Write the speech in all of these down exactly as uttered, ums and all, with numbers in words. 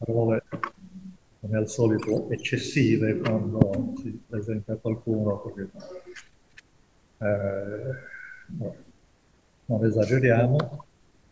parole, come al solito, eccessive quando si presenta qualcuno, perché eh, no, non esageriamo.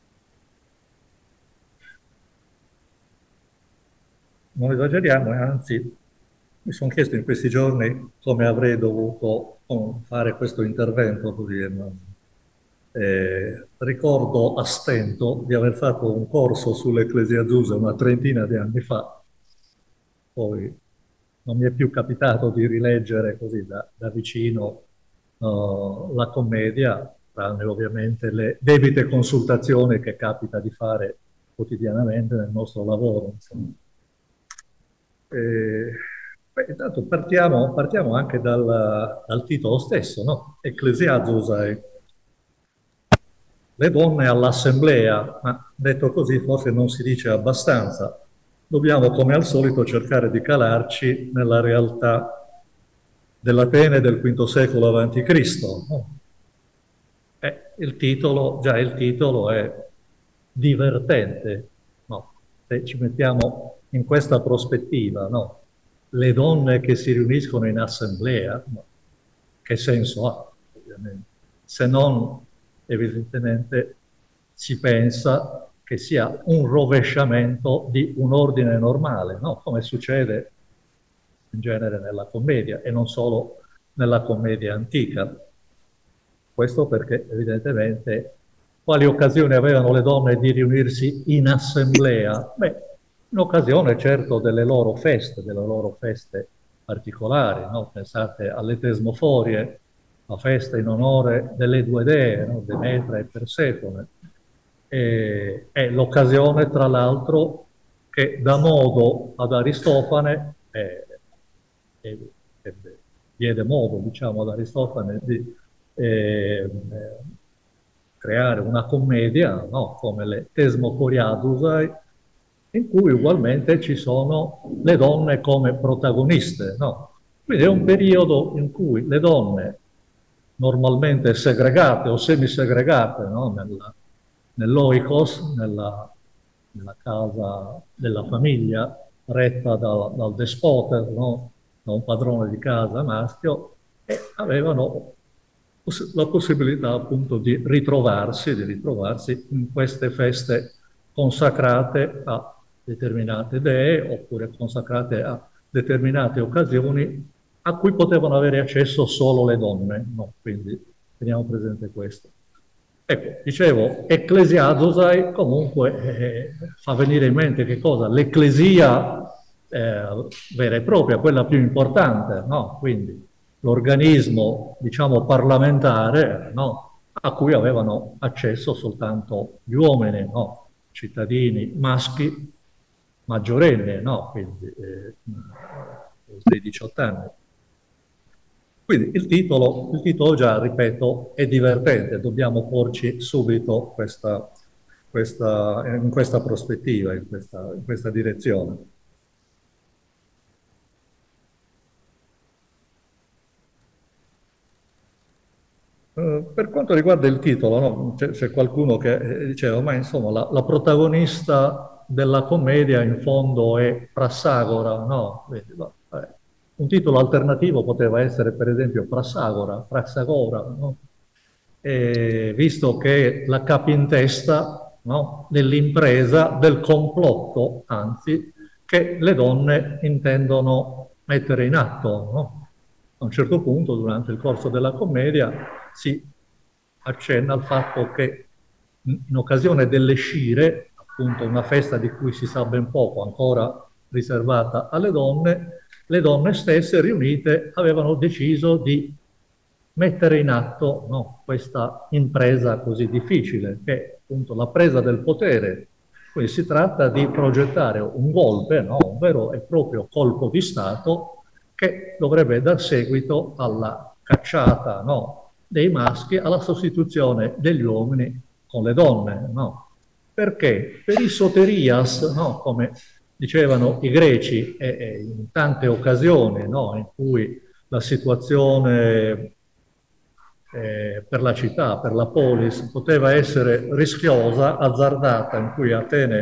Non esageriamo, e anzi, mi sono chiesto in questi giorni come avrei dovuto oh, fare questo intervento, così. No? Eh, ricordo a stento di aver fatto un corso sull'Ecclesia Giusa una trentina di anni fa, poi non mi è più capitato di rileggere così da, da vicino uh, la commedia, tranne ovviamente le debite consultazioni che capita di fare quotidianamente nel nostro lavoro. Insomma. Eh, beh, intanto partiamo, partiamo anche dal, dal titolo stesso, no? Ecclesiazusae. Le donne all'assemblea, ma detto così forse non si dice abbastanza. Dobbiamo, come al solito, cercare di calarci nella realtà dell'Atene del quinto secolo avanti Cristo. No? Eh, il titolo, già il titolo è divertente, no? Se ci mettiamo in questa prospettiva, no? Le donne che si riuniscono in assemblea, no? Che senso ha, ovviamente? Se non, evidentemente, si pensa che sia un rovesciamento di un ordine normale, no? Come succede in genere nella commedia, e non solo nella commedia antica. Questo perché evidentemente quali occasioni avevano le donne di riunirsi in assemblea? Beh, in occasione certo delle loro feste, delle loro feste particolari, no? Pensate alle tesmoforie, la festa in onore delle due dee, no? Demetra e Persefone. E, è l'occasione, tra l'altro, che dà modo ad Aristofane, e, e, e diede modo, diciamo, ad Aristofane di eh, creare una commedia, no? Come le Thesmophoриazusae, in cui ugualmente ci sono le donne come protagoniste, no? Quindi è un periodo in cui le donne, normalmente segregate o semisegregate, no? Nella, nell'oikos, nella, nella casa della famiglia, retta dal, dal despoter, no? Da un padrone di casa maschio, e avevano la possibilità appunto di ritrovarsi, di ritrovarsi in queste feste consacrate a determinate dee oppure consacrate a determinate occasioni a cui potevano avere accesso solo le donne, no? Quindi teniamo presente questo. Ecco, dicevo, ecclesiadosai comunque eh, fa venire in mente che cosa? L'ecclesia eh, vera e propria, quella più importante, no? Quindi l'organismo, diciamo, parlamentare, no? A cui avevano accesso soltanto gli uomini, no? Cittadini maschi maggiorenni, no? Quindi eh, dei diciotto anni. Quindi il titolo, il titolo già, ripeto, è divertente, dobbiamo porci subito questa, questa, in questa prospettiva, in questa, in questa direzione. Uh, per quanto riguarda il titolo, no? C'è qualcuno che eh, diceva, ma insomma la, la protagonista della commedia in fondo è Prassagora, no? Quindi, vabbè, un titolo alternativo poteva essere per esempio Prassagora, Prassagora, no? E visto che la capintesta, no? Dell'impresa, del complotto, anzi, che le donne intendono mettere in atto, no? A un certo punto, durante il corso della commedia, si accenna al fatto che in occasione delle scire, appunto una festa di cui si sa ben poco, ancora riservata alle donne, le donne stesse riunite avevano deciso di mettere in atto, no, questa impresa così difficile, che è appunto la presa del potere. Quindi si tratta di progettare un golpe, no, un vero e proprio colpo di Stato, che dovrebbe dar seguito alla cacciata, no, dei maschi, alla sostituzione degli uomini con le donne. No? Perché? Per i soterias, no, come dicevano i greci, e, e in tante occasioni, no, in cui la situazione eh, per la città, per la polis, poteva essere rischiosa, azzardata, in cui Atene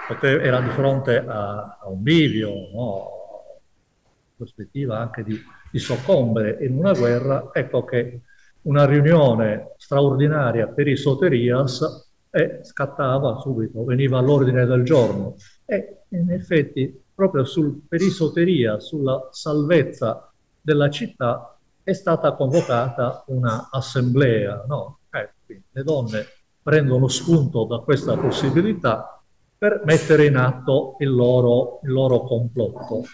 era di fronte a, a un bivio, no? Prospettiva anche di, di soccombere in una guerra, ecco che una riunione straordinaria per i Soterias e scattava subito, veniva all'ordine del giorno. E in effetti proprio sul, per i Soteria, sulla salvezza della città, è stata convocata una assemblea, no? Eh, le donne prendono spunto da questa possibilità per mettere in atto il loro, il loro complotto.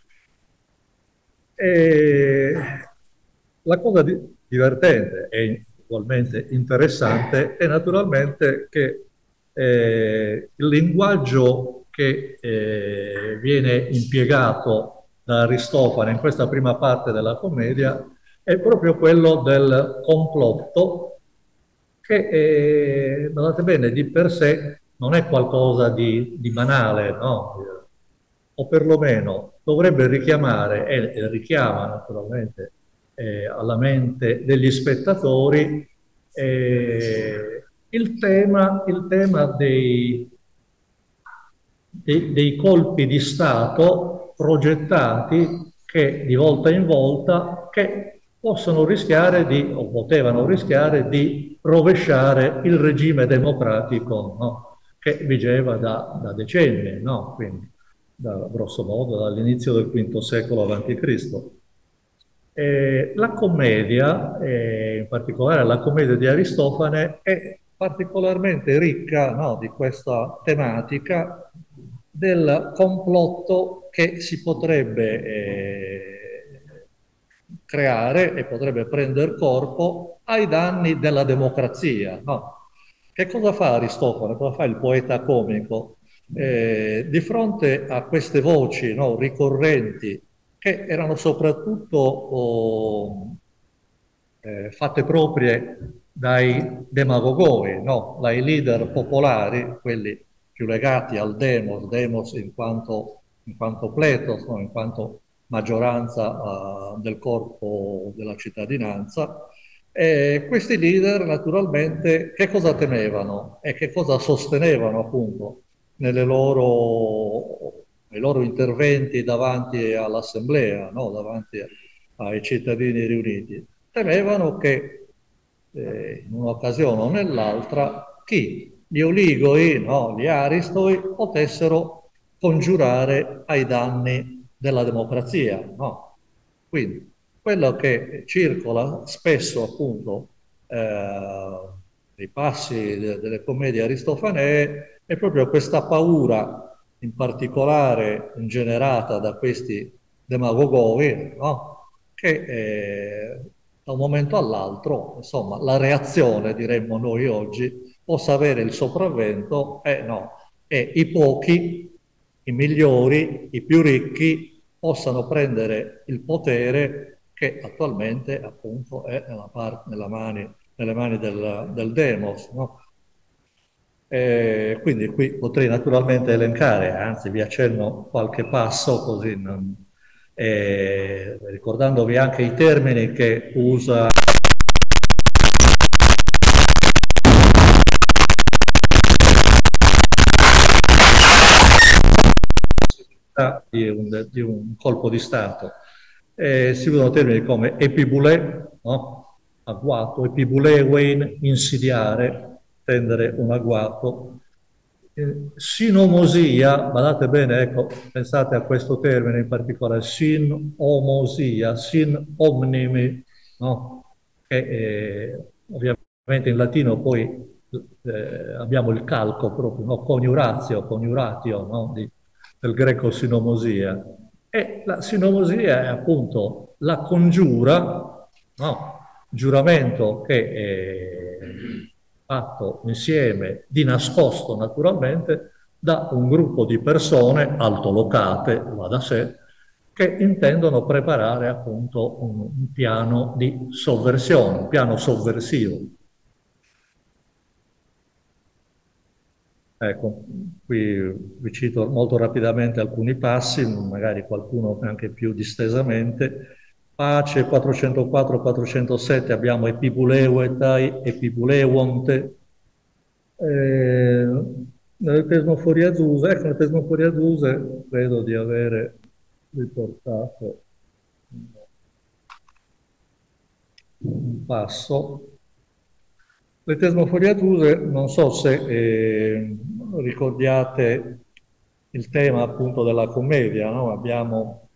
E la cosa di, divertente e ugualmente interessante è naturalmente che eh, il linguaggio che eh, viene impiegato da Aristofane in questa prima parte della commedia è proprio quello del complotto che, eh, guardate bene, di per sé non è qualcosa di, di banale, no? O perlomeno dovrebbe richiamare, e richiama naturalmente eh, alla mente degli spettatori eh, il tema, il tema dei, dei, dei colpi di Stato progettati che di volta in volta che possono rischiare di, o potevano rischiare di rovesciare il regime democratico, no? Che vigeva da, da decenni, no? Quindi, da, grosso modo, dall'inizio del quinto secolo avanti Cristo. Eh, la commedia, eh, in particolare la commedia di Aristofane, è particolarmente ricca, no, di questa tematica del complotto che si potrebbe eh, creare e potrebbe prendere corpo ai danni della democrazia. No? Che cosa fa Aristofane? Cosa fa il poeta comico? Eh, di fronte a queste voci, no, ricorrenti che erano soprattutto oh, eh, fatte proprie dai demagogoi, no? Dai leader popolari, quelli più legati al demos, demos in quanto, in quanto pletos, no? In quanto maggioranza uh, del corpo della cittadinanza. E questi leader naturalmente che cosa temevano e che cosa sostenevano appunto nelle loro, nei loro interventi davanti all'assemblea, no? Davanti ai cittadini riuniti? Temevano che eh, in un'occasione o nell'altra chi? Gli oligoi, no? Gli aristoi potessero congiurare ai danni della democrazia, no? Quindi quello che circola spesso appunto eh, nei passi de delle commedie aristofanee è proprio questa paura, in particolare generata da questi demagogoi, no? Che eh, da un momento all'altro, insomma, la reazione, diremmo noi oggi, possa avere il sopravvento e no, e i pochi, i migliori, i più ricchi possano prendere il potere che attualmente appunto è nella parte, nella mani, nelle mani del, del demos, no? Eh, quindi qui potrei naturalmente elencare, anzi vi accenno qualche passo così, non, eh, ricordandovi anche i termini che usa di un, di un colpo di Stato. Eh, si usano termini come epibulé, no? Agguato, epibulewein, insidiare, tendere un agguato. Eh, sinomosia, badate bene, ecco, pensate a questo termine in particolare, sinomosia, sin omnimi, no? Che eh, ovviamente in latino poi eh, abbiamo il calco proprio, no? Coniuratio, coniuratio, no? Di, del greco sinomosia. E la sinomosia è appunto la congiura, no? Giuramento che è fatto insieme, di nascosto naturalmente, da un gruppo di persone altolocate, va da sé, che intendono preparare appunto un, un piano di sovversione, un piano sovversivo. Ecco, qui vi cito molto rapidamente alcuni passi, magari qualcuno anche più distesamente. Pace quattrocentoquattro quattrocentosette abbiamo Epibuleuetai, Epibuleuonte. Eh, nelle tesmoforie azzuse, ecco, nelle tesmoforie azzuse credo di avere riportato un passo. Le tesmoforie azzuse, non so se eh, ricordiate il tema appunto della commedia, no? Abbiamo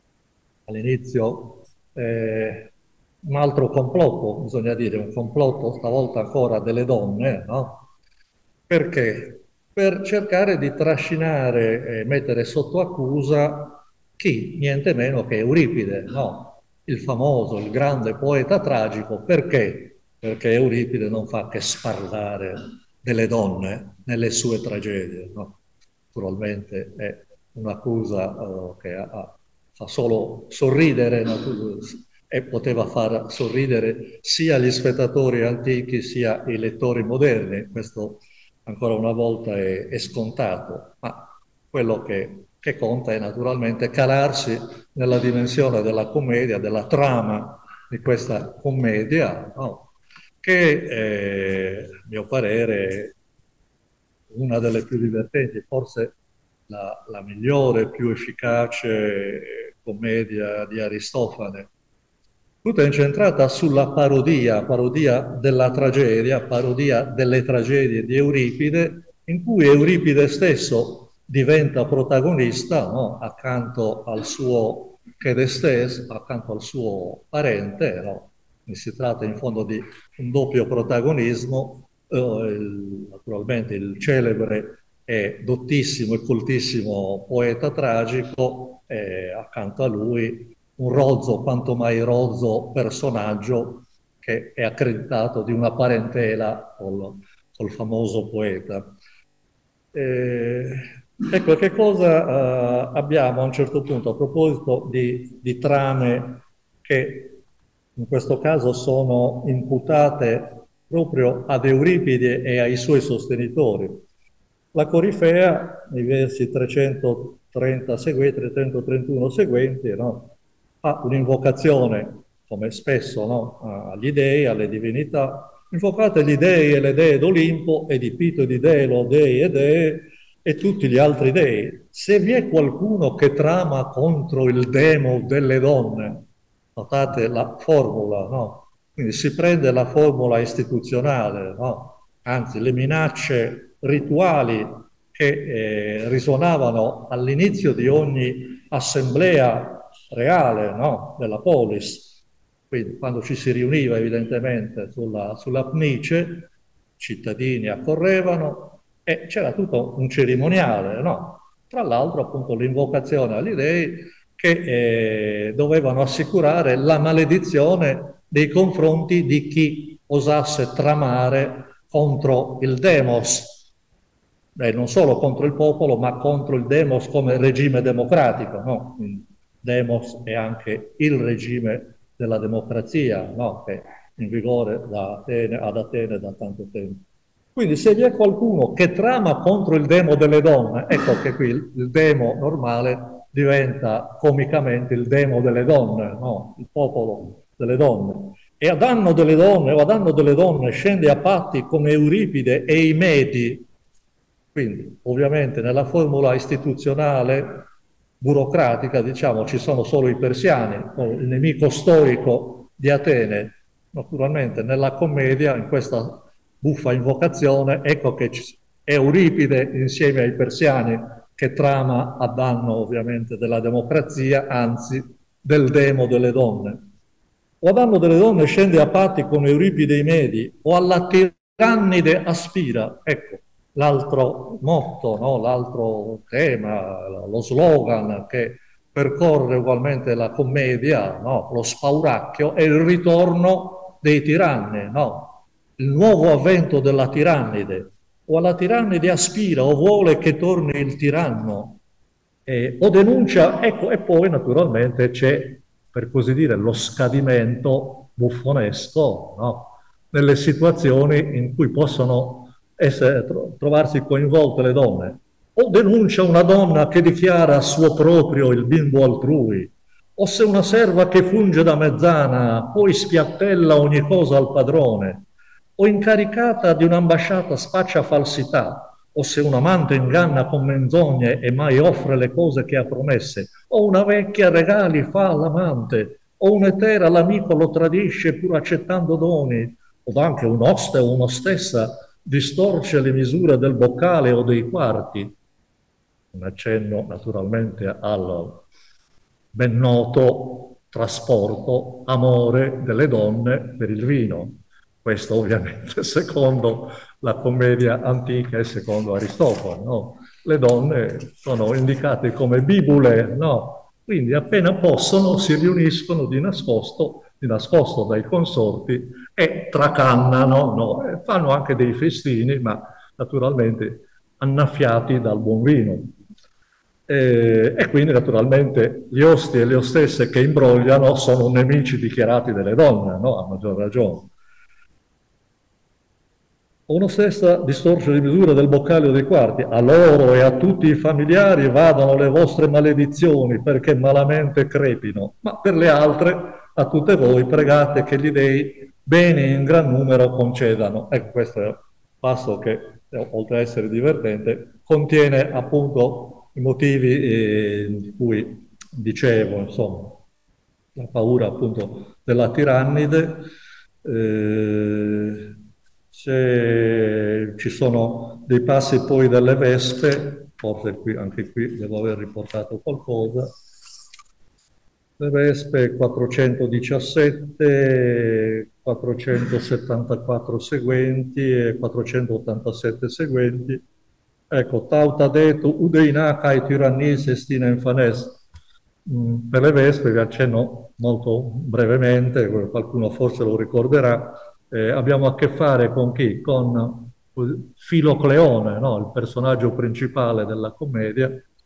all'inizio eh, un altro complotto, bisogna dire, un complotto stavolta ancora delle donne, no? Perché? Per cercare di trascinare e mettere sotto accusa chi? Niente meno che Euripide, no? Il famoso, il grande poeta tragico. Perché? Perché Euripide non fa che sparlare delle donne nelle sue tragedie, no? Naturalmente è un'accusa uh, che ha, ha, fa solo sorridere, no? E poteva far sorridere sia gli spettatori antichi sia i lettori moderni. Questo ancora una volta è, è scontato, ma quello che, che conta è naturalmente calarsi nella dimensione della commedia, della trama di questa commedia, no? Che eh, a mio parere è una delle più divertenti, forse la, la migliore, più efficace commedia di Aristofane, tutta incentrata sulla parodia, parodia della tragedia, parodia delle tragedie di Euripide, in cui Euripide stesso diventa protagonista, no? Accanto al suo Chedestes, accanto al suo parente, no? Si tratta in fondo di un doppio protagonismo, eh, il, naturalmente il celebre e dottissimo e coltissimo poeta tragico, e accanto a lui un rozzo, quanto mai rozzo personaggio che è accreditato di una parentela col, col famoso poeta. Eh, ecco, che cosa eh, abbiamo a un certo punto a proposito di, di trame che in questo caso sono imputate proprio ad Euripide e ai suoi sostenitori. La Corifea, nei versi trecentotrenta seguenti, trecentotrentuno seguenti, no? Ha un'invocazione, come spesso, no? Agli dei, alle divinità. Invocate gli dei e le dee d'Olimpo, e di Pito e di Delo, dei e dee, e tutti gli altri dei. Se vi è qualcuno che trama contro il demo delle donne, notate la formula, no? Quindi si prende la formula istituzionale, no? Anzi, le minacce rituali che eh, risuonavano all'inizio di ogni assemblea reale, no? Della polis. Quindi quando ci si riuniva evidentemente sulla, sulla Pnice, cittadini accorrevano e c'era tutto un cerimoniale, no? Tra l'altro appunto l'invocazione agli dei che eh, dovevano assicurare la maledizione nei confronti di chi osasse tramare contro il demos, eh, non solo contro il popolo, ma contro il demos come regime democratico, no? Demos è anche il regime della democrazia, no? Che è in vigore da Atene, ad Atene da tanto tempo. Quindi se vi è qualcuno che trama contro il demo delle donne, ecco che qui il, il demo normale diventa comicamente il demo delle donne, no? Il popolo delle donne. E a danno delle donne o a danno delle donne scende a patti come Euripide e i Medi. Quindi ovviamente nella formula istituzionale burocratica, diciamo, ci sono solo i persiani, il nemico storico di Atene. Naturalmente nella commedia, in questa buffa invocazione, ecco che è Euripide insieme ai persiani che trama a danno ovviamente della democrazia, anzi del demo delle donne. O a danno delle donne scende a patti con Euripide i Medi, o alla tirannide aspira. Ecco, l'altro motto, no? L'altro tema, lo slogan che percorre ugualmente la commedia, no? Lo spauracchio, è il ritorno dei tiranni, no? Il nuovo avvento della tirannide, o alla tirannide aspira o vuole che torni il tiranno, eh, o denuncia, ecco, e poi naturalmente c'è, per così dire, lo scadimento buffonesco, no? Nelle situazioni in cui possono essere, trovarsi coinvolte le donne. O denuncia una donna che dichiara a suo proprio il bimbo altrui, o se una serva che funge da mezzana poi spiattella ogni cosa al padrone, o incaricata di un'ambasciata spaccia falsità, o se un amante inganna con menzogne e mai offre le cose che ha promesse, o una vecchia regali fa all'amante, o un'etera l'amico lo tradisce pur accettando doni, o anche un oste o un'ostessa distorce le misure del boccale o dei quarti. Un accenno naturalmente al ben noto trasporto, amore delle donne per il vino. Questo ovviamente secondo la commedia antica e secondo Aristofane, no? Le donne sono indicate come bibule, no? Quindi appena possono si riuniscono di nascosto, di nascosto dai consorti e tracannano, no? E fanno anche dei festini, ma naturalmente annaffiati dal buon vino. E, e quindi naturalmente gli osti e le ostesse che imbrogliano sono nemici dichiarati delle donne, no? A maggior ragione. Uno stessa distorce di misura del boccale o dei quarti. A loro e a tutti i familiari vadano le vostre maledizioni perché malamente crepino, ma per le altre, a tutte voi, pregate che gli dei beni in gran numero concedano. Ecco, questo è un passo che, oltre a essere divertente, contiene appunto i motivi eh, di cui dicevo, insomma, la paura appunto della tirannide. Eh, ci sono dei passi poi delle Vespe, forse qui, anche qui devo aver riportato qualcosa. Le Vespe quattrocentodiciassette, quattrocentosettantaquattro seguenti e quattrocentottantasette seguenti. Ecco, tauta detto udeina kai tirannis estina infanes. Mm, per le Vespe vi accenno molto brevemente, qualcuno forse lo ricorderà, eh, abbiamo a che fare con chi? Con Filocleone, no? Il personaggio principale della commedia,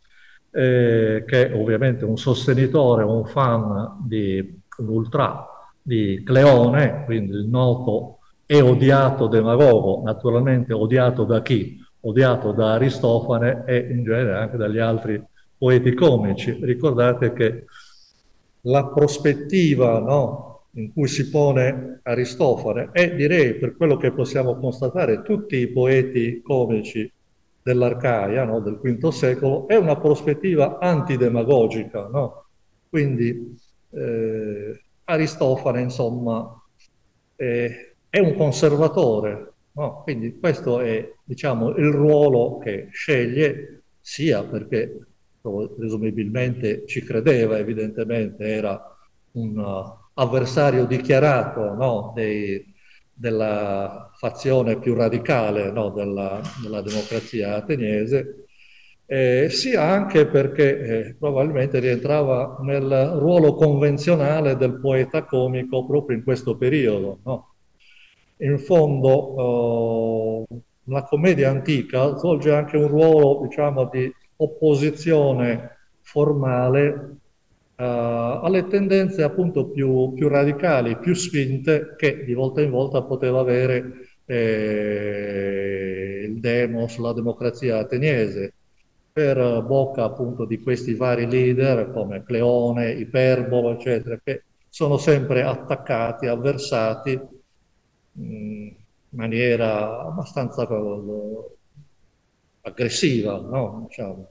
eh, che è ovviamente un sostenitore, un fan di un ultra di Cleone, quindi il noto e odiato demagogo, naturalmente odiato da chi? Odiato da Aristofane e in genere anche dagli altri poeti comici. Ricordate che la prospettiva, no, in cui si pone Aristofane e direi, per quello che possiamo constatare, tutti i poeti comici dell'Arcaia, no, del quinto secolo, è una prospettiva antidemagogica, no? Quindi eh, Aristofane, insomma, eh, è un conservatore, no? Quindi questo è, diciamo, il ruolo che sceglie, sia perché presumibilmente ci credeva, evidentemente era un uh, avversario dichiarato, no, dei, della fazione più radicale, no, della, della democrazia ateniese, eh, sia anche perché eh, probabilmente rientrava nel ruolo convenzionale del poeta comico proprio in questo periodo, no? In fondo eh, la commedia antica svolge anche un ruolo, diciamo, di opposizione formale eh, alle tendenze appunto più, più radicali, più spinte che di volta in volta poteva avere eh, il demos, la democrazia ateniese, per bocca appunto di questi vari leader come Cleone, Iperbolo, eccetera, che sono sempre attaccati, avversati in maniera abbastanza aggressiva, no? Diciamo.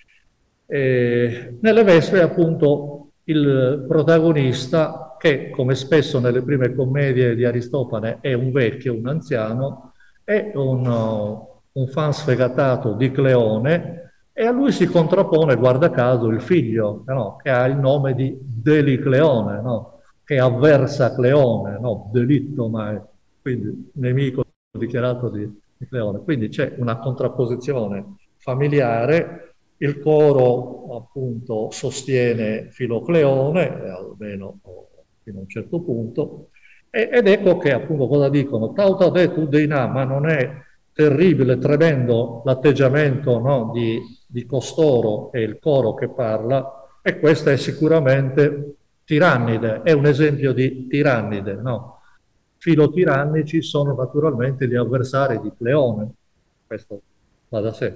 E nelle Vespe appunto il protagonista, che come spesso nelle prime commedie di Aristofane è un vecchio, un anziano, è un, uh, un fan sfegatato di Cleone e a lui si contrappone, guarda caso, il figlio, no? Che ha il nome di Delicleone, no? Che avversa Cleone, no? Delitto mai, quindi nemico dichiarato di, di Cleone. Quindi c'è una contrapposizione familiare. Il coro appunto sostiene Filocleone, almeno fino a un certo punto, e, ed ecco che appunto cosa dicono, tauta de tu deina, ma non è terribile, tremendo l'atteggiamento, no, di, di costoro e il coro che parla, e questa è sicuramente tirannide, è un esempio di tirannide, no? Filotirannici sono naturalmente gli avversari di Cleone, questo va da sé.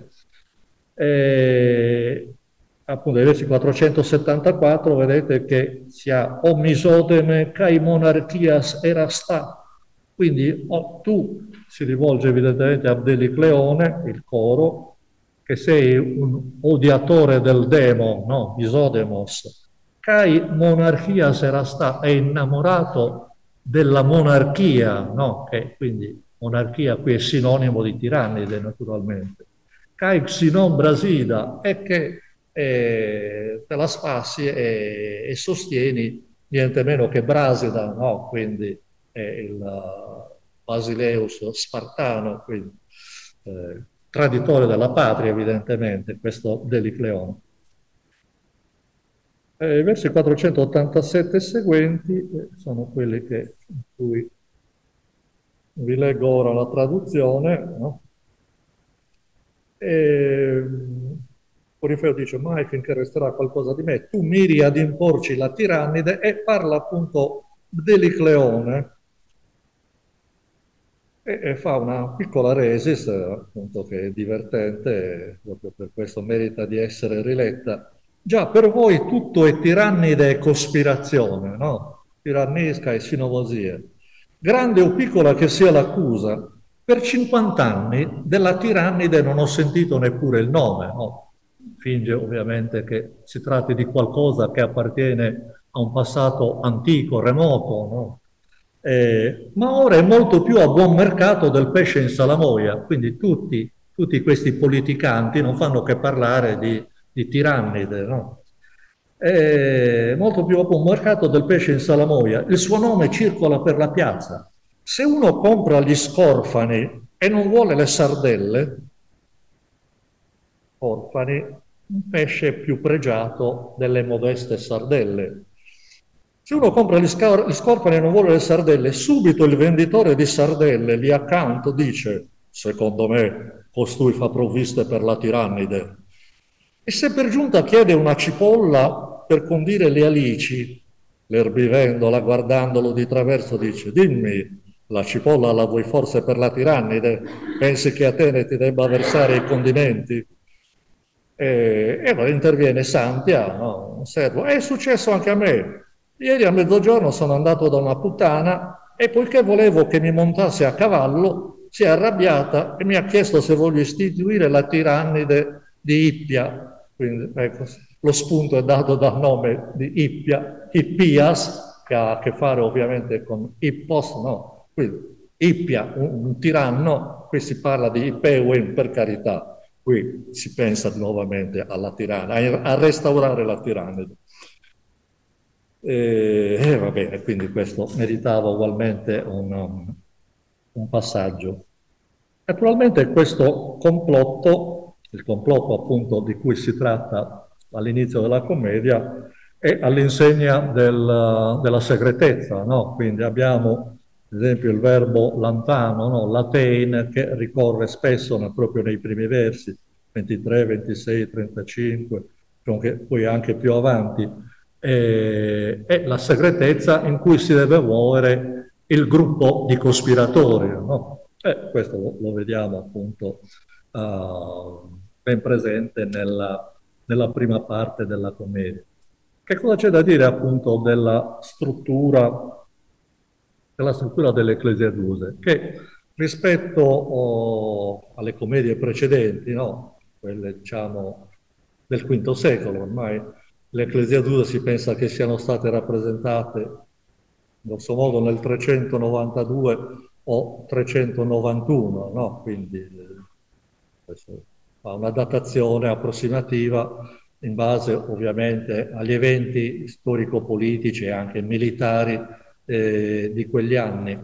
E, appunto, ai versi quattrocentosettantaquattro vedete che si ha omisodeme kai monarchias erasta, Quindi oh, tu si rivolge evidentemente a Abdelicleone, il coro, che sei un odiatore del demo, no? Isodemos, Cai monarchia sarà sta, è innamorato della monarchia, no? Che quindi monarchia qui è sinonimo di tirannide, naturalmente. Cai xinon brasida, è che eh, te la spassi e, e sostieni niente meno che Brasida, no? Quindi è il uh, Basileus spartano, quindi eh, traditore della patria, evidentemente, questo Delicleone. Eh, I versi quattrocentottantasette e seguenti eh, sono quelli che, in cui vi leggo ora la traduzione, no? E, Orifeo dice: mai finché resterà qualcosa di me, tu miri ad imporci la tirannide, e parla appunto Delicleone e, e fa una piccola resis, appunto, che è divertente, proprio per questo merita di essere riletta. Già, per voi tutto è tirannide e cospirazione, no? Tirannisca e sinovosia. Grande o piccola che sia l'accusa, per cinquanta anni della tirannide non ho sentito neppure il nome, no? Finge ovviamente che si tratti di qualcosa che appartiene a un passato antico, remoto, no? Eh, ma ora è molto più a buon mercato del pesce in salamoia, quindi tutti, tutti questi politicanti non fanno che parlare di, di tirannide, no? È molto più a buon mercato del pesce in salamoia. Il suo nome circola per la piazza. Se uno compra gli scorfani e non vuole le sardelle, orfani, un pesce più pregiato delle modeste sardelle. Se uno compra gli, gli scorfani e non vuole le sardelle, subito il venditore di sardelle lì accanto dice: secondo me costui fa provviste per la tirannide. E se per giunta chiede una cipolla per condire le alici, l'erbivendola, guardandolo di traverso, dice: dimmi, la cipolla la vuoi forse per la tirannide? Pensi che Atene ti debba versare i condimenti? E, e allora interviene Santia, no? Un servo. È successo anche a me. Ieri a mezzogiorno sono andato da una puttana e poiché volevo che mi montasse a cavallo, si è arrabbiata e mi ha chiesto se voglio istituire la tirannide di Ippia. Quindi ecco, lo spunto è dato dal nome di Ippia, Ippias, che ha a che fare ovviamente con Ippos, no? Quindi Ippia, un, un tiranno, qui si parla di Ippeuen, per carità. Qui si pensa nuovamente alla tirannide, a restaurare la tirannide. E, e va bene, quindi questo meritava ugualmente un, un passaggio. Naturalmente questo complotto, il complotto appunto di cui si tratta all'inizio della commedia, è all'insegna del, della segretezza, no? Quindi abbiamo ad esempio il verbo lantano, no? Latein, che ricorre spesso nel, proprio nei primi versi, ventitré, ventisei, trentacinque, poi anche più avanti, e, e la segretezza in cui si deve muovere il gruppo di cospiratori, no? E questo lo, lo vediamo appunto uh, ben presente nella, nella prima parte della commedia. Che cosa c'è da dire appunto della struttura, della struttura dell'Ecclesiaduse? Che rispetto oh, alle commedie precedenti, no? Quelle diciamo del quinto secolo, ormai l'Ecclesiaduse si pensa che siano state rappresentate grosso modo nel trecentonovantadue o trecentonovantuno, no? Quindi eh, fa una datazione approssimativa in base ovviamente agli eventi storico-politici e anche militari eh, di quegli anni.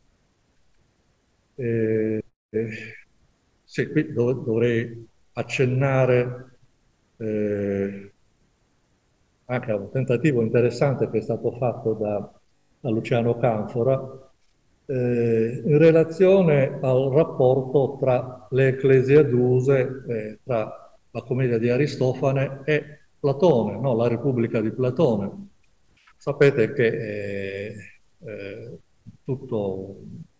Eh, eh, sì, qui dov dovrei accennare eh, anche a un tentativo interessante che è stato fatto da, da Luciano Canfora eh, in relazione al rapporto tra le Ecclesiaduse, eh, tra la commedia di Aristofane e Platone, no? La Repubblica di Platone. Sapete che eh, eh, tutto,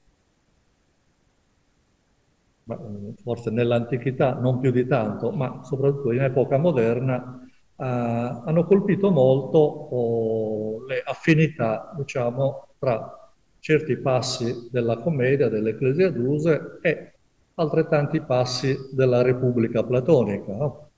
forse nell'antichità non più di tanto, ma soprattutto in epoca moderna, eh, hanno colpito molto oh, le affinità, diciamo, tra certi passi della commedia, dell'Ecclesia Duse e altrettanti passi della Repubblica Platonica, no?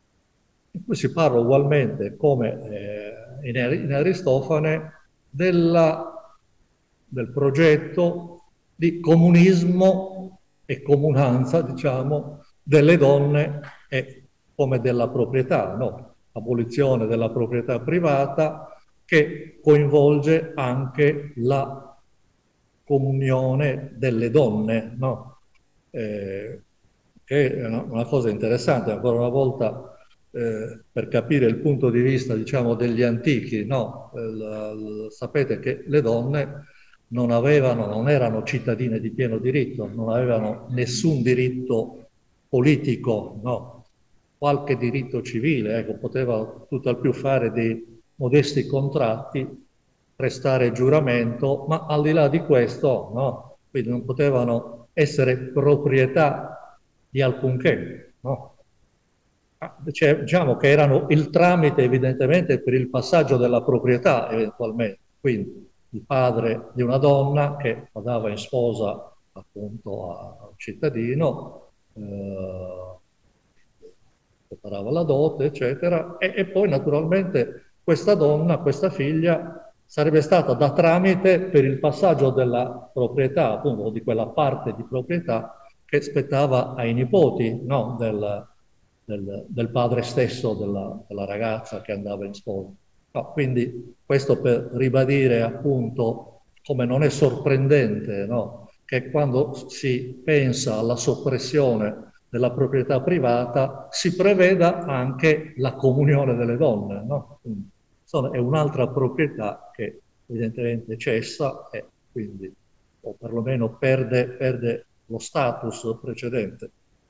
In cui si parla ugualmente, come eh, in, in Aristofane, della, del progetto di comunismo e comunanza, diciamo, delle donne e come della proprietà, no? Abolizione della proprietà privata che coinvolge anche la comunione delle donne, no? Eh, che è una, una cosa interessante, ancora una volta, eh, per capire il punto di vista, diciamo, degli antichi, no? Eh, sapete che le donne non avevano, non erano cittadine di pieno diritto, non avevano nessun diritto politico, no? Qualche diritto civile, ecco, potevano tutto al più fare dei modesti contratti, prestare giuramento, ma al di là di questo, no? Quindi non potevano essere proprietà di alcunché, no? Cioè, diciamo che erano il tramite evidentemente per il passaggio della proprietà eventualmente, quindi il padre di una donna che la dava in sposa appunto a un cittadino, eh, preparava la dote, eccetera, e, e poi naturalmente questa donna, questa figlia, sarebbe stata da tramite per il passaggio della proprietà, appunto di quella parte di proprietà che spettava ai nipoti, no? del, del, del padre stesso della, della ragazza che andava in sposa. No, quindi questo per ribadire appunto come non è sorprendente, no? Che quando si pensa alla soppressione della proprietà privata si preveda anche la comunione delle donne, no? Quindi, insomma, è un'altra proprietà che evidentemente cessa e quindi, o perlomeno perde, perde lo status precedente.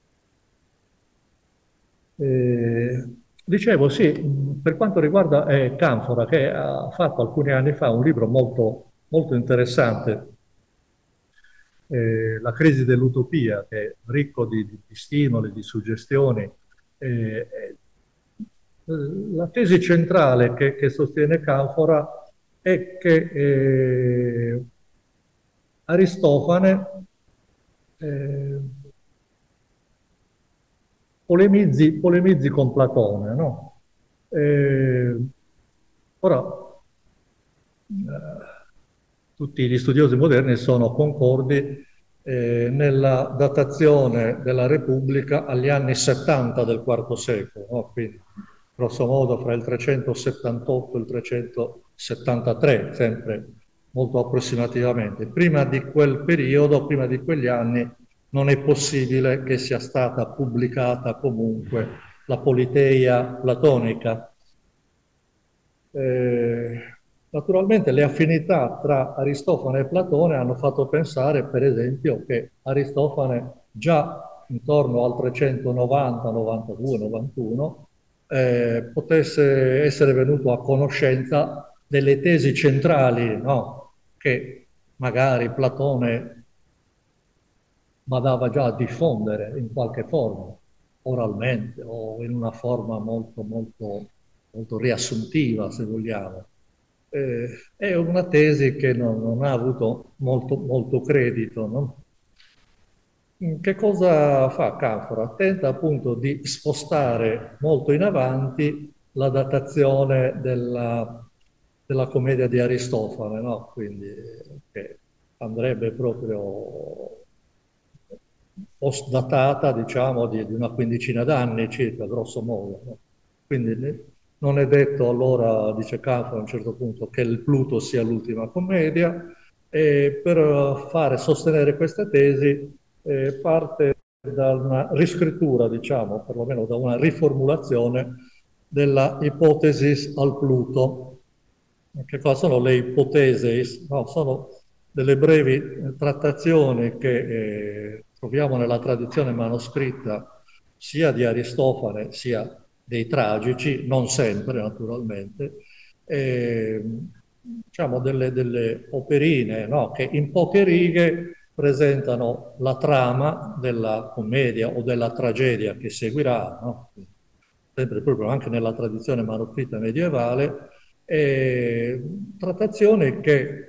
Eh, dicevo, sì, per quanto riguarda eh, Canfora, che ha fatto alcuni anni fa un libro molto, molto interessante, eh, La crisi dell'utopia, che è ricco di, di, di stimoli, di suggestioni. Eh, eh, la tesi centrale che, che sostiene Canfora è che eh, Aristofane eh, polemizzi, polemizzi con Platone, no? Eh, ora, eh, tutti gli studiosi moderni sono concordi eh, nella datazione della Repubblica agli anni settanta del quarto secolo, no? Quindi grosso modo fra il trecentosettantotto e il trecentosettantatré, sempre molto approssimativamente. Prima di quel periodo, prima di quegli anni, non è possibile che sia stata pubblicata comunque la Politeia platonica. Eh, naturalmente le affinità tra Aristofane e Platone hanno fatto pensare, per esempio, che Aristofane già intorno al trecentonovanta, novantadue, novantuno eh, potesse essere venuto a conoscenza delle tesi centrali, no? Che magari Platone mandava già a diffondere in qualche forma, oralmente o in una forma molto, molto, molto riassuntiva, se vogliamo. Eh, è una tesi che non, non ha avuto molto, molto credito, no? Che cosa fa Canfora? Tenta appunto di spostare molto in avanti la datazione della, della commedia di Aristofane, no? Quindi che andrebbe proprio post-datata, diciamo, di, di una quindicina d'anni circa, grosso modo, no? Quindi non è detto allora, dice Canfora a un certo punto, che il Pluto sia l'ultima commedia, e per fare sostenere questa tesi eh, parte da una riscrittura, diciamo, perlomeno da una riformulazione della ipotesi al Pluto. Che cosa sono le ipotesi? No, sono delle brevi eh, trattazioni che eh, troviamo nella tradizione manoscritta sia di Aristofane sia dei tragici, non sempre naturalmente, eh, diciamo delle, delle operine, no? Che in poche righe presentano la trama della commedia o della tragedia che seguirà, no? Sempre proprio anche nella tradizione manoscritta medievale, eh, trattazioni che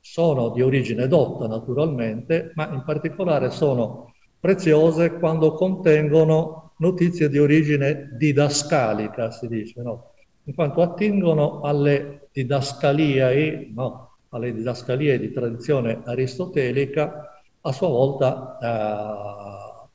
sono di origine dotta naturalmente, ma in particolare sono preziose quando contengono notizie di origine didascalica, si dice, no? In quanto attingono alle didascaliae, no? Alle didascalie di tradizione aristotelica, a sua volta eh,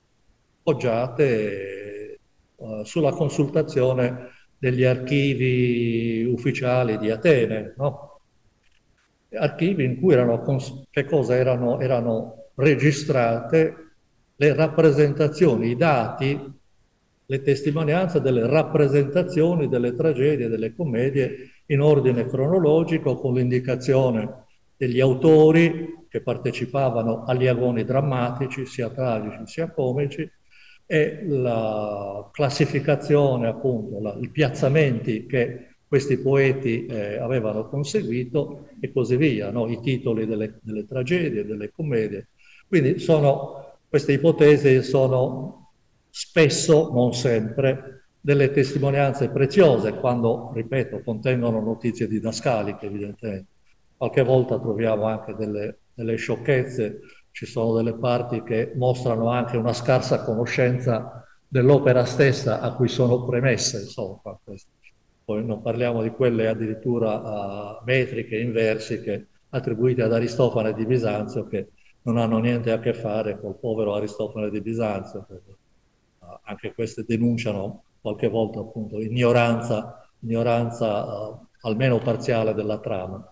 poggiate eh, sulla consultazione degli archivi ufficiali di Atene, no? Archivi in cui erano, che cosa erano, erano registrate le rappresentazioni, i dati, le testimonianze delle rappresentazioni delle tragedie, delle commedie in ordine cronologico, con l'indicazione degli autori che partecipavano agli agoni drammatici, sia tragici sia comici, e la classificazione, appunto, la, i piazzamenti che questi poeti eh, avevano conseguito e così via, no? I titoli delle, delle tragedie, delle commedie. Quindi sono, queste ipotesi sono spesso, non sempre, delle testimonianze preziose quando, ripeto, contengono notizie didascaliche, evidentemente. Qualche volta troviamo anche delle, delle sciocchezze, ci sono delle parti che mostrano anche una scarsa conoscenza dell'opera stessa a cui sono premesse, insomma, questo. Poi non parliamo di quelle addirittura uh, metriche, inversiche, attribuite ad Aristofane di Bisanzio, che non hanno niente a che fare col povero Aristofane di Bisanzio. Perché, uh, anche queste denunciano qualche volta appunto ignoranza, ignoranza uh, almeno parziale della trama.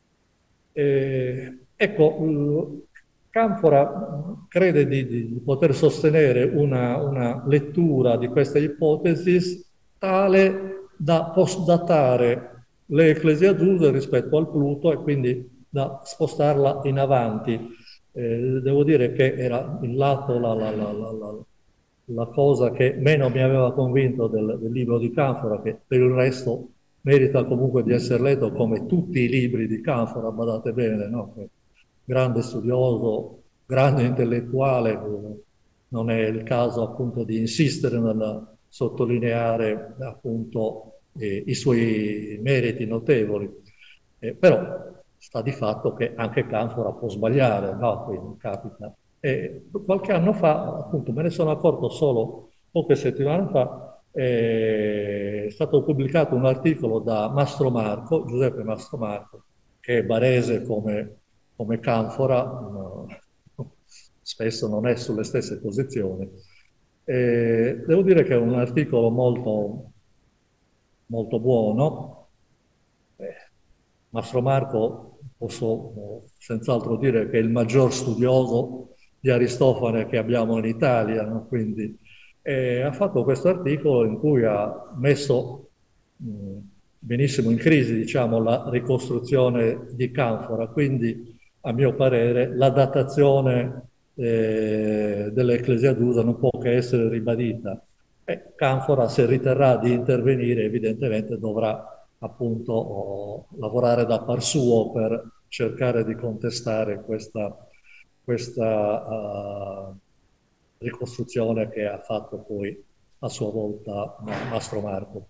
Eh, ecco, Canfora crede di, di poter sostenere una, una lettura di questa ipotesi tale da postdatare le Ecclesiazuse rispetto al Pluto e quindi da spostarla in avanti. Eh, devo dire che era il lato, la, la, la, la, la cosa che meno mi aveva convinto del, del libro di Canfora, che per il resto merita comunque di essere letto come tutti i libri di Canfora, badate bene, no? Grande studioso, grande intellettuale, non è il caso appunto di insistere nel sottolineare appunto eh, i suoi meriti notevoli, eh, però sta di fatto che anche Canfora può sbagliare, no? Quindi capita. E qualche anno fa, appunto, me ne sono accorto solo poche settimane fa, è stato pubblicato un articolo da Mastro Marco, Giuseppe Mastro Marco, che è barese come, come Canfora, no, spesso non è sulle stesse posizioni. E devo dire che è un articolo molto, molto buono. Eh, Mastro Marco, posso senz'altro dire che è il maggior studioso di Aristofane che abbiamo in Italia, no? Quindi eh, ha fatto questo articolo in cui ha messo mh, benissimo in crisi, diciamo, la ricostruzione di Canfora, quindi a mio parere la datazione eh, dell'Ecclesiadusa non può che essere ribadita. E Canfora, se riterrà di intervenire, evidentemente dovrà appunto oh, lavorare da par suo per cercare di contestare questa, questa uh, ricostruzione che ha fatto poi a sua volta Mastro Marco.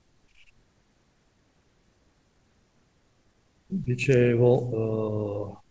Dicevo, uh,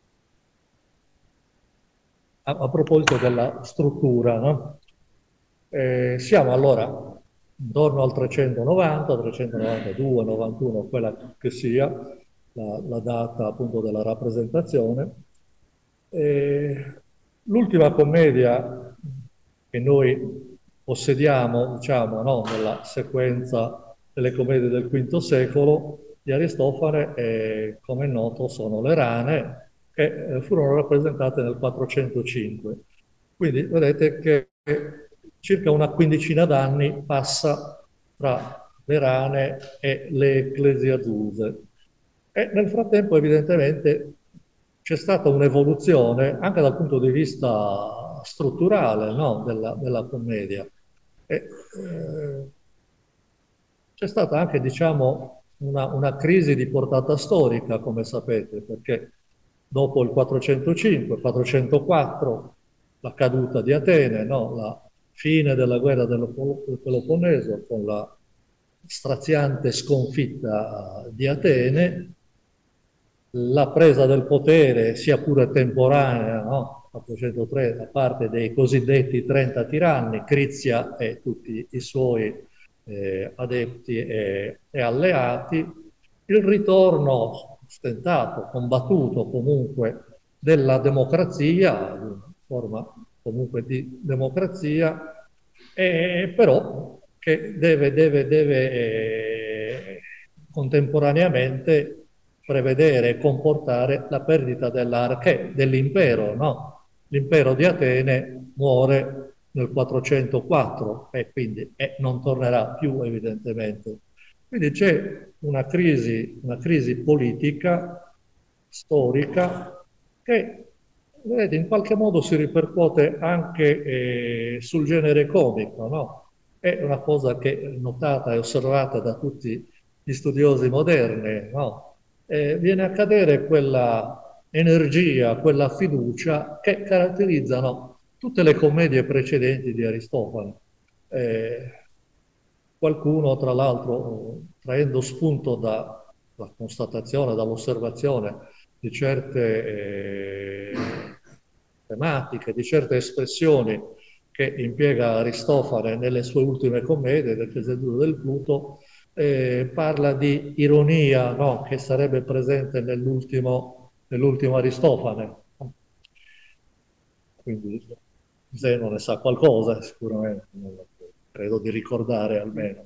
a, a proposito della struttura, no? Eh, siamo allora intorno al trecentonovanta, trecentonovantadue, novantuno, quella che sia la, la data appunto della rappresentazione. Eh, l'ultima commedia che noi possediamo, diciamo, no, nella sequenza delle commedie del quinto secolo di Aristofane, eh, come è noto, sono le rane, che eh, furono rappresentate nel quattrocentocinque. Quindi vedete che circa una quindicina d'anni passa tra le rane e le Ecclesiazuse. E nel frattempo, evidentemente, c'è stata un'evoluzione anche dal punto di vista strutturale, no, della, della commedia. E, eh, c'è stata anche, diciamo, una, una crisi di portata storica, come sapete, perché dopo il quattrocentocinque, quattrocentoquattro, la caduta di Atene, no? La fine della guerra del Peloponneso con la straziante sconfitta di Atene, la presa del potere, sia pure temporanea, no? quattrocentotre da parte dei cosiddetti trenta tiranni, Crizia e tutti i suoi eh, adepti e, e alleati, il ritorno stentato, combattuto comunque della democrazia, una forma comunque di democrazia, eh, però che deve, deve, deve eh, contemporaneamente prevedere e comportare la perdita dell'arché, dell'impero, no? L'impero di Atene muore nel quattrocentoquattro e quindi eh, non tornerà più evidentemente. Quindi c'è una crisi, una crisi politica, storica, che vedete, in qualche modo si ripercuote anche eh, sul genere comico, no? È una cosa che è notata e osservata da tutti gli studiosi moderni, no? Eh, viene a cadere quella energia, quella fiducia che caratterizzano tutte le commedie precedenti di Aristofane. Eh, qualcuno, tra l'altro, traendo spunto dalla constatazione, dall'osservazione di certe eh, tematiche, di certe espressioni che impiega Aristofane nelle sue ultime commedie, del Peseduto del Pluto, eh, parla di ironia, no? Che sarebbe presente nell'ultimo nell'ultimo Aristofane. Quindi Zeno ne sa qualcosa, sicuramente, credo di ricordare almeno.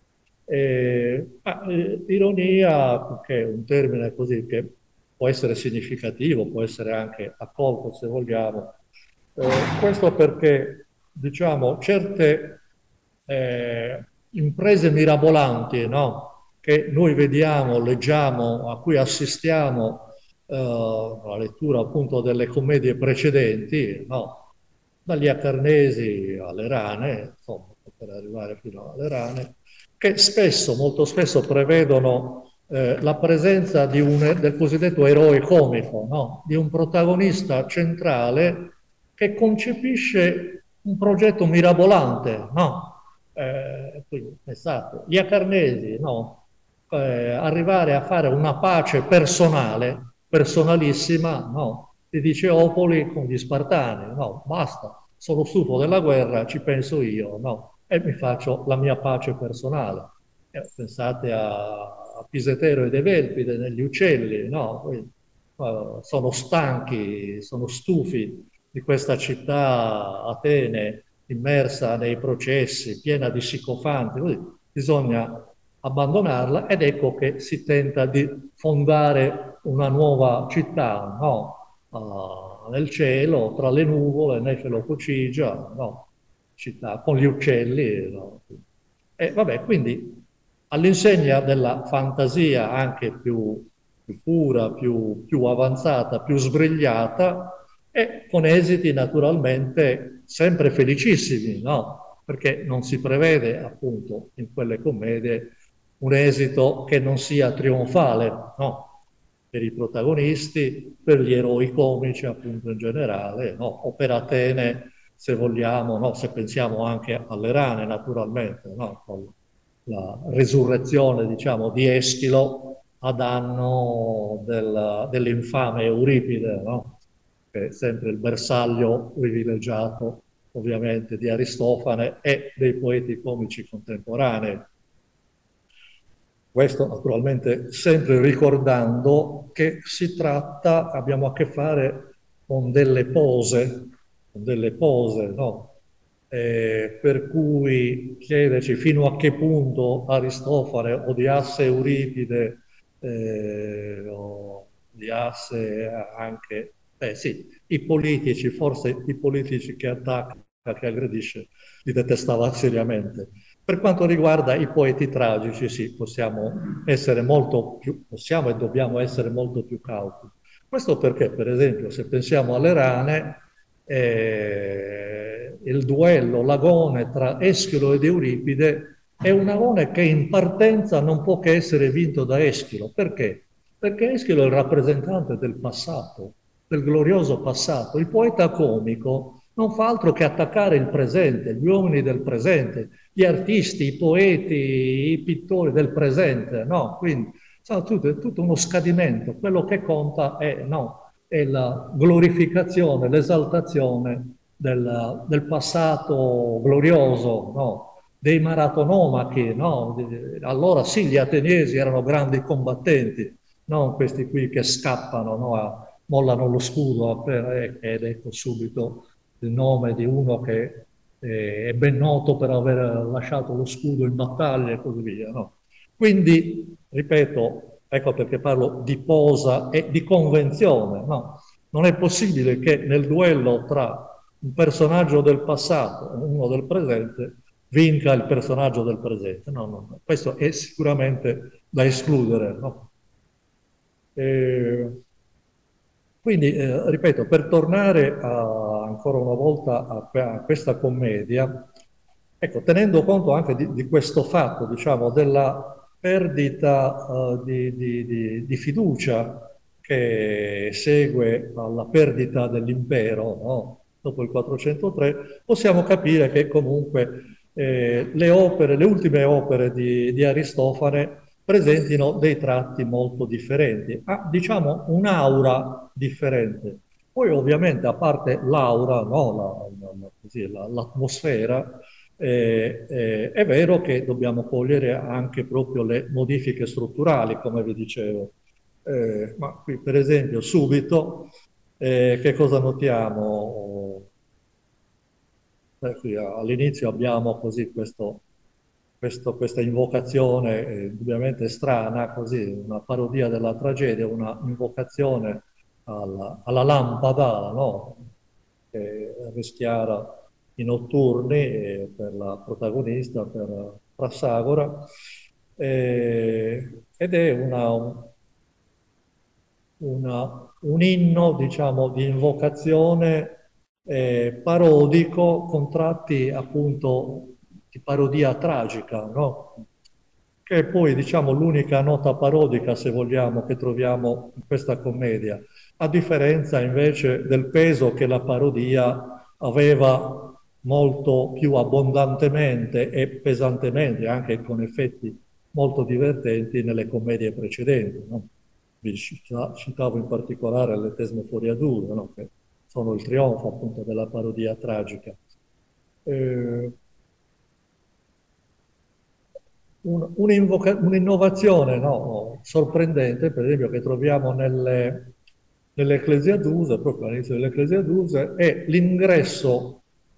Eh, ah, eh, ironia, che è un termine così che può essere significativo, può essere anche accolto se vogliamo. Eh, questo perché, diciamo, certe eh, imprese mirabolanti, no? Che noi vediamo, leggiamo, a cui assistiamo eh, alla lettura appunto delle commedie precedenti, no? Dagli Acarnesi alle rane, insomma, per arrivare fino alle rane, che spesso, molto spesso prevedono eh, la presenza di un, del cosiddetto eroe comico, no? Di un protagonista centrale che concepisce un progetto mirabolante, no? Eh, quindi, pensate, gli Acarnesi, no? Eh, arrivare a fare una pace personale, personalissima, no? Di Diceopoli con gli Spartani, no? Basta, sono stufo della guerra, ci penso io, no? E mi faccio la mia pace personale. Eh, pensate a, a Pisetero ed Evelpide negli uccelli, no? Poi, uh, sono stanchi, sono stufi di questa città Atene immersa nei processi, piena di sicofanti, così bisogna abbandonarla ed ecco che si tenta di fondare una nuova città, no? Uh, nel cielo, tra le nuvole, Nefelococigia, no? Città con gli uccelli. No? E vabbè, quindi all'insegna della fantasia anche più, più pura, più, più avanzata, più sbrigliata, e con esiti naturalmente sempre felicissimi, no? Perché non si prevede appunto in quelle commedie un esito che non sia trionfale, no? Per i protagonisti, per gli eroi comici appunto in generale, no? O per Atene se vogliamo, no? Se pensiamo anche alle rane naturalmente, no? Con la risurrezione diciamo di Eschilo a danno del, dell'infame Euripide, no? Che è sempre il bersaglio privilegiato ovviamente di Aristofane e dei poeti comici contemporanei. Questo naturalmente sempre ricordando che si tratta, abbiamo a che fare con delle pose, con delle pose, no? Eh, per cui chiederci fino a che punto Aristofane odiasse Euripide, eh, o odiasse anche, eh sì, i politici, forse i politici che attacca, che aggredisce, li detestava seriamente. Per quanto riguarda i poeti tragici, sì, possiamo essere molto più, possiamo e dobbiamo essere molto più cauti. Questo perché, per esempio, se pensiamo alle rane, eh, il duello, l'agone tra Eschilo ed Euripide è un agone che in partenza non può che essere vinto da Eschilo. Perché? Perché Eschilo è il rappresentante del passato, del glorioso passato. Il poeta comico non fa altro che attaccare il presente, gli uomini del presente, gli artisti, i poeti, i pittori del presente, no? Quindi So, tutto, è tutto uno scadimento. Quello che conta è, no, è la glorificazione, l'esaltazione del, del passato glorioso, no? Dei maratonomachi, no? Allora sì, gli ateniesi erano grandi combattenti, non questi qui che scappano, no? A- mollano lo scudo appena- ed ecco subito il nome di uno che eh, è ben noto per aver lasciato lo scudo in battaglia e così via, no? Quindi, ripeto, ecco perché parlo di posa e di convenzione, no? Non è possibile che nel duello tra un personaggio del passato e uno del presente vinca il personaggio del presente. No, no, no. Questo è sicuramente da escludere, no? E quindi, eh, ripeto, per tornare a- ancora una volta a, a questa commedia, ecco, tenendo conto anche di, di questo fatto, diciamo, della perdita, eh, di, di- di- di fiducia che segue alla perdita dell'impero, no? Dopo il quattrocentotre, possiamo capire che comunque eh, le opere, le ultime opere di, di Aristofane presentino dei tratti molto differenti, ha diciamo un'aura differente. Poi ovviamente a parte l'aura, no, la- la- la- così, la- l'atmosfera, eh, eh, è vero che dobbiamo cogliere anche proprio le modifiche strutturali, come vi dicevo. Eh, ma qui per esempio subito eh, che cosa notiamo? Eh, qui all'inizio abbiamo così questo, questo- questa invocazione eh, indubbiamente strana, così, una parodia della tragedia, una invocazione alla, alla lampada, no? Che rischiara i notturni eh, per la protagonista, per Prassagora, eh, ed è una, una- un inno, diciamo, di invocazione eh, parodico con tratti appunto di parodia tragica, no? Che è poi, diciamo, l'unica nota parodica, se vogliamo, che troviamo in questa commedia, a differenza invece del peso che la parodia aveva molto più abbondantemente e pesantemente, anche con effetti molto divertenti nelle commedie precedenti, no? Vi cita- citavo in particolare le Tesmoforiadure, no? Che sono il trionfo appunto della parodia tragica. Eh, un- un'invoca- un'innovazione no, sorprendente, per esempio, che troviamo nelle, nell'Ecclesiaduse, proprio all'inizio dell'Ecclesiaduse, è l'ingresso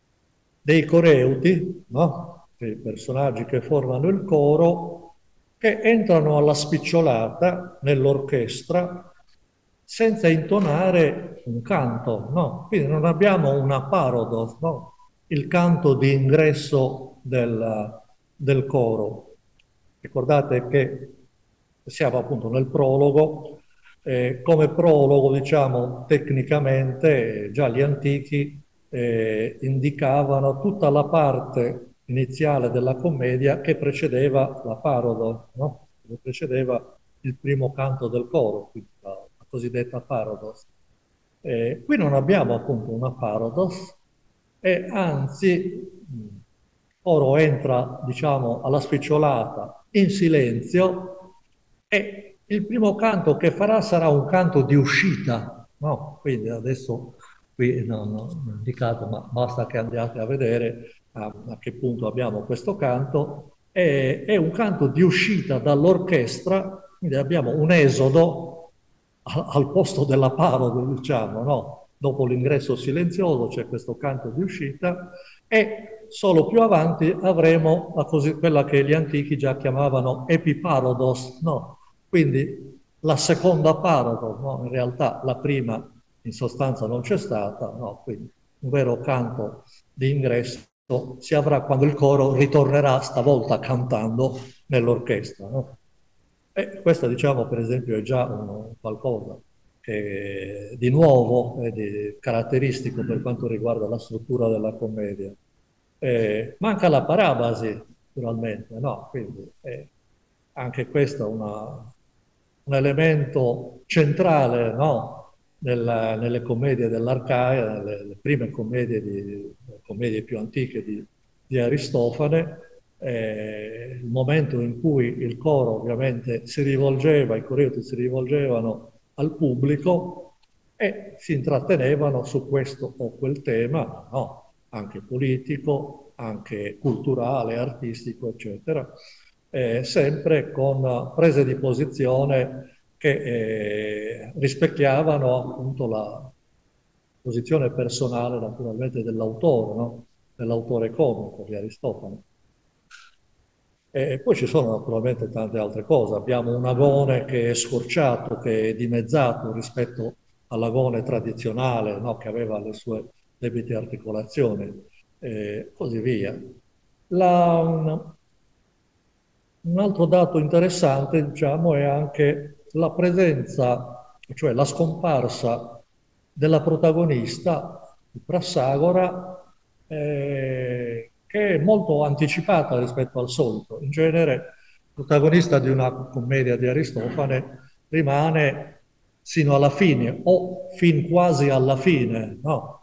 dei coreuti, no? I personaggi che formano il coro, che entrano alla spicciolata nell'orchestra senza intonare un canto, no? Quindi non abbiamo una parodos, no? Il canto di ingresso del, del coro. Ricordate che siamo appunto nel prologo, eh, come prologo, diciamo, tecnicamente, già gli antichi eh, indicavano tutta la parte iniziale della commedia che precedeva la parodo, no? Che precedeva il primo canto del coro, quindi la, la cosiddetta parodos. Eh, qui non abbiamo appunto una parodos, e anzi, mh, oro entra, diciamo, alla spicciolata in silenzio e il primo canto che farà sarà un canto di uscita, no? Quindi adesso qui non non ho indicato, ma basta che andiate a vedere a, a che punto abbiamo questo canto. È, è un canto di uscita dall'orchestra, quindi abbiamo un esodo al, al posto della parodia, diciamo, no? Dopo l'ingresso silenzioso c'è questo canto di uscita e solo più avanti avremo la così, quella che gli antichi già chiamavano epiparodos, no? Quindi la seconda parodo, no? In realtà la prima in sostanza non c'è stata, no? Quindi un vero canto di ingresso si avrà quando il coro ritornerà stavolta cantando nell'orchestra, no? E questo, diciamo, per esempio, è già un, qualcosa che di nuovo e di caratteristico per quanto riguarda la struttura della commedia. Eh, manca la parabasi, naturalmente, no? Quindi eh, anche questo è una- un elemento centrale, no? Nella- nelle commedie dell'Arcaia, le, le prime commedie, di, le commedie più antiche di, di Aristofane, eh, il momento in cui il coro ovviamente si rivolgeva, i coreuti si rivolgevano al pubblico e si intrattenevano su questo o quel tema, no? Anche politico, anche culturale, artistico, eccetera, eh, sempre con prese di posizione che eh, rispecchiavano appunto la posizione personale naturalmente dell'autore, no? Dell'autore comico di Aristofane. E poi ci sono naturalmente tante altre cose. Abbiamo un agone che è scorciato, che è dimezzato rispetto all'agone tradizionale, no? Che aveva le sue debite articolazioni, e così via. La, un, un altro dato interessante, diciamo, è anche la presenza, cioè la scomparsa della protagonista, Prassagora, eh, che è molto anticipata rispetto al solito. In genere, protagonista di una commedia di Aristofane rimane sino alla fine o fin quasi alla fine, no?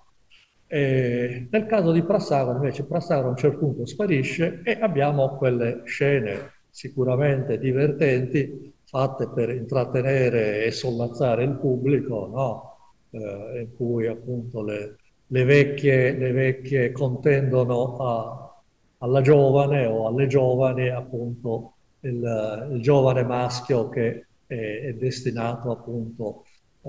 E nel caso di Prassagora, invece, Prassagora a un certo punto sparisce e abbiamo quelle scene sicuramente divertenti fatte per intrattenere e sollazzare il pubblico, no? Eh, in cui appunto le, le vecchie, le vecchie contendono a, alla giovane o alle giovani appunto il, il giovane maschio che è, è destinato appunto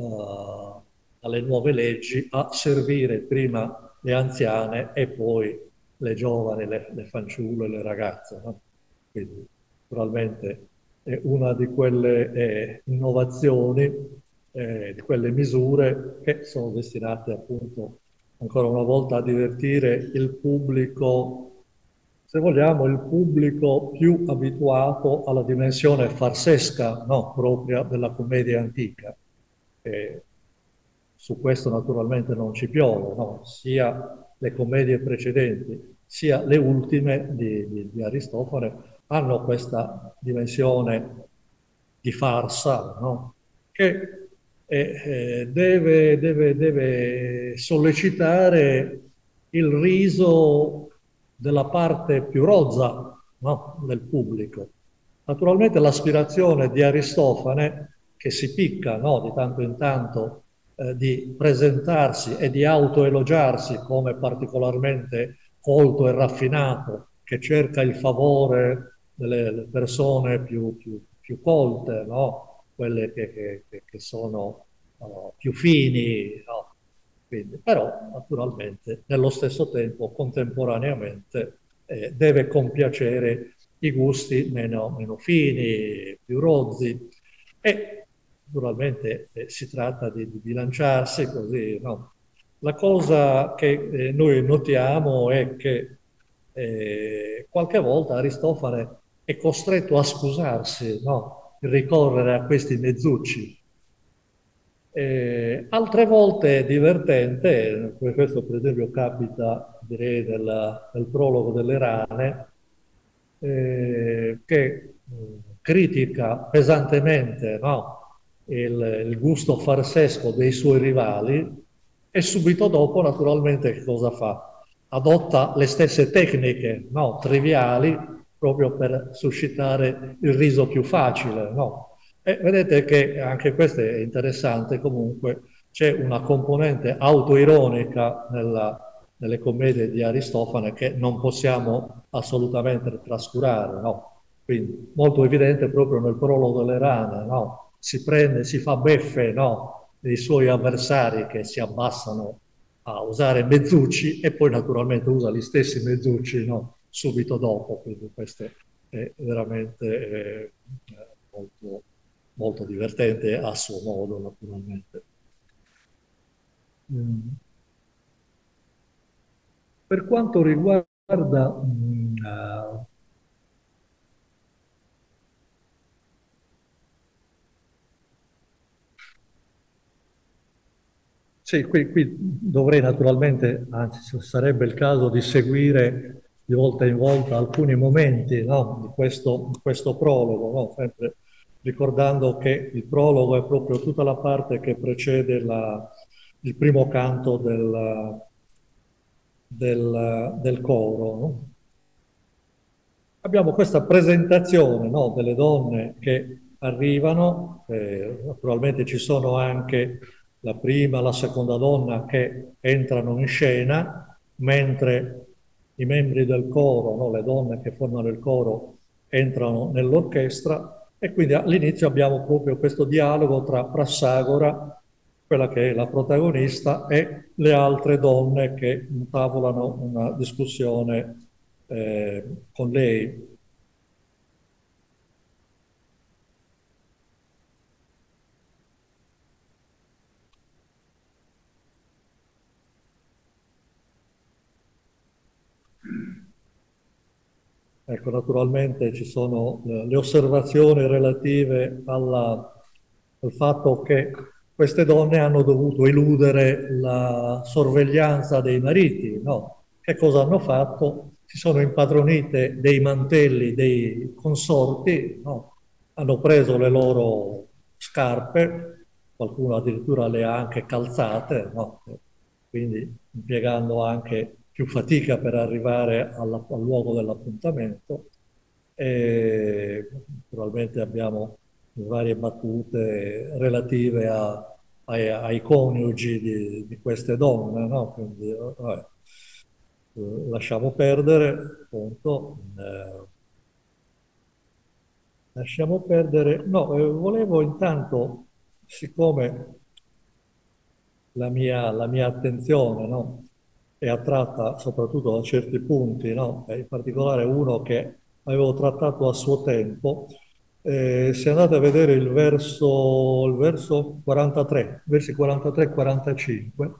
uh, alle nuove leggi a servire prima le anziane e poi le giovani, le, le fanciulle, le ragazze. No? Quindi naturalmente è una di quelle eh, innovazioni, eh, di quelle misure che sono destinate appunto ancora una volta a divertire il pubblico, se vogliamo, il pubblico più abituato alla dimensione farsesca, no, propria della commedia antica. Eh, su questo naturalmente non ci piove, no? Sia le commedie precedenti, sia le ultime di, di, di Aristofane hanno questa dimensione di farsa, no? Che eh, eh, deve, deve, deve sollecitare il riso della parte più rozza, no? Del pubblico. Naturalmente l'aspirazione di Aristofane, che si picca, no? Di tanto in tanto eh, di presentarsi e di autoelogiarsi come particolarmente colto e raffinato, che cerca il favore delle persone più, più, più colte, no? Quelle che, che, che sono uh, più fini, no? Quindi, però naturalmente nello stesso tempo, contemporaneamente, eh, deve compiacere i gusti meno, meno fini, più rozzi e naturalmente eh, si tratta di, di bilanciarsi così, no? La cosa che eh, noi notiamo è che eh, qualche volta Aristofane è costretto a scusarsi, no? Di ricorrere a questi mezzucci. Eh, altre volte è divertente, questo per esempio capita, direi, nel, nel prologo delle rane, eh, che mh, critica pesantemente, no, il, il gusto farsesco dei suoi rivali e subito dopo naturalmente che cosa fa? Adotta le stesse tecniche, no, triviali proprio per suscitare il riso più facile, no? E vedete che anche questo è interessante, comunque c'è una componente autoironica nella, nelle commedie di Aristofane che non possiamo assolutamente trascurare, no? Quindi molto evidente proprio nel prologo delle rane, no? Si prende, si fa beffe, no? Dei suoi avversari che si abbassano a usare mezzucci e poi naturalmente usa gli stessi mezzucci, no? Subito dopo, quindi questo è veramente eh, molto, molto divertente a suo modo, naturalmente. Mm. Per quanto riguarda mm, uh, sì, qui, qui dovrei naturalmente, anzi sarebbe il caso di seguire di volta in volta alcuni momenti, no, di questo, di questo prologo, no? Sempre ricordando che il prologo è proprio tutta la parte che precede la, il primo canto del, del, del coro, no? abbiamo questa presentazione, no, delle donne che arrivano, eh, naturalmente ci sono anche la prima, la seconda donna che entrano in scena, mentre i membri del coro, no, le donne che formano il coro, entrano nell'orchestra e quindi all'inizio abbiamo proprio questo dialogo tra Prassagora, quella che è la protagonista, e le altre donne che intavolano una discussione eh, con lei. Ecco, naturalmente ci sono eh, le osservazioni relative alla- al fatto che queste donne hanno dovuto eludere la sorveglianza dei mariti, no? Che cosa hanno fatto? Si sono impadronite dei mantelli dei consorti, no? Hanno preso le loro scarpe, qualcuno addirittura le ha anche calzate, no? Quindi impiegando anche più fatica per arrivare alla- al luogo dell'appuntamento. E naturalmente abbiamo varie battute relative a- ai, ai coniugi di, di queste donne, no? Quindi, eh, vabbè, eh, lasciamo perdere, appunto. eh, lasciamo perdere. No, eh, volevo intanto, siccome la mia, la mia attenzione, no, è attratta soprattutto da certi punti, no, e in particolare uno che avevo trattato a suo tempo. Eh, se andate a vedere il verso, il verso quarantatré, versi quarantatré quarantacinque,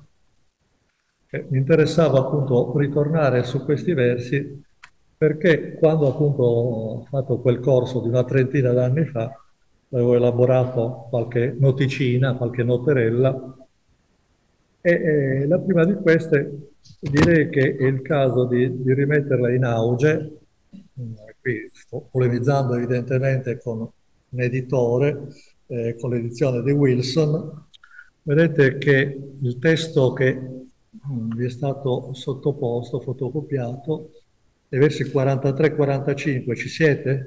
che mi interessava appunto ritornare su questi versi perché quando appunto ho fatto quel corso di una trentina d'anni fa, avevo elaborato qualche noticina, qualche noterella e, eh, la prima di queste direi che è il caso di, di rimetterla in auge. Mm, Qui sto polemizzando evidentemente con un editore, eh, con l'edizione di Wilson. Vedete che il testo che mm, vi è stato sottoposto, fotocopiato, nei versi quarantatré quarantacinque, ci siete?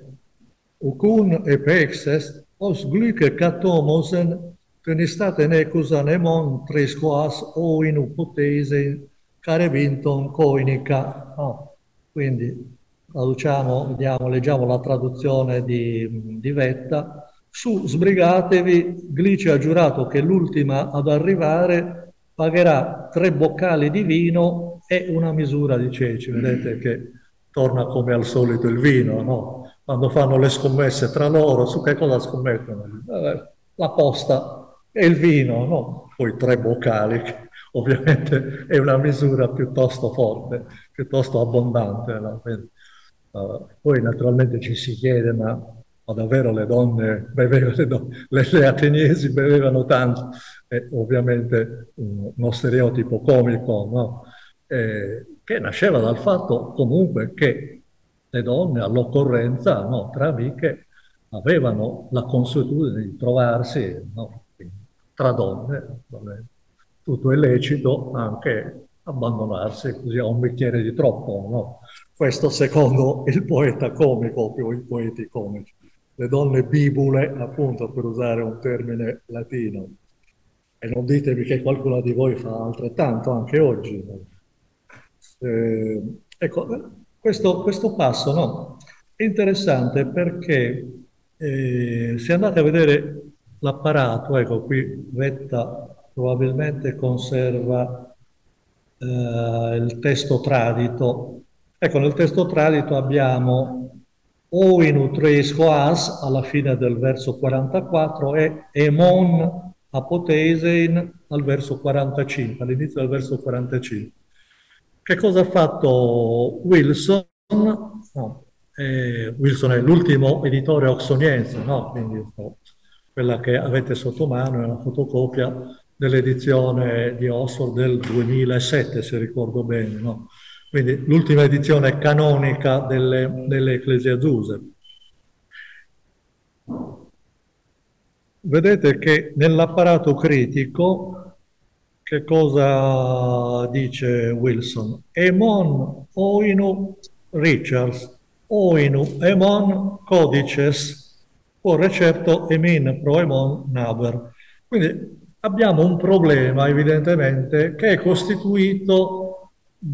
Ukun e pexest, os glyke katomosen, tenistate necusan emon tres quas o in upotese care vinton coinica. No. Quindi traduciamo, vediamo, leggiamo la traduzione di, di Vetta. Su, sbrigatevi, Glice ha giurato che l'ultima ad arrivare pagherà tre boccali di vino e una misura di ceci. Vedete che torna come al solito il vino, no? Quando fanno le scommesse tra loro, su che cosa scommettono? Eh, La posta e il vino, no? Poi tre boccali, che ovviamente è una misura piuttosto forte, piuttosto abbondante, no? Quindi, uh, poi naturalmente ci si chiede, ma, ma davvero le donne bevevano, le, don- le, le ateniesi bevevano tanto? È ovviamente un- uno stereotipo comico, no? Eh, che nasceva dal fatto comunque che le donne all'occorrenza, no, tra amiche, avevano la consuetudine di trovarsi, no, tra donne, vabbè, tutto è lecito, anche abbandonarsi così a un bicchiere di troppo, no? Questo secondo il poeta comico, o più i poeti comici. Le donne bibule, appunto, per usare un termine latino. E non ditemi che qualcuno di voi fa altrettanto anche oggi. No? Eh, ecco, questo, questo passo, no, è interessante perché eh, se andate a vedere l'apparato, ecco qui Vetta probabilmente conserva eh, il testo tradito. Ecco, nel testo tradito abbiamo o in utreisco as alla fine del verso quarantaquattro e emon apoteisein al verso quarantacinque, all'inizio del verso quarantacinque. Che cosa ha fatto Wilson? No, eh, Wilson è l'ultimo editore oxoniense, no? Quindi no, quella che avete sotto mano è una fotocopia dell'edizione di Oxford del duemilasette, se ricordo bene, no? Quindi l'ultima edizione canonica delle, delle Ecclesiazuse. Vedete che nell'apparato critico, che cosa dice Wilson? Emon Oinu Richards, oinu emon codices o recepto emin proemon naber. Quindi abbiamo un problema evidentemente che è costituito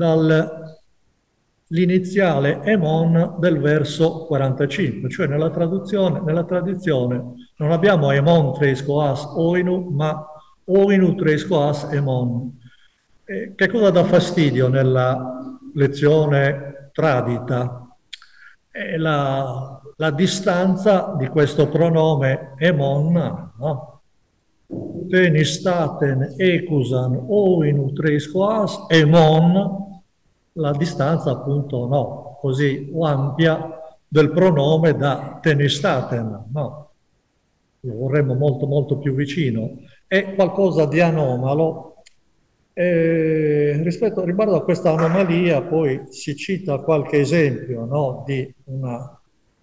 dall'iniziale emon del verso quarantacinque, cioè nella traduzione, nella tradizione non abbiamo emon treisco as oinu, ma oinu treisco as emon. Eh, che cosa dà fastidio nella lezione tradita? È la, la distanza di questo pronome emon, no? Tenistaten ecusan oinu treisco as emon, la distanza appunto no, così ampia del pronome da tenistaten, no? Lo vorremmo molto molto più vicino. È qualcosa di anomalo. Eh, rispetto, riguardo a questa anomalia, poi si cita qualche esempio, no, di una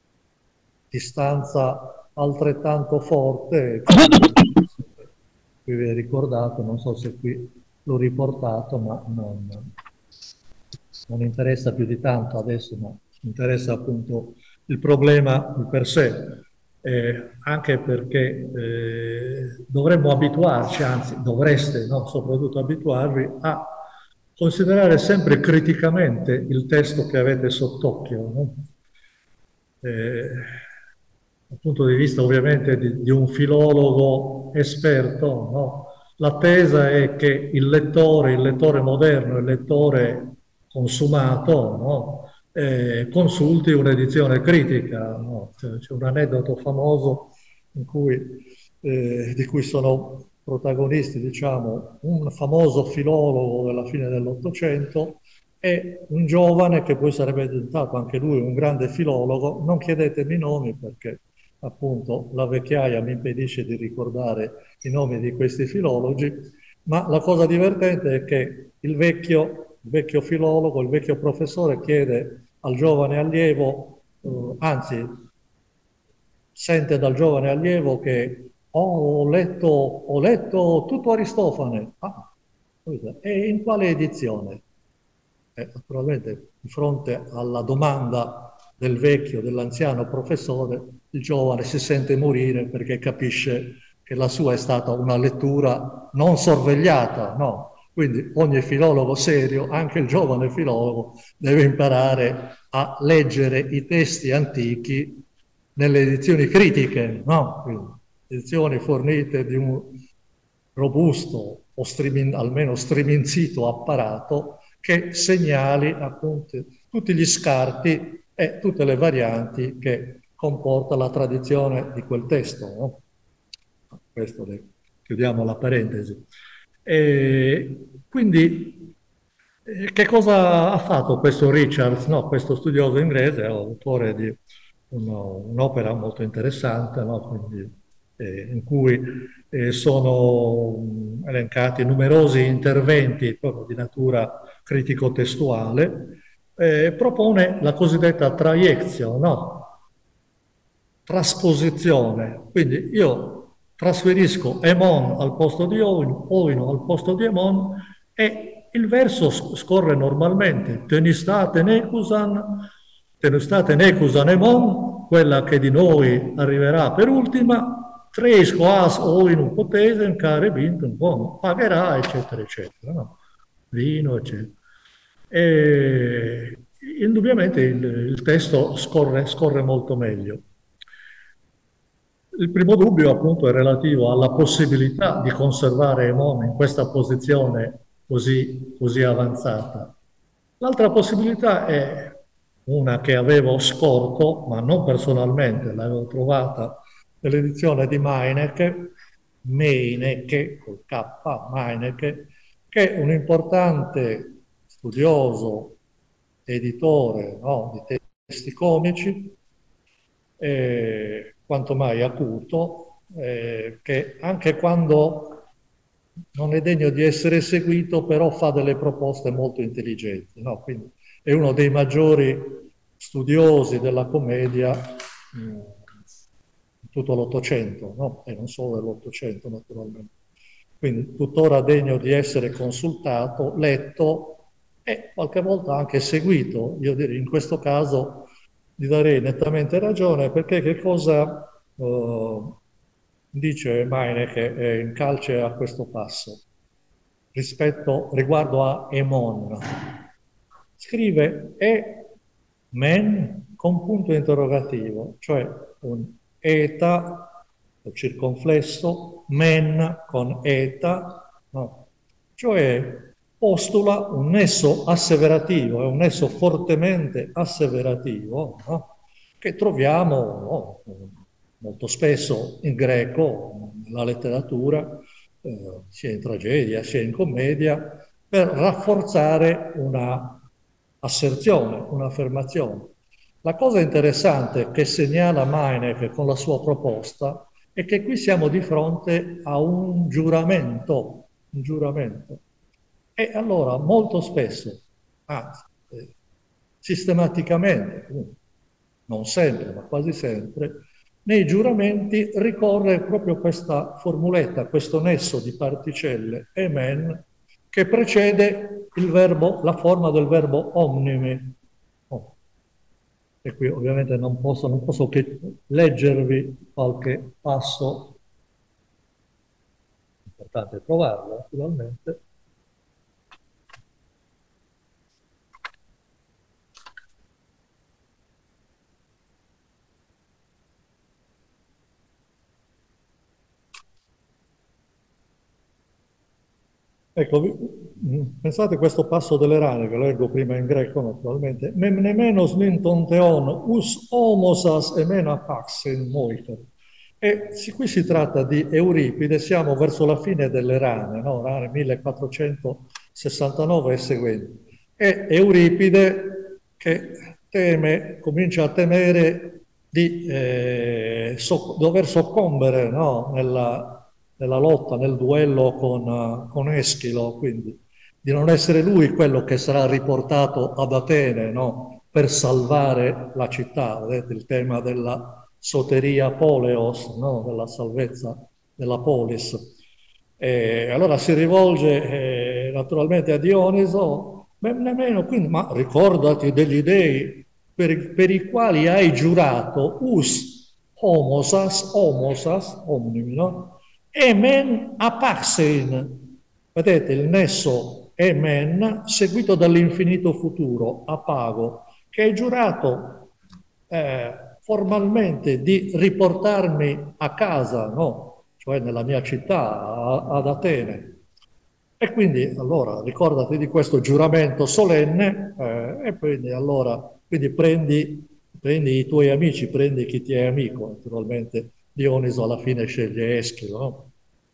distanza altrettanto forte, qui vi è ricordato, non so se qui l'ho riportato, ma non, non interessa più di tanto adesso, ma interessa appunto il problema di per sé. Eh, anche perché eh, dovremmo abituarci, anzi dovreste no, soprattutto abituarvi a considerare sempre criticamente il testo che avete sott'occhio, no? eh, dal punto di vista ovviamente di, di un filologo esperto, no? L'attesa è che il lettore, il lettore moderno, il lettore consumato, no? eh, consulti un'edizione critica. No? C'è un aneddoto famoso in cui, eh, di cui sono protagonisti, diciamo, un famoso filologo della fine dell'Ottocento e un giovane che poi sarebbe diventato anche lui un grande filologo. Non chiedetemi i nomi perché appunto la vecchiaia mi impedisce di ricordare i nomi di questi filologi, ma la cosa divertente è che il vecchio, il vecchio filologo, il vecchio professore chiede al giovane allievo, eh, anzi sente dal giovane allievo che oh, ho letto, ho letto tutto Aristofane. Ah, e in quale edizione? E naturalmente di fronte alla domanda del vecchio, dell'anziano professore, il giovane si sente morire perché capisce che la sua è stata una lettura non sorvegliata, no? Quindi ogni filologo serio, anche il giovane filologo, deve imparare a leggere i testi antichi nelle edizioni critiche, no? Quindi, edizioni fornite di un robusto o streaming, almeno striminzito apparato che segnali appunto tutti gli scarti e tutte le varianti che comporta la tradizione di quel testo. No? Questo le, chiudiamo la parentesi. E quindi eh, che cosa ha fatto questo Richards, no? Questo studioso inglese, autore di un'opera molto interessante, no? Quindi, eh, in cui eh, sono mh, elencati numerosi interventi proprio di natura critico-testuale, eh, propone la cosiddetta traiectio, no? Trasposizione. Quindi io trasferisco emon al posto di oino, oino al posto di emon e il verso scorre normalmente. Tenistate necusan, tenistate necusan emon, quella che di noi arriverà per ultima, tresco as oinu potesen care bintum bon, pagherà, eccetera, eccetera. No? Vino, eccetera. E indubbiamente il, il testo scorre, scorre molto meglio. Il primo dubbio appunto è relativo alla possibilità di conservare Emon in questa posizione così, così avanzata. L'altra possibilità è una che avevo scorto, ma non personalmente, l'avevo trovata nell'edizione di Meinecke, Meinecke, col K, Meinecke, che è un importante studioso, editore, no, di testi comici, eh, quanto mai acuto, eh, che anche quando non è degno di essere seguito, però fa delle proposte molto intelligenti. No? Quindi è uno dei maggiori studiosi della commedia mh, in tutto l'Ottocento, no? E non solo dell'Ottocento naturalmente. Quindi tuttora degno di essere consultato, letto e qualche volta anche seguito. Io direi in questo caso gli darei nettamente ragione, perché che cosa eh, dice Maine che è in calce a questo passo rispetto, riguardo a Emon? Scrive e men con punto interrogativo, cioè un eta circonflesso, men con eta, no? Cioè postula un nesso asseverativo, è un nesso fortemente asseverativo, no? Che troviamo, no, molto spesso in greco, nella letteratura, eh, sia in tragedia sia in commedia, per rafforzare una asserzione, un'affermazione. La cosa interessante che segnala Meineke con la sua proposta è che qui siamo di fronte a un giuramento, un giuramento. E allora molto spesso, anzi, eh, sistematicamente, non sempre, ma quasi sempre, nei giuramenti ricorre proprio questa formuletta, questo nesso di particelle, emen, che precede il verbo, la forma del verbo omnime. Oh. E qui ovviamente non posso, non posso che leggervi qualche passo, importante trovarlo naturalmente. Ecco, pensate a questo passo delle rane, che leggo prima in greco naturalmente, nemmenos ninton theon, us homosas emena paxen moiter. E qui si tratta di Euripide, siamo verso la fine delle rane, no? Rane millequattrocentosessantanove e seguenti. E Euripide che teme, comincia a temere di eh, so, dover soccombere, no? Nella, nella lotta, nel duello con, uh, con Eschilo, quindi di non essere lui quello che sarà riportato ad Atene, no? Per salvare la città. Vedete il tema della soteria poleos, no? Della salvezza della polis. E allora si rivolge eh, naturalmente a Dioniso, ma nemmeno quindi, ma ricordati degli dei per, per i quali hai giurato, us homosas, homosas, omnimi, no? Emen apaxein. Vedete il nesso emen seguito dall'infinito futuro, apago, che hai giurato eh, formalmente di riportarmi a casa, no? Cioè nella mia città, a, ad Atene. E quindi allora ricordati di questo giuramento solenne eh, e quindi allora quindi prendi, prendi i tuoi amici, prendi chi ti è amico, naturalmente Dioniso alla fine sceglie Eschilo, no?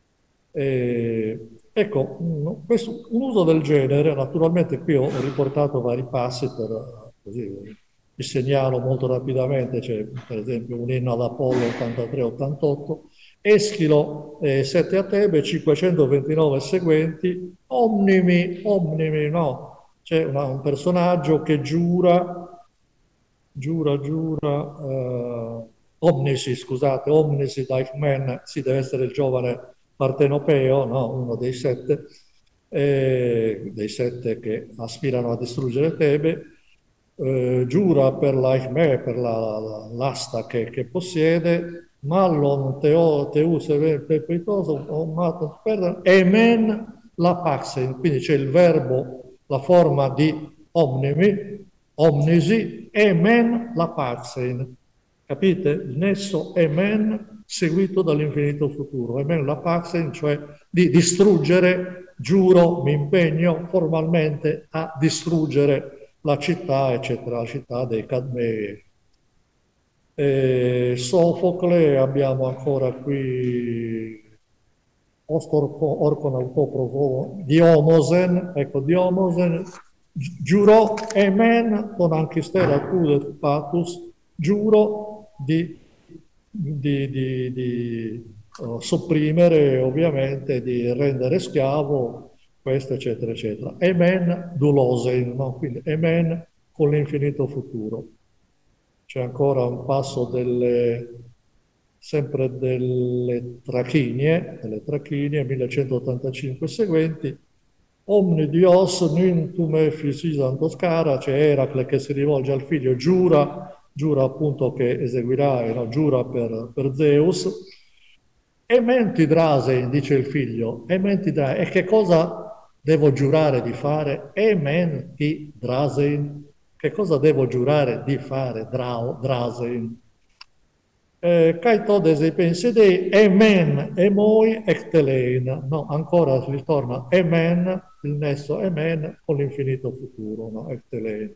E, ecco, un, questo, un uso del genere, naturalmente qui ho riportato vari passi per così vi segnalo molto rapidamente, c'è per esempio un inno ad Apollo ottantatré ottantotto, Eschilo eh, sette a Tebe, cinquecentoventinove seguenti, omnimi, omnimi, no, c'è un personaggio che giura, giura, giura, eh, omnisi, scusate, omnisi Deichmann, si deve essere il giovane Partenopeo, no, uno dei sette, eh, dei sette che aspirano a distruggere Tebe, eh, giura per l'Aichme, per l'asta la, che, che possiede, Mallon, Teo, Teus, Perpetuoso, Emen, la Paxen, quindi c'è il verbo, la forma di omnimi, omnisi, Emen, la Paxen. Capite? Il nesso Emen seguito dall'infinito futuro. Emen, la Paxen, cioè di distruggere, giuro, mi impegno formalmente a distruggere la città, eccetera, la città dei Cadmei. E Sofocle, abbiamo ancora qui Orcon autoprovo Diomosen, ecco Diomosen giurò emen con anchistera tudet patus, giuro di, di, di, di uh, sopprimere, ovviamente di rendere schiavo questo, eccetera, eccetera. Emen dulosen, no? Quindi emen con l'infinito futuro. C'è ancora un passo delle, sempre delle Trachinie, delle Trachinie, millecentottantacinque seguenti, Omni Dios nintume fisisam toscara, c'è Eracle che si rivolge al figlio, giura giura appunto che eseguirà, no, giura per, per Zeus, e menti Drasein, dice il figlio, e menti Drasein, e che cosa devo giurare di fare? E menti Drasein, che cosa devo giurare di fare, Drao, Drasein? Eh, Kai todes e pensedei, emen, emoi, ectelein. No, ancora ritorna emen, il nesso emen con l'infinito futuro, no? Ectelein.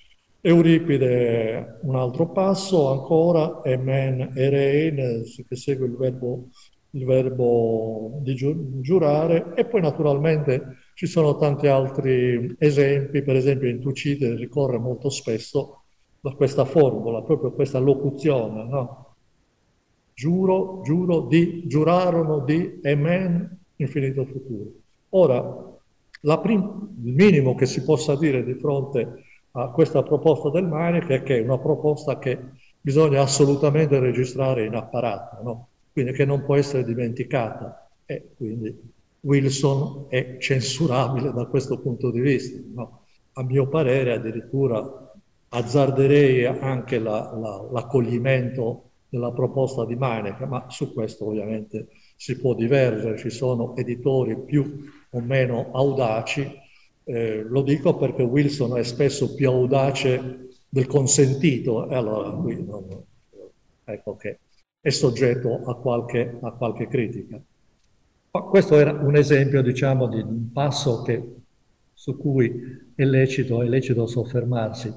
Euripide, un altro passo, ancora emen, erein, che segue il verbo, il verbo di giurare, e poi naturalmente ci sono tanti altri esempi, per esempio in Tucide ricorre molto spesso da questa formula, proprio questa locuzione, no? Giuro, giuro di, giurarono di, emen, infinito futuro. Ora, il minimo che si possa dire di fronte a questa proposta del Manic è che è una proposta che bisogna assolutamente registrare in apparato, no? Quindi che non può essere dimenticata, e quindi Wilson è censurabile da questo punto di vista, no? A mio parere addirittura azzarderei anche la, la, l'accoglimento della proposta di Meineke, ma su questo ovviamente si può divergere, ci sono editori più o meno audaci, eh, lo dico perché Wilson è spesso più audace del consentito, e allora qui non, ecco che è soggetto a qualche, a qualche critica. Ma questo era un esempio, diciamo, di un passo che, su cui è lecito, è lecito soffermarsi.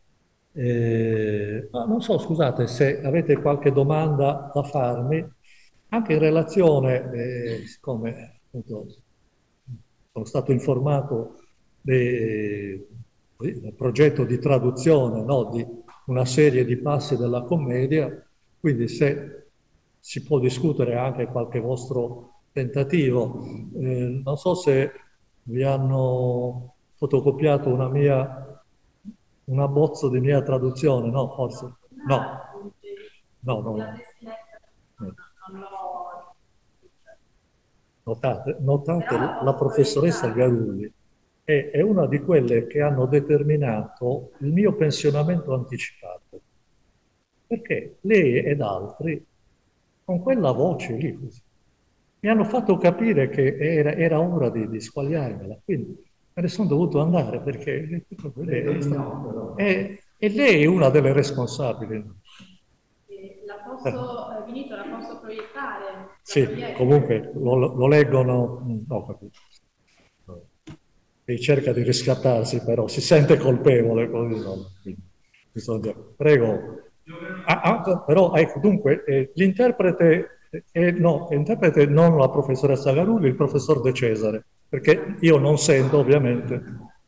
Eh, ma non so, scusate, se avete qualche domanda da farmi, anche in relazione, eh, siccome appunto sono stato informato de- del progetto di traduzione, no, di una serie di passi della commedia, quindi se si può discutere anche qualche vostro tentativo. Eh, non so se vi hanno fotocopiato una mia, un abbozzo di mia traduzione, no, forse? No, no, no. no. Notate, notate la professoressa Garulli è, è una di quelle che hanno determinato il mio pensionamento anticipato, perché lei ed altri, con quella voce lì, così, mi hanno fatto capire che era, era ora di, di squagliarmela, quindi me ne sono dovuto andare perché lei, è, e lei è una delle responsabili. La posso, eh. Vinito, la posso proiettare? Sì, comunque lo, lo leggono, no, capito. E cerca di riscattarsi, però si sente colpevole, così no. Bisogna, prego. Ah, ah, però ecco, dunque, eh, l'interprete, eh, no, l'interprete non la professoressa Garulli, il professor De Cesare, perché io non sento ovviamente.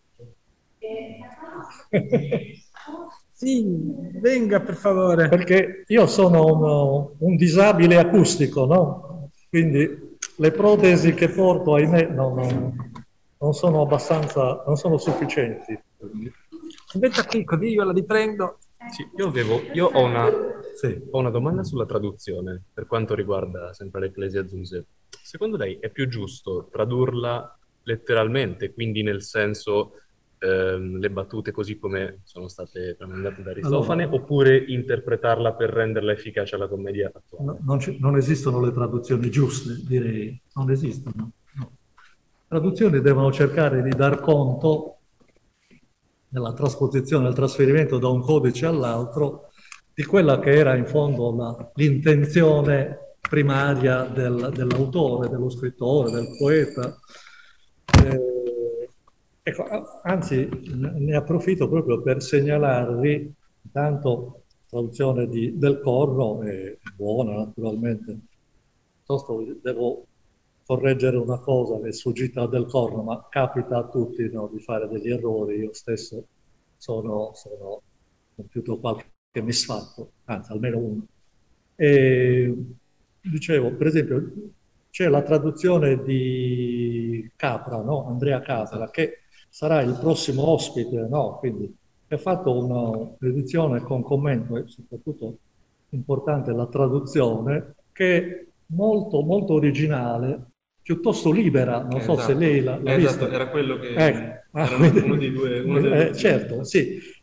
Sì, venga per favore. Perché io sono un, un disabile acustico, no? Quindi le protesi che porto, ahimè, no, no, non sono abbastanza, non sono sufficienti. Metta qui, così io la riprendo. Sì, io, avevo, io ho, una, Sì. ho una domanda sulla traduzione per quanto riguarda sempre l'Ecclesia Zuse. Secondo lei è più giusto tradurla letteralmente, quindi nel senso ehm, le battute così come sono state tramandate da Aristofane, Allora, oppure interpretarla per renderla efficace alla commedia attuale? no, non, non, esistono le traduzioni giuste, direi, non esistono. No. Le traduzioni devono cercare di dar conto nella trasposizione, nel trasferimento da un codice all'altro, di quella che era in fondo l'intenzione primaria del, dell'autore, dello scrittore, del poeta. Eh, ecco, anzi, ne approfitto proprio per segnalarvi, intanto, la traduzione di, del Corno è buona, naturalmente. Piuttosto devo correggere una cosa che è sfuggita del Corno, ma capita a tutti, no, di fare degli errori. Io stesso sono, sono compiuto qualche misfatto, anzi almeno uno. E, dicevo, per esempio, c'è la traduzione di Capra, no? Andrea Capra, che sarà il prossimo ospite, no? Quindi ha fatto un'edizione con commento e soprattutto importante la traduzione, che è molto, molto originale, piuttosto libera, non so Esatto. se lei l'ha, l'ha Esatto, vista. era quello che Eh, ah, era quindi, uno dei due, uno delle eh, due certo, sì,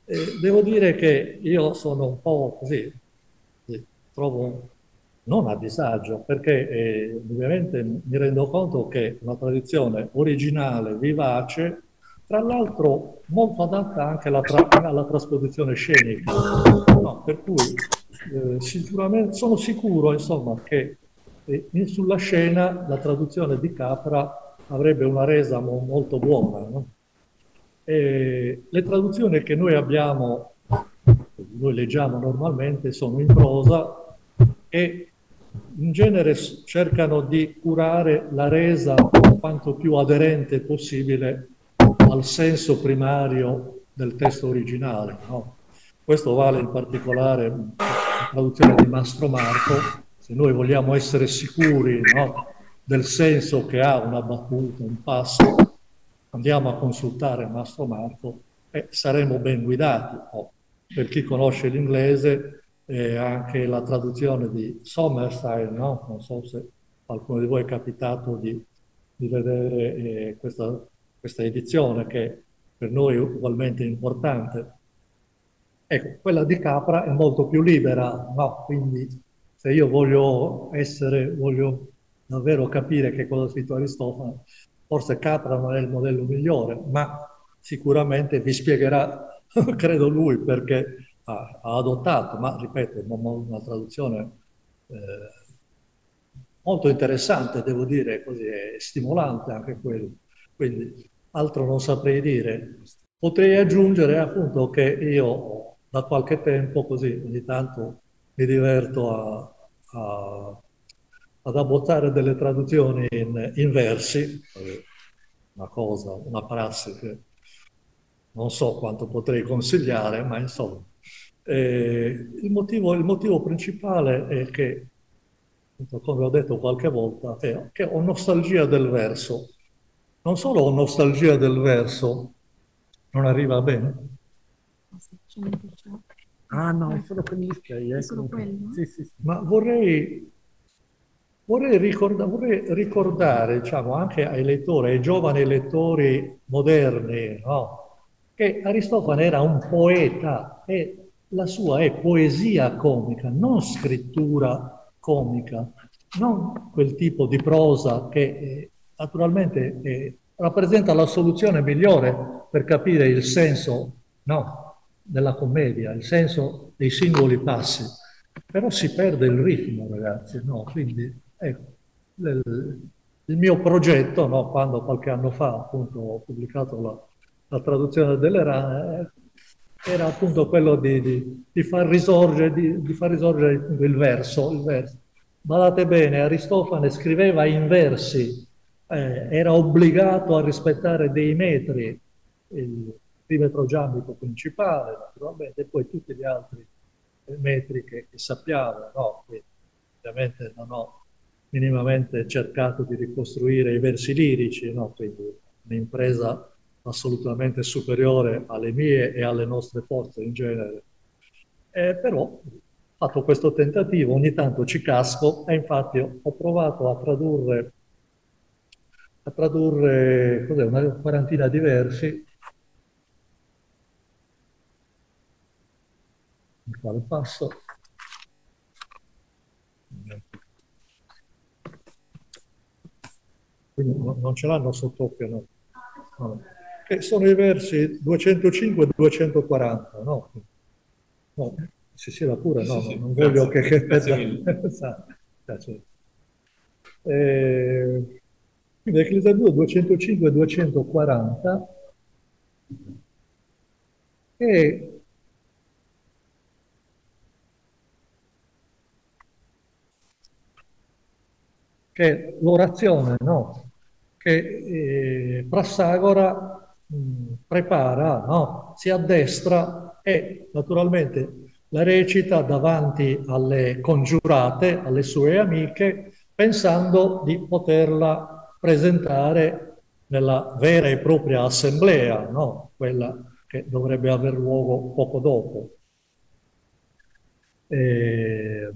Eh, devo dire che io sono un po' così, mi trovo non a disagio, perché eh, ovviamente mi rendo conto che è una tradizione originale, vivace, tra l'altro molto adatta anche alla, tra- alla trasposizione scenica. No, per cui eh, sicuramente sono sicuro, insomma, che eh, in- sulla scena la traduzione di Capra avrebbe una resa mo- molto buona, no? E le traduzioni che noi abbiamo, noi leggiamo normalmente, sono in prosa e in genere s- cercano di curare la resa quanto più aderente possibile al senso primario del testo originale, no? Questo vale in particolare per la traduzione di Mastro Marco. Se noi vogliamo essere sicuri, no, del senso che ha una battuta, un passo, andiamo a consultare Mastro Marco e saremo ben guidati. O, per chi conosce l'inglese, eh, anche la traduzione di Sommerstein, no? Non so se qualcuno di voi è capitato di, di vedere eh, questa, questa edizione che per noi è ugualmente importante. Ecco, quella di Capra è molto più libera, no? Quindi se io voglio essere, voglio davvero capire che cosa ha scritto Aristofane, forse Capra non è il modello migliore, ma sicuramente vi spiegherà, credo lui, perché ha, ha adottato, ma ripeto, una traduzione eh, molto interessante, devo dire, così è stimolante anche quello. Quindi altro non saprei dire. Potrei aggiungere appunto che io da qualche tempo così ogni tanto mi diverto a, a- ad abbozzare delle traduzioni in, in versi, eh, una cosa, una prassi che non so quanto potrei consigliare, ma insomma. Eh, il motivo, il motivo principale è che, appunto, come ho detto qualche volta, è che ho nostalgia del verso. Non solo ho nostalgia del verso, non arriva bene, Ah no, è solo con gli spray, È eh, solo comunque. quello? Sì, sì, sì. ma vorrei, vorrei ricorda- vorrei ricordare, diciamo, anche ai lettori, ai giovani lettori moderni, no? Che Aristofane era un poeta e la sua è poesia comica, non scrittura comica, non quel tipo di prosa che eh, naturalmente eh, rappresenta la soluzione migliore per capire il senso, no, della commedia, il senso dei singoli passi. Però si perde il ritmo, ragazzi, no? Quindi, ecco, il, il mio progetto, no, quando qualche anno fa appunto ho pubblicato la, la traduzione delle rane, eh, era appunto quello di, di, di far risorgere, di, di far risorgere il verso, il verso. Badate bene, Aristofane scriveva in versi, eh, era obbligato a rispettare dei metri, il trimetro giambico principale, naturalmente, e poi tutti gli altri metri che, che sappiamo, no? Quindi, ovviamente non ho minimamente cercato di ricostruire i versi lirici, no? Quindi un'impresa assolutamente superiore alle mie e alle nostre forze in genere. Eh, però ho fatto questo tentativo, ogni tanto ci casco e infatti ho, ho provato a tradurre, a tradurre cos'è, una quarantina di versi, il quale passo. Quindi no- non ce l'hanno sott'occhio, no? No. Che sono i versi duecentocinque e duecentoquaranta, no? No, si sieda pure, no, Sì, no, sì, non voglio grazie, che... che grazie mille. Grazie. Eh, quindi Ecclesiastes duecentocinque e duecentoquaranta e che è l'orazione, no? Che eh, Prassagora mh, prepara, no? Si addestra e naturalmente la recita davanti alle congiurate, alle sue amiche, pensando di poterla presentare nella vera e propria assemblea, no? Quella che dovrebbe aver luogo poco dopo. E,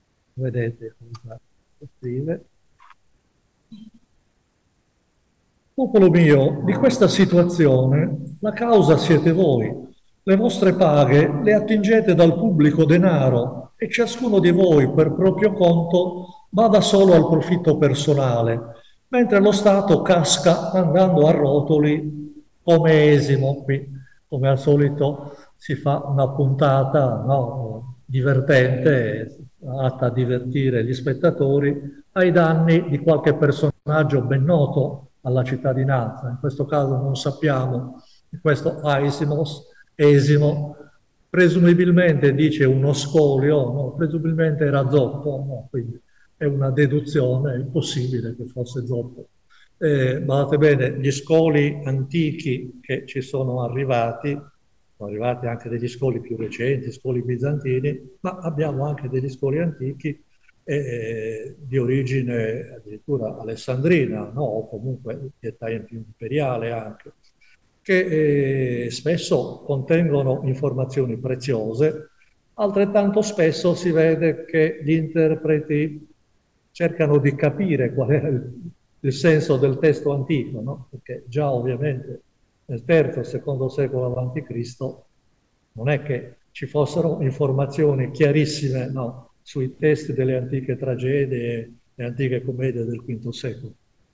vedete cosa scrive. Popolo mio, di questa situazione la causa siete voi. Le vostre paghe le attingete dal pubblico denaro e ciascuno di voi per proprio conto bada solo al profitto personale, mentre lo Stato casca andando a rotoli come esimo. Qui, come al solito, si fa una puntata, no, divertente, atta a divertire gli spettatori, ai danni di qualche personaggio ben noto alla cittadinanza. In questo caso non sappiamo, questo Aisimos, Esimo, presumibilmente dice uno scolio, no? Presumibilmente era Zoppo, no? Quindi è una deduzione, è possibile che fosse Zoppo. Eh, guardate bene, gli scoli antichi che ci sono arrivati, sono arrivati anche degli scoli più recenti, scoli bizantini, ma abbiamo anche degli scoli antichi eh, di origine addirittura alessandrina, no? O comunque di età più imperiale anche, che eh, spesso contengono informazioni preziose. Altrettanto spesso si vede che gli interpreti cercano di capire qual è il, il senso del testo antico, no? Perché già ovviamente nel terzo e secondo secolo avanti Cristo non è che ci fossero informazioni chiarissime, no, sui testi delle antiche tragedie e antiche commedie del quinto secolo.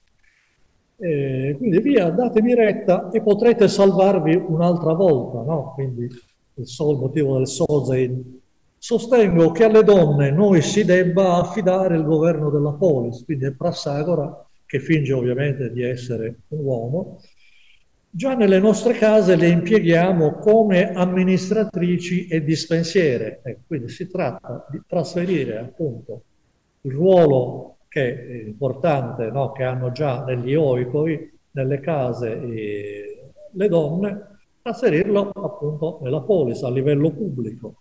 E quindi via, datemi retta e potrete salvarvi un'altra volta, no? Quindi il sol, motivo del Sozein. Sostengo che alle donne noi si debba affidare il governo della polis, quindi è Prassagora, che finge ovviamente di essere un uomo. Già nelle nostre case le impieghiamo come amministratrici e dispensiere. Eh, quindi si tratta di trasferire appunto il ruolo che è importante, no? Che hanno già negli oikoi, nelle case eh, le donne, trasferirlo appunto nella polis a livello pubblico.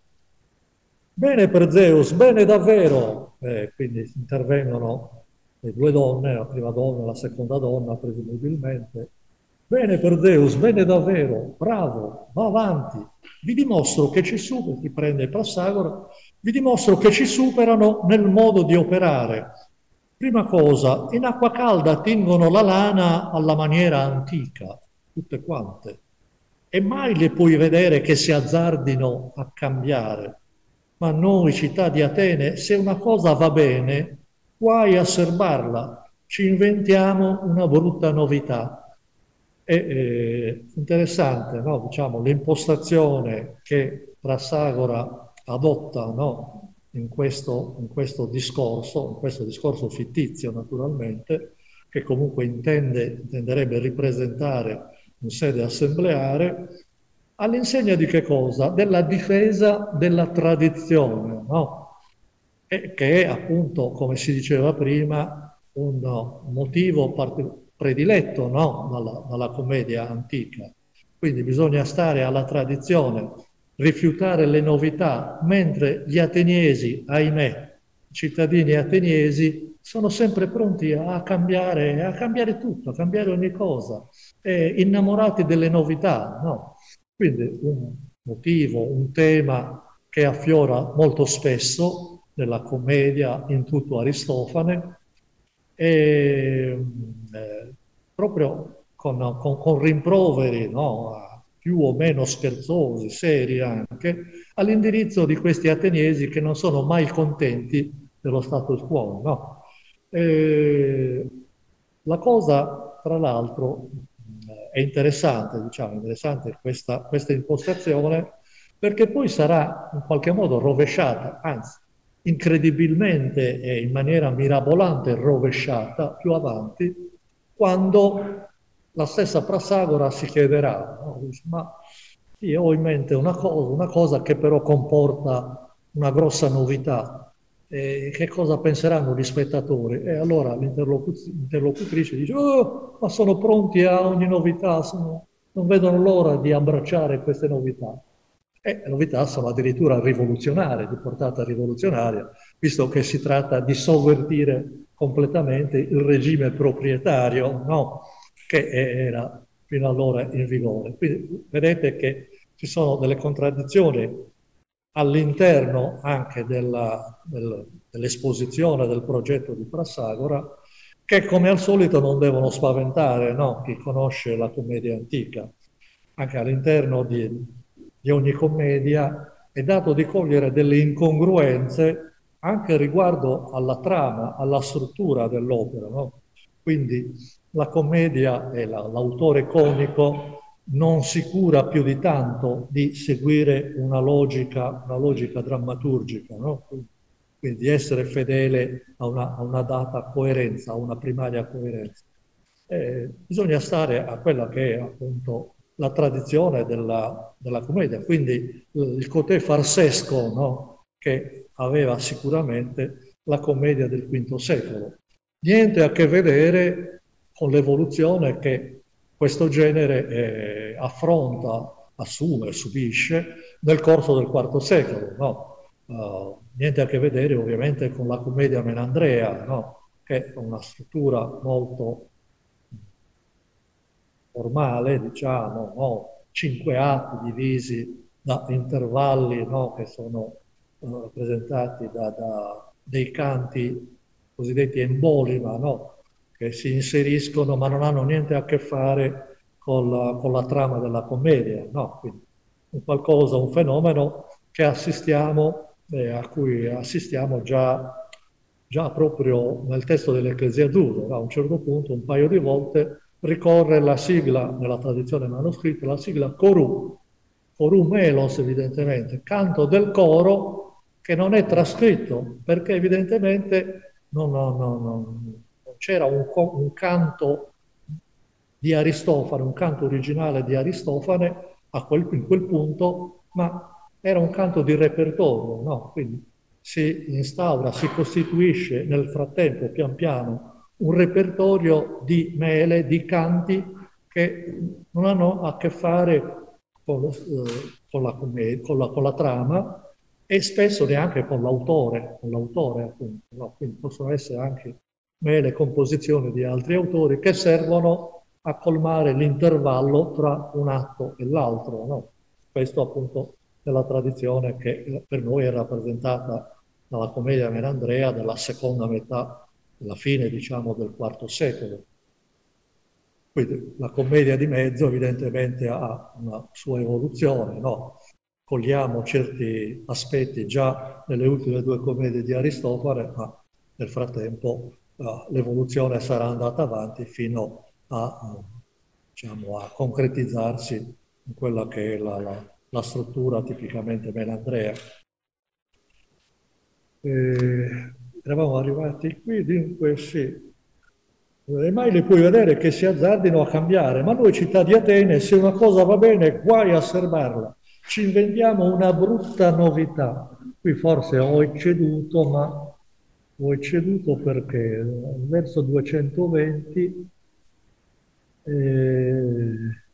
Bene per Zeus, bene davvero, eh, quindi intervengono le due donne, la prima donna e la seconda donna presumibilmente. Bene per Zeus, bene davvero, bravo, va avanti. Vi dimostro che ci superano, ti prende Prassagora, vi dimostro che ci superano nel modo di operare. Prima cosa, in acqua calda tingono la lana alla maniera antica, tutte quante, e mai le puoi vedere che si azzardino a cambiare. Ma noi, città di Atene, se una cosa va bene, guai a serbarla, ci inventiamo una brutta novità. È eh, interessante, no? Diciamo, l'impostazione che Prassagora adotta, no? in, questo, in questo discorso, in questo discorso fittizio naturalmente, che comunque intende, intenderebbe ripresentare in sede assembleare, all'insegna di che cosa? Della difesa della tradizione, no? E che è appunto, come si diceva prima, un motivo prediletto, no? dalla, dalla commedia antica. Quindi bisogna stare alla tradizione, rifiutare le novità, mentre gli ateniesi, ahimè, i cittadini ateniesi, sono sempre pronti a cambiare, a cambiare tutto, a cambiare ogni cosa, eh, innamorati delle novità, no? Quindi un motivo, un tema che affiora molto spesso nella commedia, in tutto Aristofane, e eh, proprio con, con, con rimproveri, no? più o meno scherzosi, seri anche, all'indirizzo di questi ateniesi che non sono mai contenti dello status quo. No? E la cosa, tra l'altro, è interessante, diciamo, interessante questa, questa impostazione, perché poi sarà in qualche modo rovesciata, anzi, incredibilmente e in maniera mirabolante rovesciata più avanti, quando la stessa Prassagora si chiederà, no? Dice, ma io ho in mente una cosa, una cosa che però comporta una grossa novità, e che cosa penseranno gli spettatori? E allora l'interlocutrice dice, oh, ma sono pronti a ogni novità, sono, non vedono l'ora di abbracciare queste novità. E le novità sono addirittura rivoluzionarie, di portata rivoluzionaria, visto che si tratta di sovvertire completamente il regime proprietario, no? Che era fino allora in vigore. Quindi vedete che ci sono delle contraddizioni all'interno anche della, del, dell'esposizione del progetto di Prassagora, che come al solito non devono spaventare, no? Chi conosce la commedia antica. Anche all'interno di, di ogni commedia è dato di cogliere delle incongruenze anche riguardo alla trama, alla struttura dell'opera, no? Quindi la commedia e la, l'autore comico non si cura più di tanto di seguire una logica, una logica drammaturgica, no? Quindi di essere fedele a una, a una data coerenza, a una primaria coerenza. Eh, bisogna stare a quella che è appunto la tradizione della, della commedia, quindi il cotè farsesco, no? Che aveva sicuramente la commedia del quinto secolo. Niente a che vedere con l'evoluzione che questo genere eh, affronta, assume, subisce nel corso del quarto secolo, no? Uh, niente a che vedere ovviamente con la commedia menandrea, no? Che è una struttura molto formale, diciamo, no? Cinque atti divisi da intervalli, no? Che sono uh, rappresentati da, da dei canti cosiddetti embolima, no? Che si inseriscono ma non hanno niente a che fare con la, con la trama della commedia, no? Quindi un qualcosa, un fenomeno che assistiamo, eh, a cui assistiamo già, già proprio nel testo dell'Ecclesiazuso. A un certo punto, un paio di volte, ricorre la sigla, nella tradizione manoscritta, la sigla Corù, Corù Melos evidentemente, canto del coro che non è trascritto, perché evidentemente non, non, non, non c'era un, un canto di Aristofane, un canto originale di Aristofane a quel, in quel punto, ma era un canto di repertorio, no? Quindi si instaura, si costituisce nel frattempo, pian piano, un repertorio di mele, di canti che non hanno a che fare con, lo, eh, con, la, con, la, con la trama e spesso neanche con l'autore, con l'autore appunto, no? Quindi possono essere anche mele composizioni di altri autori che servono a colmare l'intervallo tra un atto e l'altro, no? Questo appunto nella tradizione che per noi è rappresentata dalla commedia menandrea della seconda metà, della fine diciamo del quarto secolo. Quindi la commedia di mezzo evidentemente ha una sua evoluzione, no? Cogliamo certi aspetti già nelle ultime due commedie di Aristofane, ma nel frattempo uh, l'evoluzione sarà andata avanti fino a, uh, diciamo, a concretizzarsi in quella che è la, la, la struttura tipicamente menandrea. Eh, eravamo arrivati qui, dunque sì. E mai li puoi vedere che si azzardino a cambiare, ma noi città di Atene, se una cosa va bene, guai a serbarla. Ci inventiamo una brutta novità. Qui forse ho ecceduto, ma ho ecceduto perché verso duecentoventi, eh,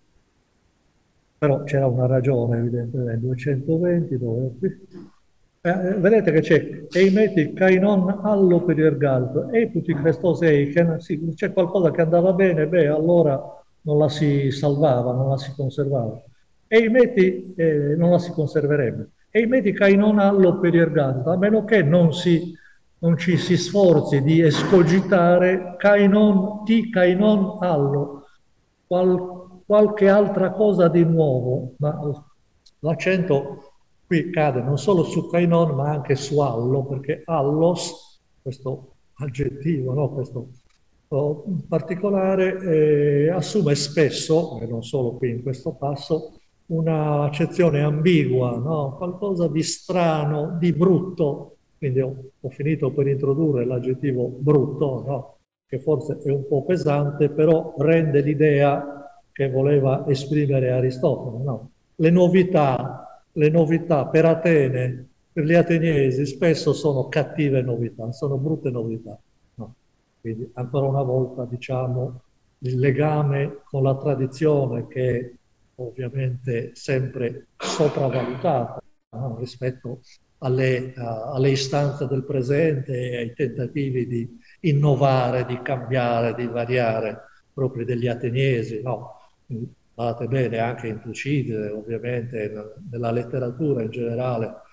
però c'era una ragione evidentemente, duecentoventi, dove eh, vedete che c'è Eimeti Kainon allo per il galdo, e tutti questo sei, che sì, c'è qualcosa che andava bene, beh, allora non la si salvava, non la si conservava. Eimeti eh, non la si conserverebbe. Eimeti Kainon allo per il galdo, a meno che non, si, non ci si sforzi di escogitare Kainon ti Kainon allo, qual, qualche altra cosa di nuovo, ma l'accento qui cade non solo su Kainon ma anche su allo, perché allos, questo aggettivo, no? Questo oh, in particolare, eh, assume spesso, e non solo qui in questo passo, una accezione ambigua, no? Qualcosa di strano, di brutto. Quindi ho, ho finito per introdurre l'aggettivo brutto, no? Che forse è un po' pesante, però rende l'idea che voleva esprimere Aristotele, no? Le novità le novità per Atene, per gli ateniesi, spesso sono cattive novità, sono brutte novità. No. Quindi ancora una volta diciamo il legame con la tradizione che è ovviamente sempre sopravvalutata, no? Rispetto alle, uh, alle istanze del presente e ai tentativi di innovare, di cambiare, di variare proprio degli ateniesi. No? Guardate bene anche in Tucidide, ovviamente nella letteratura in generale,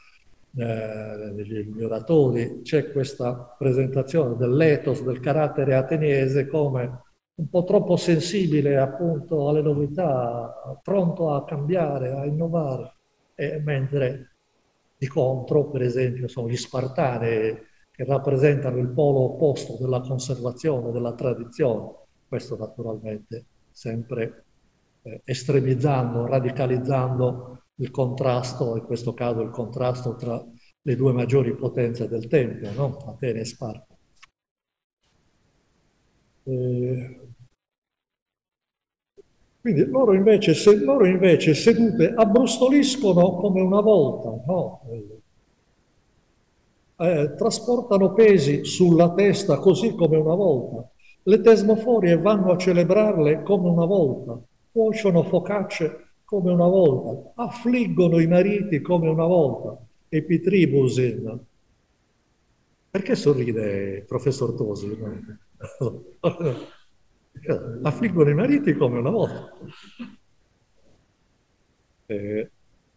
eh, negli oratori, c'è questa presentazione dell'ethos, del carattere ateniese come un po' troppo sensibile appunto alle novità, pronto a cambiare, a innovare, e mentre di contro, per esempio, sono gli Spartani che rappresentano il polo opposto della conservazione, della tradizione, questo naturalmente sempre eh, estremizzando, radicalizzando il contrasto, in questo caso il contrasto tra le due maggiori potenze del tempo, no? Atene e Sparta. Eh, quindi loro invece, se, loro invece sedute abbrustoliscono come una volta, no? Eh, trasportano pesi sulla testa così come una volta, le tesmoforie vanno a celebrarle come una volta, cuociono focacce come una volta, affliggono i mariti come una volta. Epitribusin. Perché sorride, professor Tosi? Affliggono i mariti come una volta. Eh,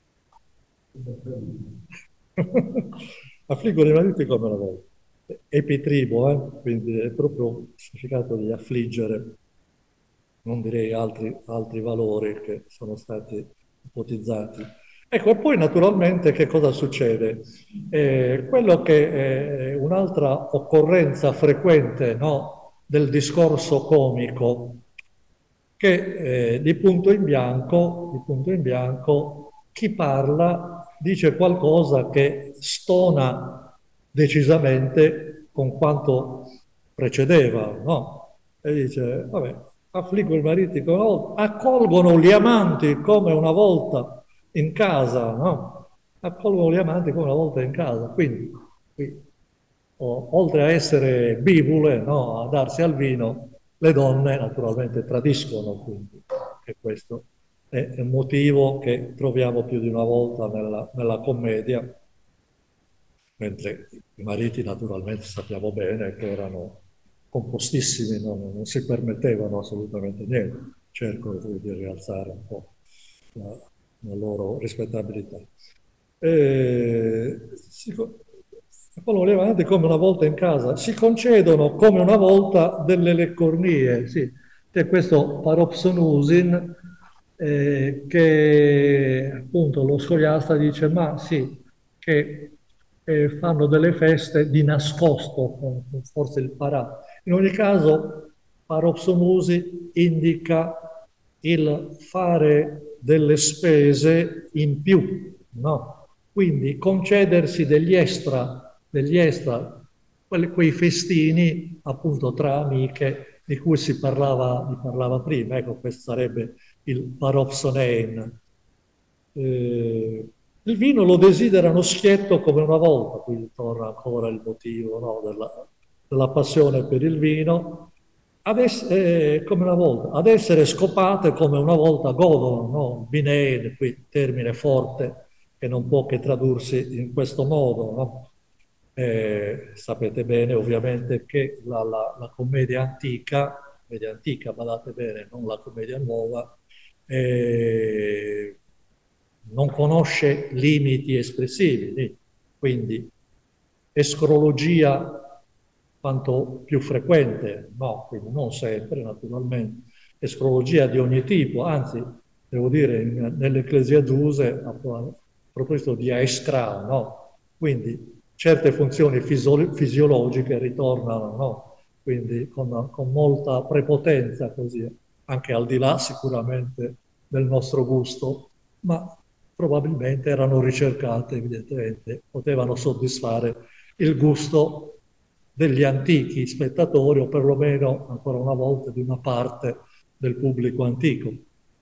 affliggono i mariti come una volta. Epitribo, eh? Quindi è proprio il significato di affliggere, non direi altri, altri valori che sono stati ipotizzati. Ecco, e poi naturalmente che cosa succede? Eh, quello che è un'altra occorrenza frequente, no, del discorso comico, che eh, di punto in bianco, di punto in bianco, chi parla dice qualcosa che stona decisamente con quanto precedeva, no? E dice, vabbè, affliggo i mariti come una volta, accolgono gli amanti come una volta in casa, no? Accolgono gli amanti come una volta in casa, quindi, qui, o, oltre a essere bibule, no? A darsi al vino, le donne naturalmente tradiscono, quindi, e questo è un motivo che troviamo più di una volta nella, nella commedia, mentre i mariti naturalmente sappiamo bene che erano compostissimi, non, non si permettevano assolutamente niente. Cerco di rialzare un po' la, la loro rispettabilità. E, si, poi lo voleva avanti come una volta in casa, si concedono come una volta delle leccornie, sì, c'è questo paropsonusin eh, che appunto lo scoliasta dice ma sì, che eh, fanno delle feste di nascosto, con, con forse il parà. In ogni caso paropsonusi indica il fare delle spese in più, no? Quindi concedersi degli extra, degli extra, quei festini appunto tra amiche di cui si parlava, si parlava prima. Ecco, questo sarebbe il paropsonein. Eh, il vino lo desiderano schietto come una volta, quindi torna ancora il motivo, no, della, della passione per il vino, ad essere, eh, come una volta, ad essere scopate come una volta godono, no? Binein, qui termine forte che non può che tradursi in questo modo, no? Eh, sapete bene ovviamente che la, la, la commedia antica, commedia antica, badate bene, non la commedia nuova, eh, non conosce limiti espressivi, quindi escrologia quanto più frequente, no, quindi non sempre naturalmente, escrologia di ogni tipo, anzi devo dire nell'Ecclesia Giuse a proposito di aescra, no? Quindi certe funzioni fisiologiche ritornano, no? Quindi con, con molta prepotenza così, anche al di là sicuramente del nostro gusto, ma probabilmente erano ricercate, evidentemente, potevano soddisfare il gusto degli antichi spettatori o perlomeno, ancora una volta, di una parte del pubblico antico.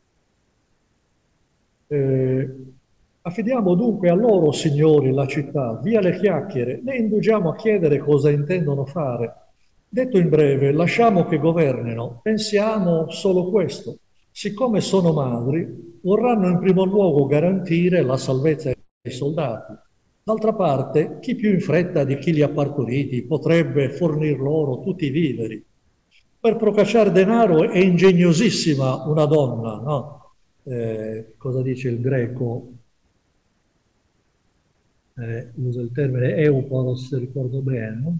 Eh, affidiamo dunque a loro, signori, la città, via le chiacchiere, ne indugiamo a chiedere cosa intendono fare. Detto in breve, lasciamo che governino, pensiamo solo questo. Siccome sono madri, vorranno in primo luogo garantire la salvezza ai soldati. D'altra parte, chi più in fretta di chi li ha partoriti potrebbe fornir loro tutti i viveri. Per procacciare denaro è ingegnosissima una donna, no? Eh, cosa dice il greco? eh, uso il termine euporos se ricordo bene, no?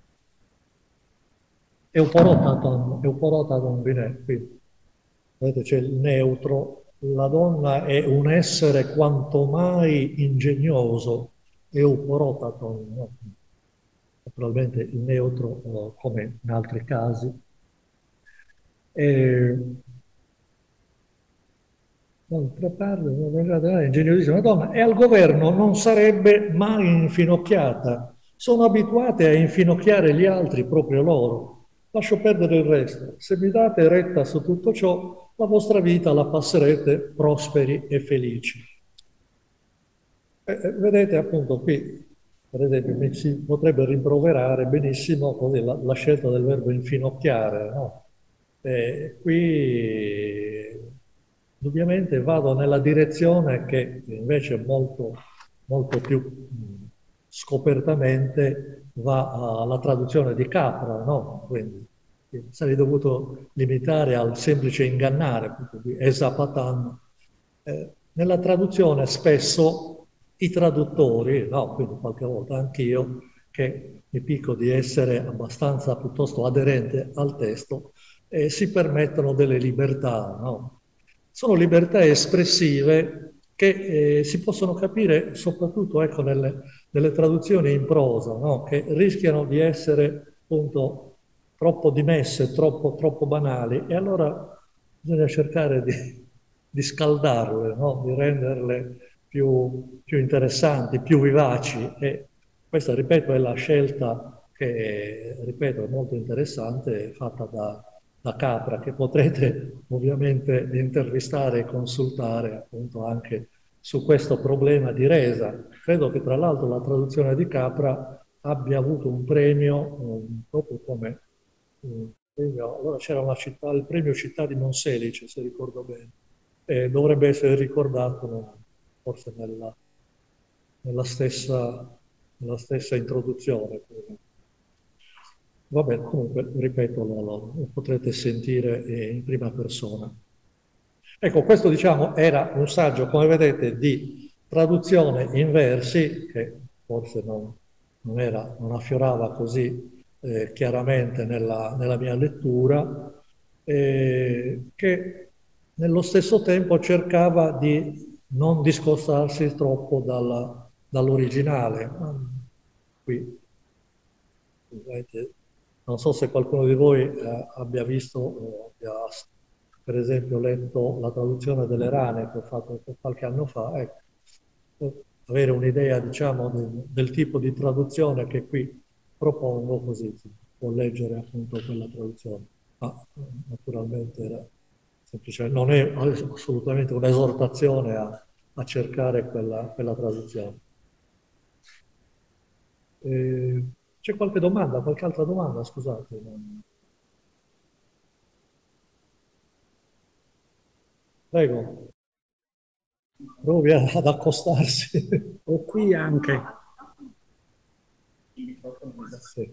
Euporotaton, euporotaton bine, qui vedete c'è il neutro, la donna è un essere quanto mai ingegnoso, euporotaton, no? Naturalmente il neutro eh, come in altri casi. E, d'altra parte, ingegnosissima donna, e al governo non sarebbe mai infinocchiata. Sono abituate a infinocchiare gli altri, proprio loro. Lascio perdere il resto. Se mi date retta su tutto ciò, la vostra vita la passerete prosperi e felici. E, vedete appunto qui, per esempio, mi si potrebbe rimproverare benissimo così la, la scelta del verbo infinocchiare, no? E qui ovviamente vado nella direzione che invece molto, molto più scopertamente va alla traduzione di Capra, no? Quindi sarei dovuto limitare al semplice ingannare, di esapatan. Eh, nella traduzione spesso i traduttori, no? Quindi qualche volta anch'io, che mi picco di essere abbastanza piuttosto aderente al testo, eh, si permettono delle libertà, no? Sono libertà espressive che eh, si possono capire soprattutto ecco, nelle, nelle traduzioni in prosa, no? Che rischiano di essere appunto troppo dimesse, troppo, troppo banali, e allora bisogna cercare di, di scaldarle, no? Di renderle più, più interessanti, più vivaci. E questa, ripeto, è la scelta che, ripeto, è molto interessante, fatta da, da Capra, che potrete ovviamente intervistare e consultare appunto anche su questo problema di resa. Credo che tra l'altro la traduzione di Capra abbia avuto un premio, um, proprio come un premio, allora c'era una città, il premio Città di Monselice, se ricordo bene, e dovrebbe essere ricordato no, forse nella, nella, stessa, nella stessa introduzione. Va bene, comunque, ripeto, lo, lo potrete sentire in prima persona. Ecco, questo diciamo era un saggio, come vedete, di traduzione in versi, che forse non, non, era, non affiorava così eh, chiaramente nella, nella mia lettura, eh, che nello stesso tempo cercava di non discostarsi troppo dalla, dall'originale. Qui, vedete, non so se qualcuno di voi eh, abbia visto o abbia per esempio letto la traduzione delle rane che ho fatto qualche anno fa, ecco, avere un'idea diciamo del, del tipo di traduzione che qui propongo, così si può leggere appunto quella traduzione. Ma naturalmente era semplicemente, non è assolutamente un'esortazione a, a cercare quella, quella traduzione. Eh, c'è qualche domanda, qualche altra domanda, scusate? Prego, provi ad accostarsi. O qui anche. Sì.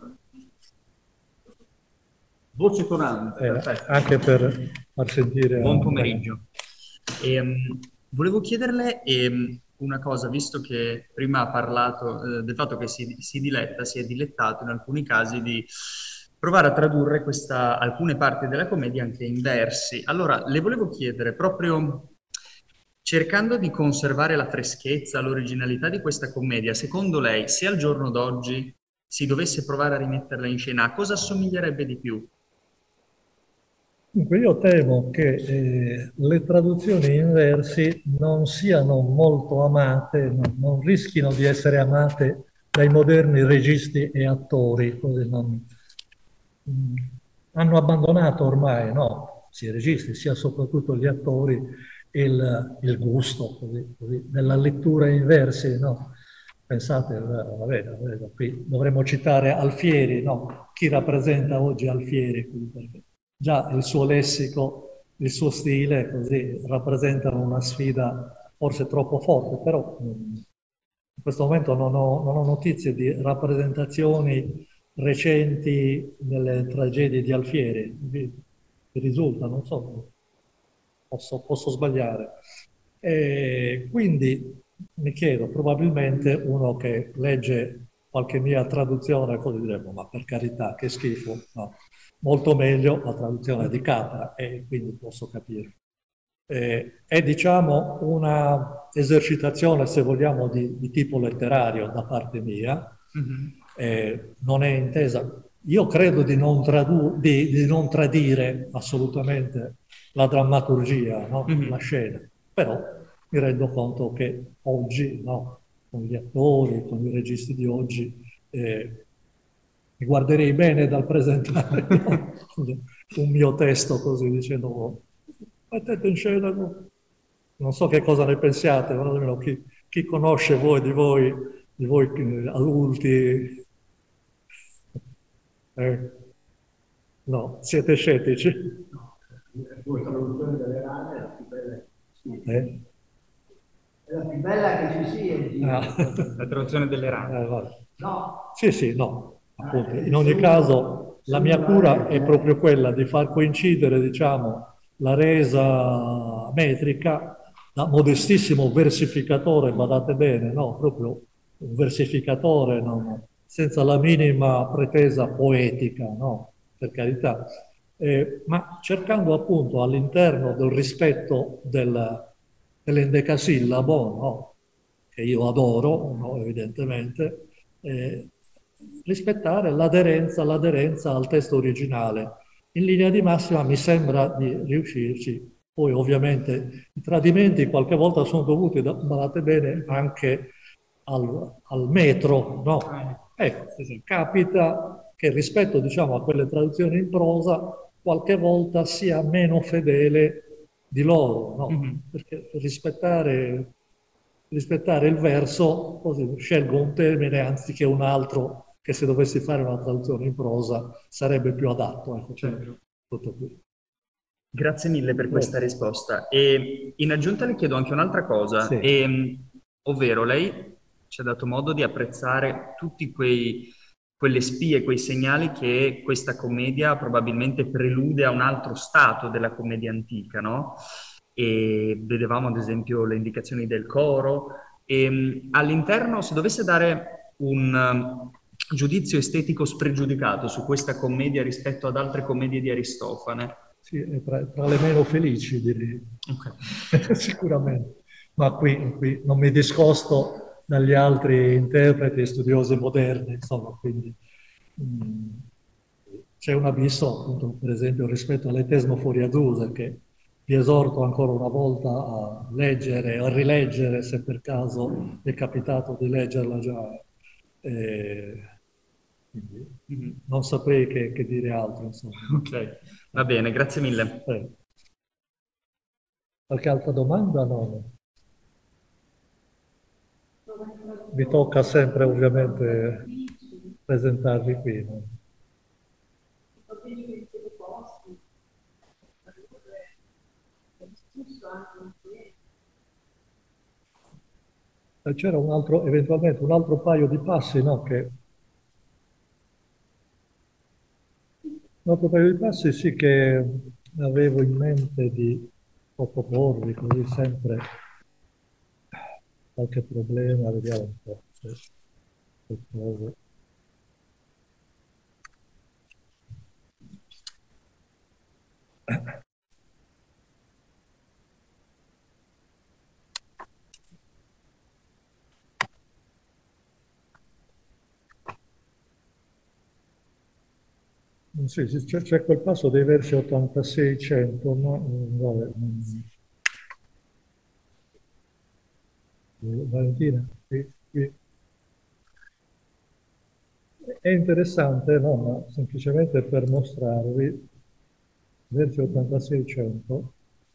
Voce tonante, Eh, anche per far sentire... Buon pomeriggio. Ehm, volevo chiederle ehm, una cosa, visto che prima ha parlato eh, del fatto che si, si diletta, si è dilettato in alcuni casi di provare a tradurre questa, alcune parti della commedia anche in versi. Allora, le volevo chiedere, proprio cercando di conservare la freschezza, l'originalità di questa commedia, secondo lei, se al giorno d'oggi si dovesse provare a rimetterla in scena, a cosa assomiglierebbe di più? Dunque, io temo che eh, le traduzioni in versi non siano molto amate, non, non rischino di essere amate dai moderni registi e attori, così non, mh, hanno abbandonato ormai, no, sia i registi sia soprattutto gli attori, il, il gusto così, così, della lettura in versi, no? Pensate, vabbè, vabbè, qui dovremmo citare Alfieri, no? Chi rappresenta oggi Alfieri? Perché già il suo lessico, il suo stile, così, rappresentano una sfida forse troppo forte, però in questo momento non ho, non ho notizie di rappresentazioni recenti delle tragedie di Alfieri. Vi, vi risulta? Non so, posso, posso sbagliare. E quindi mi chiedo, probabilmente uno che legge qualche mia traduzione, così diremo, ma per carità, che schifo, no. Molto meglio la traduzione di Capra, e quindi posso capire. Eh, è, diciamo, una esercitazione, se vogliamo, di, di tipo letterario da parte mia. Mhm. Eh, non è intesa. Io credo di non, tradu- di, di non tradire assolutamente la drammaturgia, no? Mhm. La scena, però mi rendo conto che oggi, no? Con gli attori, con i registi di oggi, eh, mi guarderei bene dal presentare no? un mio testo così dicendo oh, mettete in scena, no? Non so che cosa ne pensiate, ma almeno chi, chi conosce voi di voi, di voi eh, adulti, eh, no, siete scettici? La tua traduzione delle rane è la più bella che ci sia. Eh? È la più bella che ci sia in giro. Ah. La traduzione delle rane. Eh, vabbè. No, Sì, sì, no, appunto. Eh, In ogni se caso, uno- la se mia uno cura legge- è proprio quella di far coincidere, diciamo, la resa metrica da modestissimo versificatore, badate bene, no? Proprio un versificatore, no? Senza la minima pretesa poetica, no? Per carità. Eh, ma cercando appunto all'interno del rispetto del, dell'endecasillabo, no? Che io adoro, no? Evidentemente, eh, rispettare l'aderenza, l'aderenza al testo originale. In linea di massima mi sembra di riuscirci. Poi ovviamente i tradimenti qualche volta sono dovuti, badate bene, anche al, al metro, no? Ecco, capita che rispetto diciamo, a quelle traduzioni in prosa qualche volta sia meno fedele di loro, no? Mhm. Perché rispettare, rispettare il verso, così scelgo un termine anziché un altro che se dovessi fare una traduzione in prosa sarebbe più adatto. Ecco, Certo. tutto qui. Grazie mille per questa risposta. E in aggiunta le chiedo anche un'altra cosa, Sì. e, ovvero lei ci ha dato modo di apprezzare tutti quei, quelle spie, quei segnali che questa commedia probabilmente prelude a un altro stato della commedia antica, no? E vedevamo ad esempio le indicazioni del coro, e all'interno, se dovesse dare un um, giudizio estetico spregiudicato su questa commedia rispetto ad altre commedie di Aristofane. Sì, è tra, tra le meno felici, direi. Ok. Sicuramente. Ma qui, qui non mi discosto dagli altri interpreti e studiosi moderni, insomma, quindi mh, c'è un abisso, appunto, per esempio, rispetto all'Etesmo fuori Azusa, che vi esorto ancora una volta a leggere, a rileggere, se per caso è capitato di leggerla già. Eh, quindi Mhm. non saprei che, che dire altro, insomma. Ok, va bene, grazie mille. Eh. Qualche altra domanda? No. Mi tocca sempre ovviamente presentarvi qui. No? E c'era un altro, eventualmente un altro paio di passi, no? Che, un altro paio di passi sì che avevo in mente di sottoporvi, così sempre qualche problema, vediamo un po'. Se, se trovo. Sì, sì, c'è, c'è quel passo dei versi ottantasei cento, no? Mm, vabbè, mm. Valentina, qui, qui. È interessante, no? Ma semplicemente per mostrarvi, versi ottantasei cento,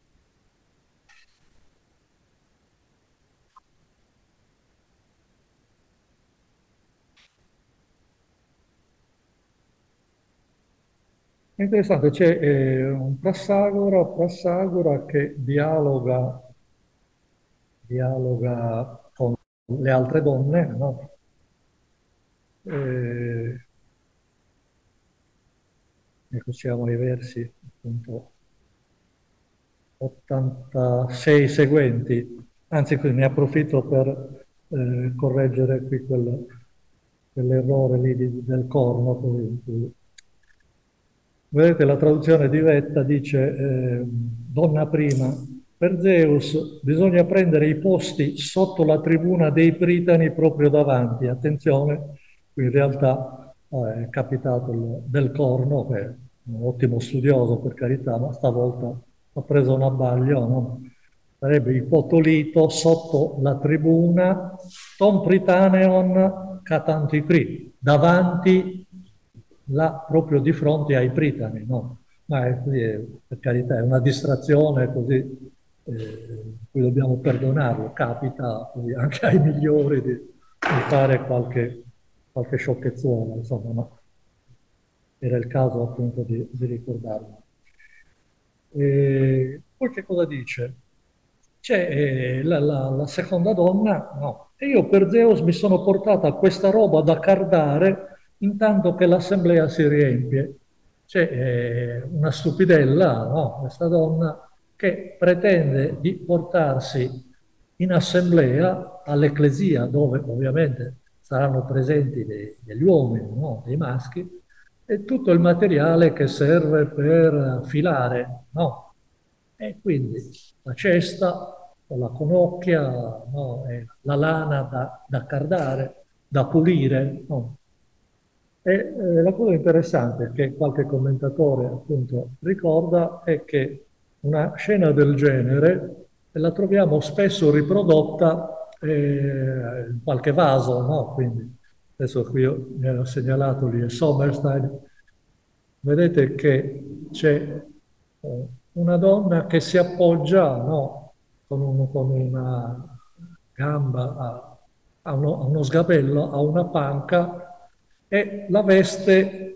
è interessante, c'è eh, un Prassagora, Prassagora che dialoga, dialoga con le altre donne, no? Eh, ecco, siamo ai versi appunto ottantasei seguenti. Anzi, qui ne approfitto per eh, correggere qui quel, quell'errore lì di- del corno. Così. Vedete, la traduzione diretta dice eh, donna prima, per Zeus bisogna prendere i posti sotto la tribuna dei Pritani proprio davanti. Attenzione, qui in realtà eh, è capitato il, del corno, che è un ottimo studioso per carità, ma stavolta ha preso un abbaglio, no? Sarebbe ipotolito sotto la tribuna ton Pritaneon catantipri, davanti là proprio di fronte ai Pritani, no? Ma è, è, per carità è una distrazione così, eh, cui dobbiamo perdonarlo, capita così, anche ai migliori di, di fare qualche, qualche sciocchezzuola, insomma, no? Era il caso appunto di, di ricordarlo. E poi che cosa dice? C'è eh, la, la, la seconda donna, no. E io per Zeus mi sono portata questa roba da cardare intanto che l'assemblea si riempie. C'è eh, una stupidella, no? Questa donna che pretende di portarsi in assemblea all'ecclesia, dove ovviamente saranno presenti dei, degli uomini, no? Dei maschi, e tutto il materiale che serve per filare, no? E quindi la cesta con la conocchia, no? E la lana da, da cardare, da pulire, no? E eh, la cosa interessante che qualche commentatore appunto ricorda è che una scena del genere la troviamo spesso riprodotta eh, in qualche vaso, no? Quindi adesso qui io mi ero segnalato lì Sommerstein, vedete che c'è eh, una donna che si appoggia, no? Con, un, con una gamba a, a, uno, a uno sgabello, a una panca, e la veste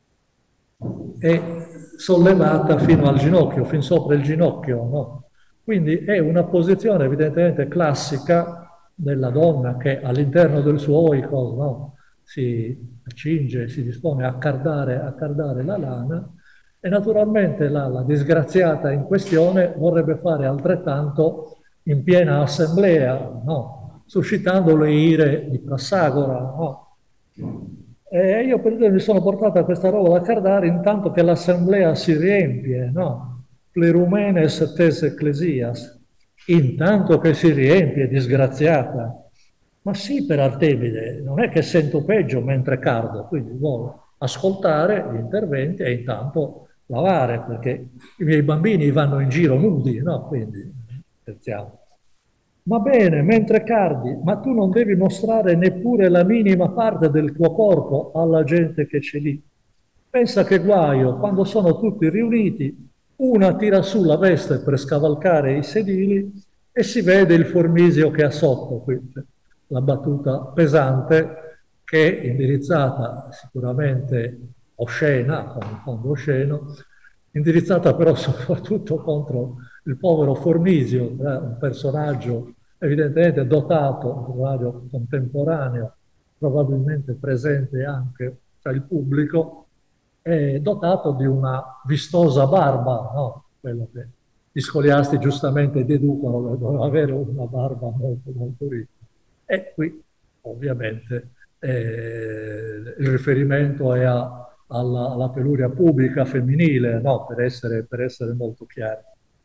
è sollevata fino al ginocchio, fin sopra il ginocchio, no? Quindi è una posizione evidentemente classica della donna che all'interno del suo oikos, no? Si accinge, si dispone a cardare, a cardare la lana, e naturalmente la, la disgraziata in questione vorrebbe fare altrettanto in piena assemblea, no? Suscitando le ire di Prassagora, no? E io per esempio mi sono portata questa roba da cardare intanto che l'assemblea si riempie, no? Plerumenes tes ecclesias, intanto che si riempie, disgraziata. Ma sì, per Artemide, non è che sento peggio mentre cardo, quindi vuole ascoltare gli interventi e intanto lavare, perché i miei bambini vanno in giro nudi, no? Quindi, scherziamo. Va bene, mentre cardi, ma tu non devi mostrare neppure la minima parte del tuo corpo alla gente che c'è lì. Pensa che guaio, quando sono tutti riuniti, una tira su la veste per scavalcare i sedili e si vede il formisio che ha sotto, qui la battuta pesante che è indirizzata sicuramente oscena, con un fondo osceno, indirizzata però soprattutto contro il povero Formisio, eh, un personaggio evidentemente dotato, un personaggio contemporaneo, probabilmente presente anche tra il pubblico, è dotato di una vistosa barba, no? Quello che gli scoliasti giustamente deducono che doveva avere una barba molto molto ricca. E qui ovviamente eh, il riferimento è a, alla, alla peluria pubblica femminile, no? Per essere, per essere molto chiari.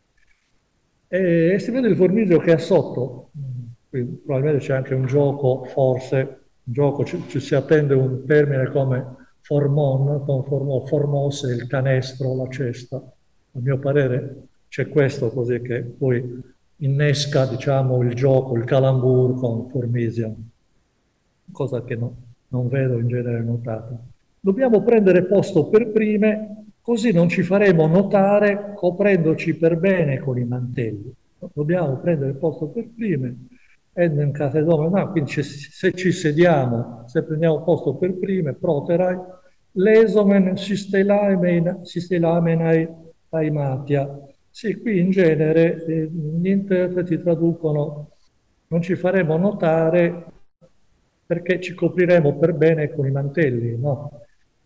E si vede il formiggio che è sotto, qui probabilmente c'è anche un gioco, forse, un gioco, ci, ci si attende un termine come formon, con formon, formos è il canestro, la cesta. A mio parere c'è questo, così che poi innesca, diciamo, il gioco, il calambur con formisia, cosa che no, non vedo in genere notata. Dobbiamo prendere posto per prime, così non ci faremo notare coprendoci per bene con i mantelli. Dobbiamo prendere posto per prime, en catedome, no, quindi se ci sediamo, se prendiamo posto per prime, proterai, lesomen sistelamenai taimatia. Sì, qui in genere eh, gli interpreti traducono non ci faremo notare perché ci copriremo per bene con i mantelli, no?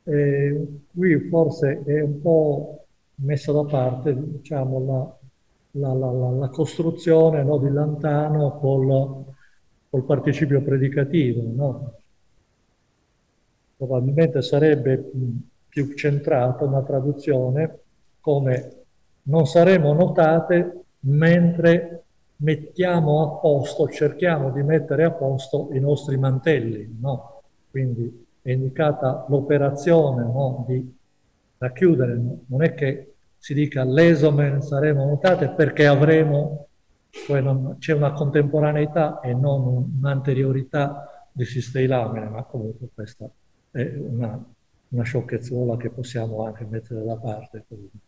Eh, qui forse è un po' messa da parte, diciamo, la, la, la, la, la costruzione, no, di Lantano col, col participio predicativo, no? Probabilmente sarebbe più centrata una traduzione come non saremo notate mentre mettiamo a posto, cerchiamo di mettere a posto i nostri mantelli, no? Quindi è indicata l'operazione, no, di racchiudere, non è che si dica l'esomen saremo notate perché avremo, cioè c'è una contemporaneità e non un'anteriorità di sisteilamine, ma comunque questa è una, una sciocchezzuola che possiamo anche mettere da parte.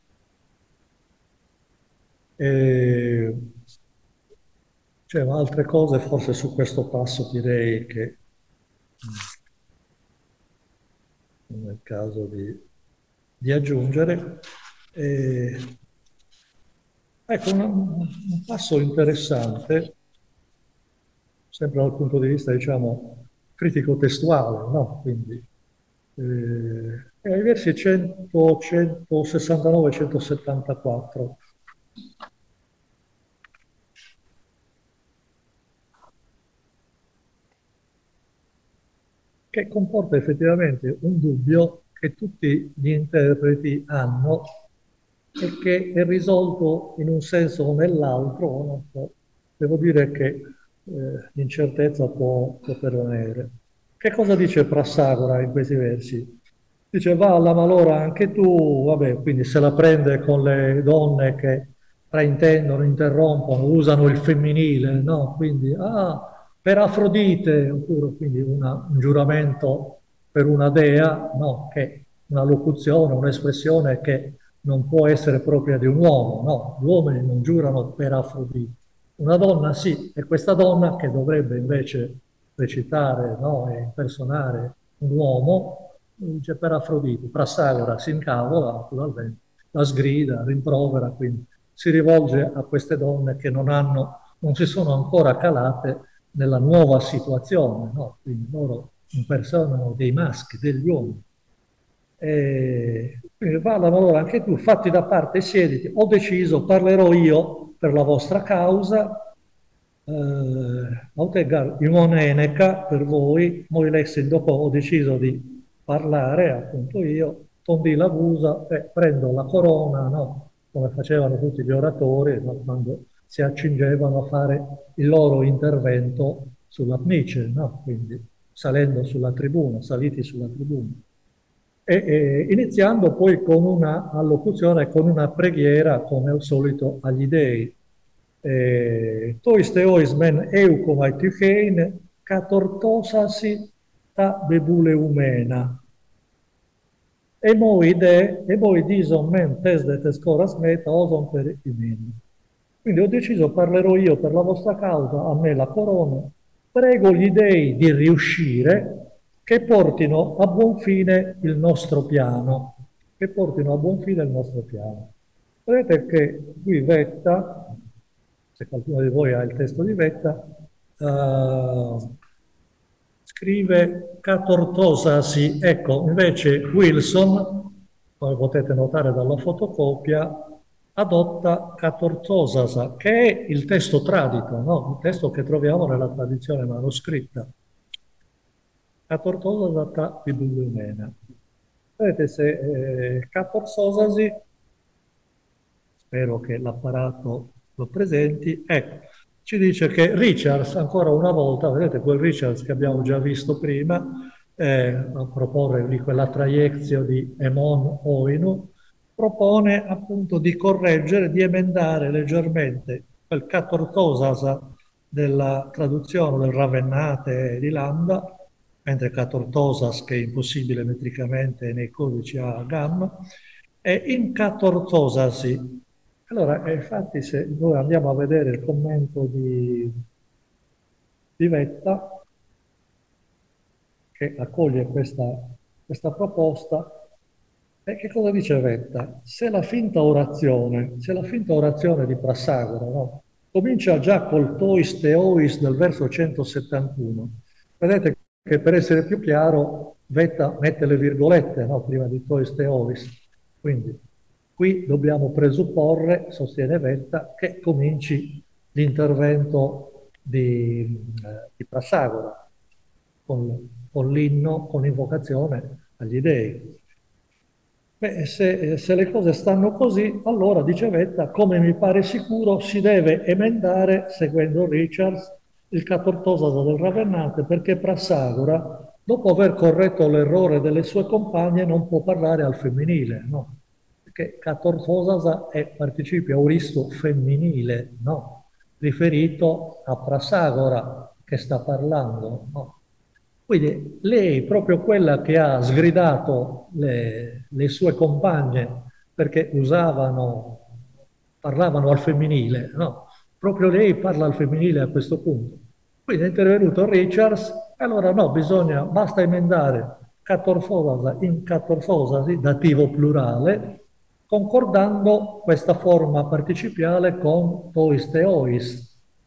E c'erano altre cose, forse su questo passo direi che non è il caso di, di aggiungere. E, ecco, un, un passo interessante, sempre dal punto di vista, diciamo, critico-testuale, no? Quindi, eh, ai versi cento, centosessantanove centosettantaquattro. Che comporta effettivamente un dubbio che tutti gli interpreti hanno e che è risolto in un senso o nell'altro. No? Devo dire che eh, l'incertezza può, può permanere. Che cosa dice Prassagora in questi versi? Dice: va alla malora anche tu, vabbè, quindi se la prende con le donne che fraintendono, interrompono, usano il femminile, no? Quindi, ah, per Afrodite, oppure quindi una, un giuramento per una dea, no? Che è una locuzione, un'espressione che non può essere propria di un uomo, no? Gli uomini non giurano per Afrodite. Una donna sì, è questa donna che dovrebbe invece recitare, no? E impersonare un uomo, dice per Afrodite. Prassagora si incavola, naturalmente, la sgrida, rimprovera, quindi si rivolge a queste donne che non hanno, non si sono ancora calate nella nuova situazione, no? Quindi loro impersonano dei maschi, degli uomini. E quindi va alla malora anche tu, fatti da parte e siediti, ho deciso, parlerò io per la vostra causa, eh, Imoneneka per voi, moi lessin, dopo ho deciso di parlare, appunto io, tondi la busa, eh, prendo la corona, no? Come facevano tutti gli oratori, no? Quando si accingevano a fare il loro intervento sulla pnice, no? Quindi salendo sulla tribuna, saliti sulla tribuna. E, e iniziando poi con una allocuzione, con una preghiera, come al solito, agli dei. Tois theois men eucomai tychein, catortosasi ta bebule umena. E moi de, e voi dison men tes de tes coras meta oson per imeni. Quindi ho deciso, parlerò io per la vostra causa, a me la corona, prego gli dei di riuscire, che portino a buon fine il nostro piano, che portino a buon fine il nostro piano. Vedete che qui Vetta, se qualcuno di voi ha il testo di Vetta, uh, scrive catortosasi, ecco, invece Wilson, come potete notare dalla fotocopia, adotta catortosasa, che è il testo tradito, no? Il testo che troviamo nella tradizione manoscritta. Catortosasa ta bibulumena. Vedete se eh, catortosasi, spero che l'apparato lo presenti, ecco, ci dice che Richards, ancora una volta, vedete quel Richards che abbiamo già visto prima, eh, a proporre di quella traiezio di Emon Oinu, propone appunto di correggere, di emendare leggermente quel catortosasa della traduzione del Ravennate di Lambda, mentre catortosas, che è impossibile metricamente nei codici a gamma, e in catortosasi. Allora, infatti, se noi andiamo a vedere il commento di, di Vetta, che accoglie questa, questa proposta, e che cosa dice Vetta? Se la finta orazione, se la finta orazione di Prassagora, no? Comincia già col tois teois del verso centosettantuno, vedete che per essere più chiaro Vetta mette le virgolette, no? Prima di tois teois, quindi qui dobbiamo presupporre, sostiene Vetta, che cominci l'intervento di, eh, di Prassagora, con, con l'inno, con l'invocazione agli dei. Beh, se, se le cose stanno così, allora, dice Vetta, come mi pare sicuro, si deve emendare, seguendo Richards, il Catortosasa del Ravennate, perché Prassagora, dopo aver corretto l'errore delle sue compagne, non può parlare al femminile, no? Perché Catortosasa è participio auristo femminile, no? Riferito a Prassagora che sta parlando, no? Quindi lei, proprio quella che ha sgridato le, le sue compagne perché usavano, parlavano al femminile, no? Proprio lei parla al femminile a questo punto. Quindi è intervenuto Richards, e allora no, bisogna, basta emendare catorfosasi in catorfosasi, dativo plurale, concordando questa forma participiale con tois teois.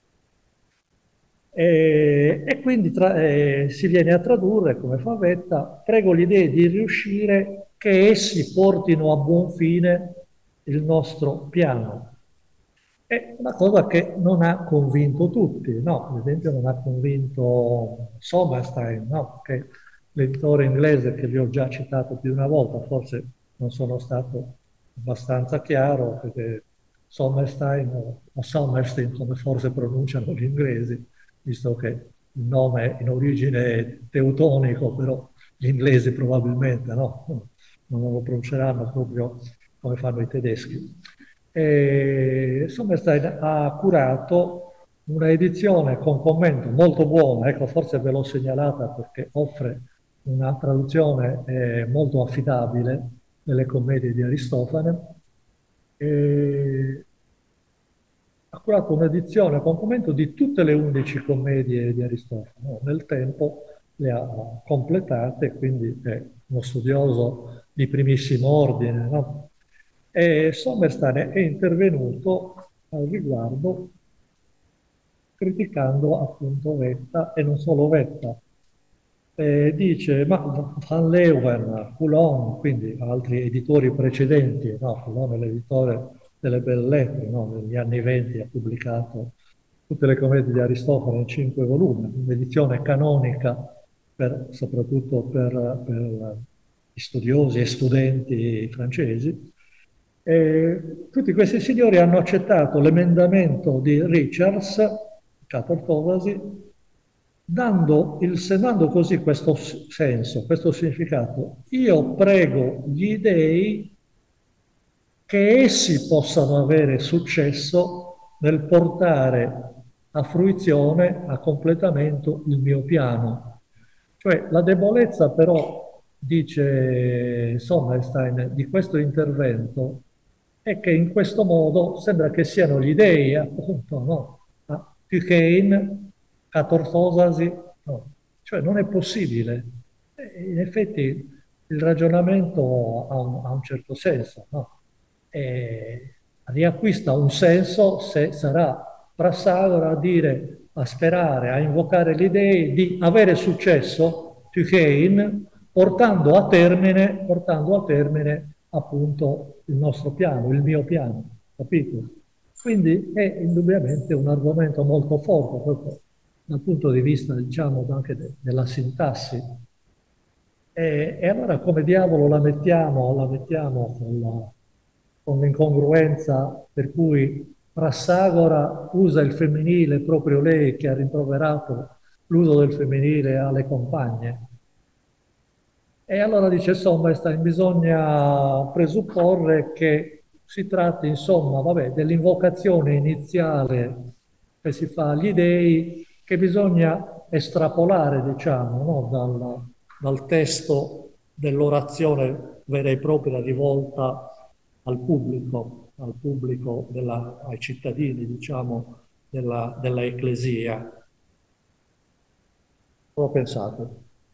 E, e quindi tra, eh, si viene a tradurre, come fa Vetta, prego gli dei di riuscire che essi portino a buon fine il nostro piano. È una cosa che non ha convinto tutti, no? Ad esempio non ha convinto Sommerstein, no? Che l'editore inglese che vi ho già citato più di una volta, forse non sono stato abbastanza chiaro, perché Sommerstein o Sommerstein, come forse pronunciano gli inglesi, visto che il nome in origine è teutonico, però gli inglesi probabilmente no, non lo pronunceranno proprio come fanno i tedeschi. E Sommerstein ha curato una edizione con commento molto buona, ecco, forse ve l'ho segnalata perché offre una traduzione eh, molto affidabile delle commedie di Aristofane. E ha curato un'edizione con commento di tutte le undici commedie di Aristofane. Nel tempo le ha completate, quindi è uno studioso di primissimo ordine, no? E Sommerstein è intervenuto al riguardo criticando appunto Vetta, e non solo Vetta. E dice, ma Van Leeuwen, Coulon, quindi altri editori precedenti, no? Coulon è l'editore delle Belles Lettres, no? Negli anni venti ha pubblicato tutte le commedie di Aristofane in cinque volumi, un'edizione canonica per, soprattutto per, per gli studiosi e studenti francesi. E tutti questi signori hanno accettato l'emendamento di Richards, Catortosasi, dando, il, dando così questo senso, questo significato. Io prego gli dei che essi possano avere successo nel portare a fruizione, a completamento il mio piano. Cioè la debolezza però, dice Sommerstein, di questo intervento è che in questo modo sembra che siano gli dei, appunto, no? Tychein, Catorfosasi, no. Cioè non è possibile. E in effetti il ragionamento ha un, ha un certo senso, no? E riacquista un senso se sarà Prassagora a dire, a sperare, a invocare gli dei di avere successo, Tychein, portando a termine, portando a termine appunto il nostro piano, il mio piano, capito? Quindi è indubbiamente un argomento molto forte, proprio dal punto di vista, diciamo, anche de della sintassi. E, e allora come diavolo la mettiamo, la mettiamo con l'incongruenza per cui Prassagora usa il femminile, proprio lei che ha rimproverato l'uso del femminile alle compagne? E allora dice Sommerstein, bisogna presupporre che si tratti, insomma, vabbè, dell'invocazione iniziale che si fa agli dei, che bisogna estrapolare, diciamo, no? dal, dal testo dell'orazione vera e propria rivolta al pubblico, al pubblico della, ai cittadini, diciamo, della, della Ecclesia. Cosa pensate?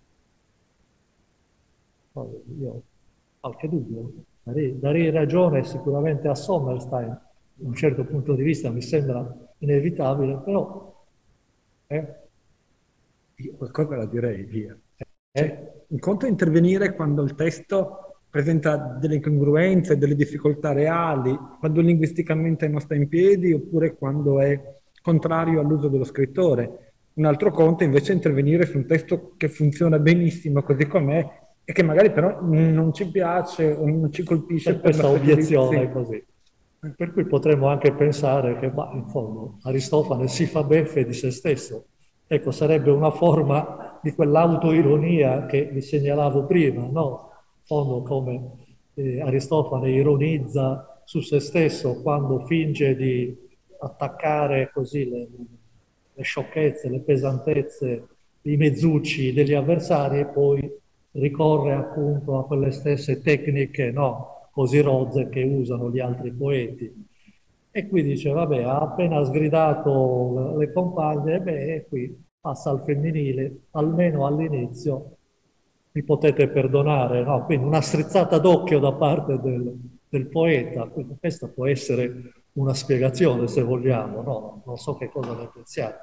Io ho qualche dubbio. Darei, darei ragione sicuramente a Sommerstein, da un certo punto di vista mi sembra inevitabile, però eh? Io qualcosa la direi, via. Eh? Un conto è intervenire quando il testo presenta delle incongruenze, delle difficoltà reali, quando linguisticamente non sta in piedi oppure quando è contrario all'uso dello scrittore. Un altro conto invece è intervenire su un testo che funziona benissimo così com'è e che magari però non ci piace o non ci colpisce Per questa una serie di- obiezione sì. così. Per cui potremmo anche pensare che, ma, in fondo, Aristofane si fa beffe di se stesso. Ecco, sarebbe una forma di quell'autoironia che vi segnalavo prima, no? In fondo, come eh, Aristofane ironizza su se stesso quando finge di attaccare così le, le sciocchezze, le pesantezze, i mezzucci degli avversari e poi ricorre appunto a quelle stesse tecniche, no, così rozze che usano gli altri poeti. E qui dice, vabbè, ha appena sgridato le compagne, e beh, qui passa al femminile, almeno all'inizio mi potete perdonare, no? Quindi una strizzata d'occhio da parte del, del poeta, quindi questa può essere una spiegazione se vogliamo, no? Non so che cosa ne pensiate.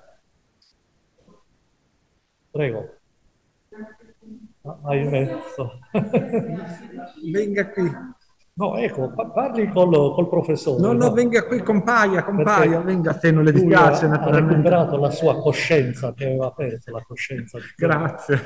Prego. Ah, hai messo. Venga qui. No, ecco, pa- parli col, col professore. No, no, venga qui, compaia, compaia, Perché venga, se non le lui dispiace ha, ha naturalmente. recuperato la sua coscienza, che aveva perso la coscienza. Di Grazie.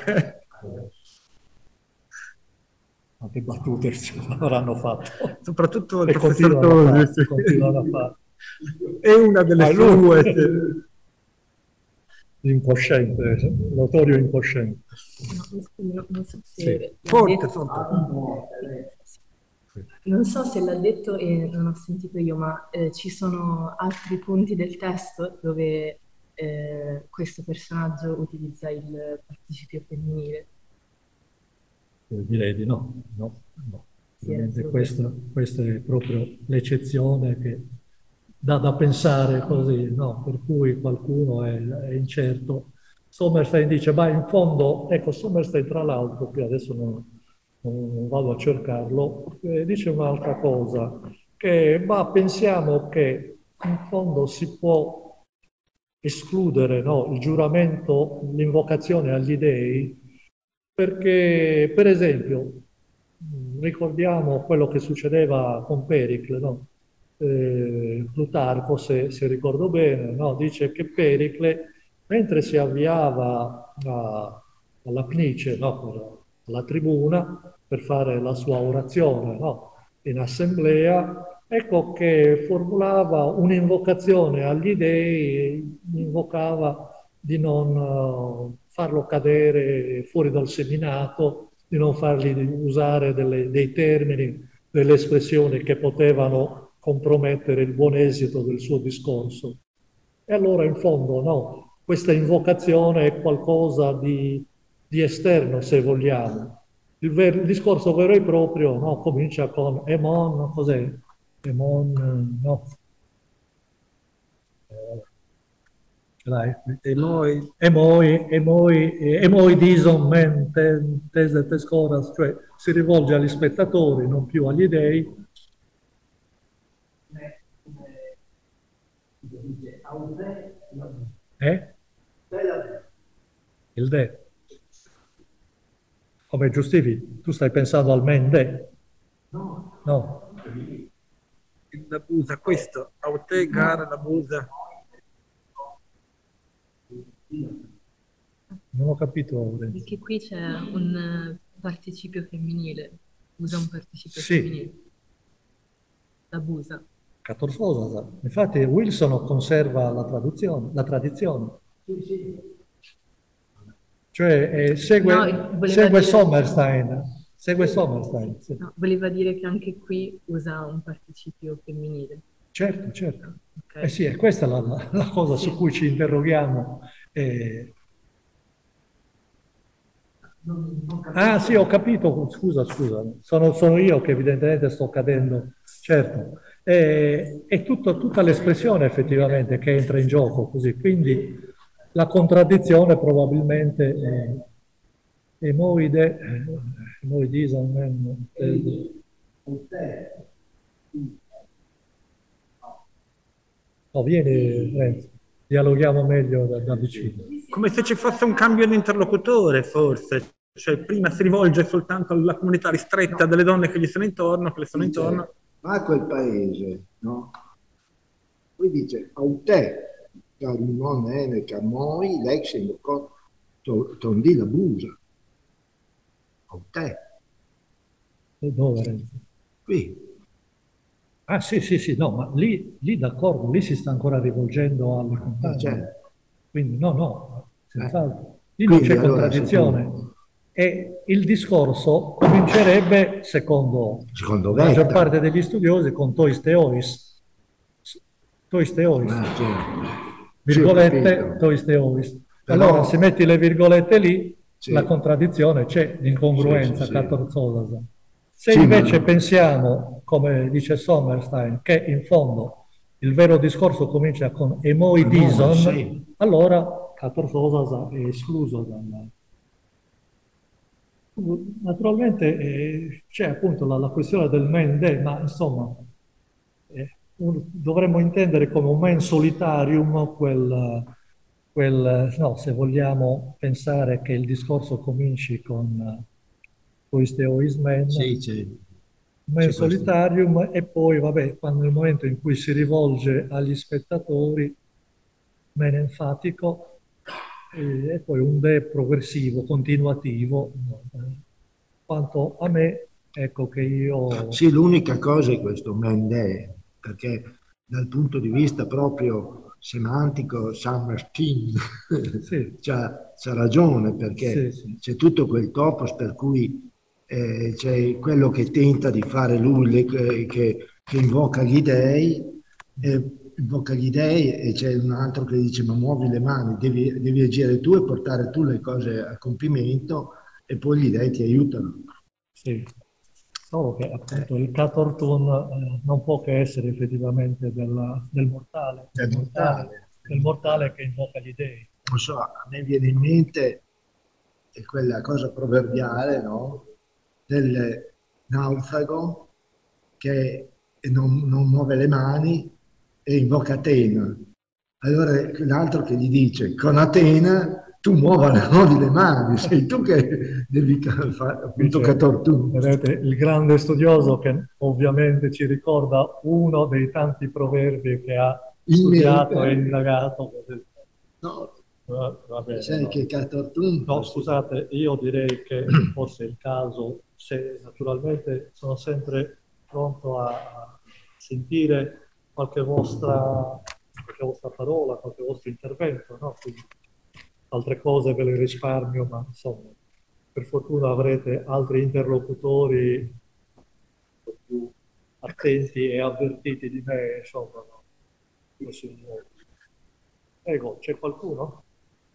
Ma che battute ci avranno fatto. Soprattutto il E professor continuano a Tosi, farlo, sì. continuano a farlo. È una delle Ma è lui. sue. sì. Incosciente, notorio incosciente. No, mi scusi, no, non so se Sì. l'ha Forte, detto- forte. Non so se l'ha detto e non ho sentito io, ma eh, ci sono altri punti del testo dove eh, questo personaggio utilizza il participio femminile. Eh, Direi di no, no, no. Sì, Ovviamente è questa, questa è proprio l'eccezione che dà da pensare così, no? Per cui qualcuno è, è incerto. Sommerstein dice, ma in fondo, ecco, Sommerstein tra l'altro, qui adesso non, non vado a cercarlo, eh, dice un'altra cosa, che ma pensiamo che in fondo si può escludere, no, il giuramento, l'invocazione agli dei, perché, per esempio, mh, ricordiamo quello che succedeva con Pericle, no? Eh, Plutarco, se, se ricordo bene, no? Dice che Pericle, mentre si avviava a- alla Pnice, no? Per- alla tribuna, per fare la sua orazione, no? In assemblea, ecco che formulava un'invocazione agli dei, invocava di non eh, farlo cadere fuori dal seminato, di non fargli usare delle- dei termini, delle espressioni che potevano compromettere il buon esito del suo discorso. E allora in fondo no, questa invocazione è qualcosa di, di esterno, se vogliamo. Il, ver- il discorso vero e proprio no, comincia con Emon, cos'è? Emon, no. Eh, Dai, E noi, emoi, emoi, eh, emoi dison men ten- tes et tes coras, cioè si rivolge agli spettatori, non più agli dei. Eh? Il de. Come giustifichi? Tu stai pensando al men de? No. la busa, questo, a te gara la busa. Non ho capito. Lorenzo. Perché qui c'è un eh, participio femminile, usa un participio Sì. femminile. L'abusa. Catorfosa. Infatti Wilson conserva la traduzione, la tradizione. Cioè eh, segue, No, voleva segue dire- Sommerstein. Segue Sommerstein. Sì. No, voleva dire che anche qui usa un participio femminile. Certo, certo. Ok. Eh sì, è questa la, la- la cosa su cui ci interroghiamo. Eh, Ah sì, ho capito, scusa, scusa, sono, sono io che evidentemente sto cadendo, certo. Eh, è tutto- tutta l'espressione effettivamente che entra in gioco così, quindi la contraddizione probabilmente è emoide, eh, emoidism, eh, no, vieni Renzo, dialoghiamo meglio da, da vicino. Come se ci fosse un cambio di interlocutore, forse. cioè prima si rivolge soltanto alla comunità ristretta delle donne che gli sono intorno, che le sono Dice, intorno. va a quel paese, no? Poi dice, a te, che non è che a noi, l'ex in tondi la busa. A te. E dove, Renzo? Qui. Ah sì, sì, sì, no, ma lì, lì d'accordo, lì si sta ancora rivolgendo alle compagne. Certo. Quindi no, no, senz'altro. Lì Quindi, non c'è allora, contraddizione. secondo- E il discorso comincerebbe, secondo, Secondo la maggior Vetta. parte degli studiosi, con tois teois. Tois teois. Ah, certo. Sì, ho Virgolette, capito. tois teois. Però- Allora, se metti le virgolette lì, Sì. la contraddizione c'è, l'incongruenza, Sì, sì, sì. catorzosa. Se Sì, invece ma- pensiamo, come dice Sommerstein, che in fondo il vero discorso comincia con emoi Con noi, dison, sì. allora catorzosa è escluso dalla... Naturalmente eh, c'è appunto la, la questione del men de, ma insomma eh, un- dovremmo intendere come un men solitarium quel, quel, no, se vogliamo pensare che il discorso cominci con Oisteois men, Sì, sì. men C'è questo. solitarium, e poi vabbè, quando nel momento in cui si rivolge agli spettatori, men enfatico, e, e poi un de progressivo, continuativo. Quanto a me, ecco che io... Sì, l'unica cosa è questo Mendè, perché dal punto di vista proprio semantico, Hammerstein Sì. c'ha, c'ha ragione, perché Sì, sì. c'è tutto quel topos per cui eh, c'è quello che tenta di fare lui, le- che, che- che invoca gli dèi, e invoca gli dèi, e c'è un altro che dice ma muovi le mani, devi, devi agire tu e portare tu le cose a compimento, e poi gli dèi ti aiutano. Sì, solo che appunto il Catortun eh, non può che essere effettivamente della- del mortale, Del del mortale, mortale. del mortale che invoca gli dei. Non so, a me viene in mente è quella cosa proverbiale, no? Del naufrago che non, non muove le mani e invoca Atena. Allora l'altro che gli dice, con Atena tu muova, muovi le mani, sei tu che devi ca- fare appunto Qui c'è, Catortun. vedete, il grande studioso che ovviamente ci ricorda uno dei tanti proverbi che ha In studiato mente. e indagato. No, Va va bene, sai no. che Catortun... No, scusate, io direi che forse è il caso, se naturalmente sono sempre pronto a a sentire qualche vostra, qualche vostra parola, qualche vostro intervento, no? Quindi altre cose ve le risparmio, ma insomma, per fortuna avrete altri interlocutori un po' più attenti e avvertiti di me, insomma, no? Così, eh. Prego, c'è qualcuno?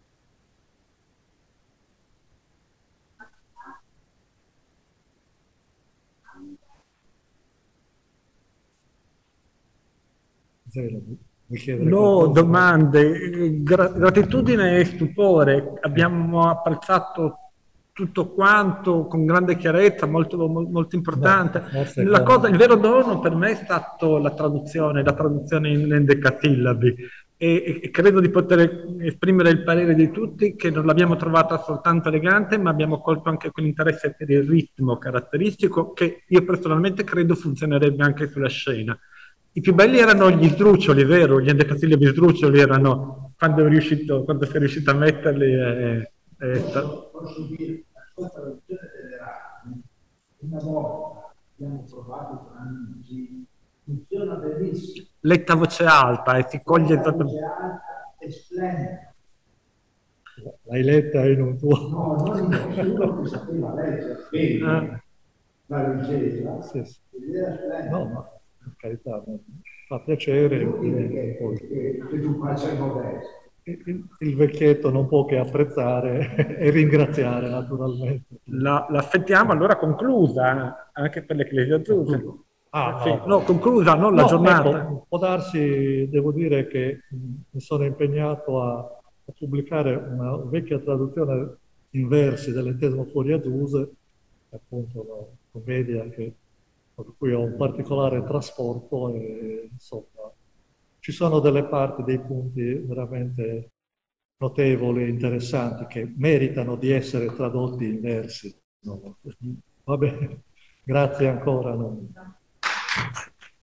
Zero, vuoi chiedere No, qualcosa? domande, Gra- gratitudine e stupore. Abbiamo apprezzato tutto quanto con grande chiarezza, molto, mol- molto importante. No, forse La con- cosa, il vero dono per me è stato la traduzione, la traduzione in endecasillabi. E, e credo di poter esprimere il parere di tutti che non l'abbiamo trovata soltanto elegante, ma abbiamo colto anche quell'interesse per il ritmo caratteristico che io personalmente credo funzionerebbe anche sulla scena. I più belli erano gli sdruccioli, vero? Gli endecasillabi sdruccioli erano quando, è riuscito, quando sei riuscito a metterli. È, è stato... Posso dire, la sua traduzione delle rane, una volta abbiamo provato con amici, funziona benissimo. Letta a voce alta e si coglie La voce esattamente. alta è splendida. L'hai letta in un tuo... No, non nessuno che sapeva leggere bene, Ah. la leggeva, Sì, sì. ed era splendida. No, ma per carità, mi fa piacere. Non dire eh, poi. che, che, che tu faccia il modesto. Il, il vecchietto non può che apprezzare e ringraziare, naturalmente. La, l'affettiamo allora conclusa anche per l'Ecclesia Azzurra. Ah, Sì, no. no, conclusa, non la No, giornata. ecco, può darsi, devo dire che mh, mi sono impegnato a, a pubblicare una vecchia traduzione in versi dell'Entesimo Fuori Azuse, appunto una commedia che, per cui ho un particolare trasporto e insomma ci sono delle parti, dei punti veramente notevoli e interessanti che meritano di essere tradotti in versi. No? Va bene, grazie ancora. No?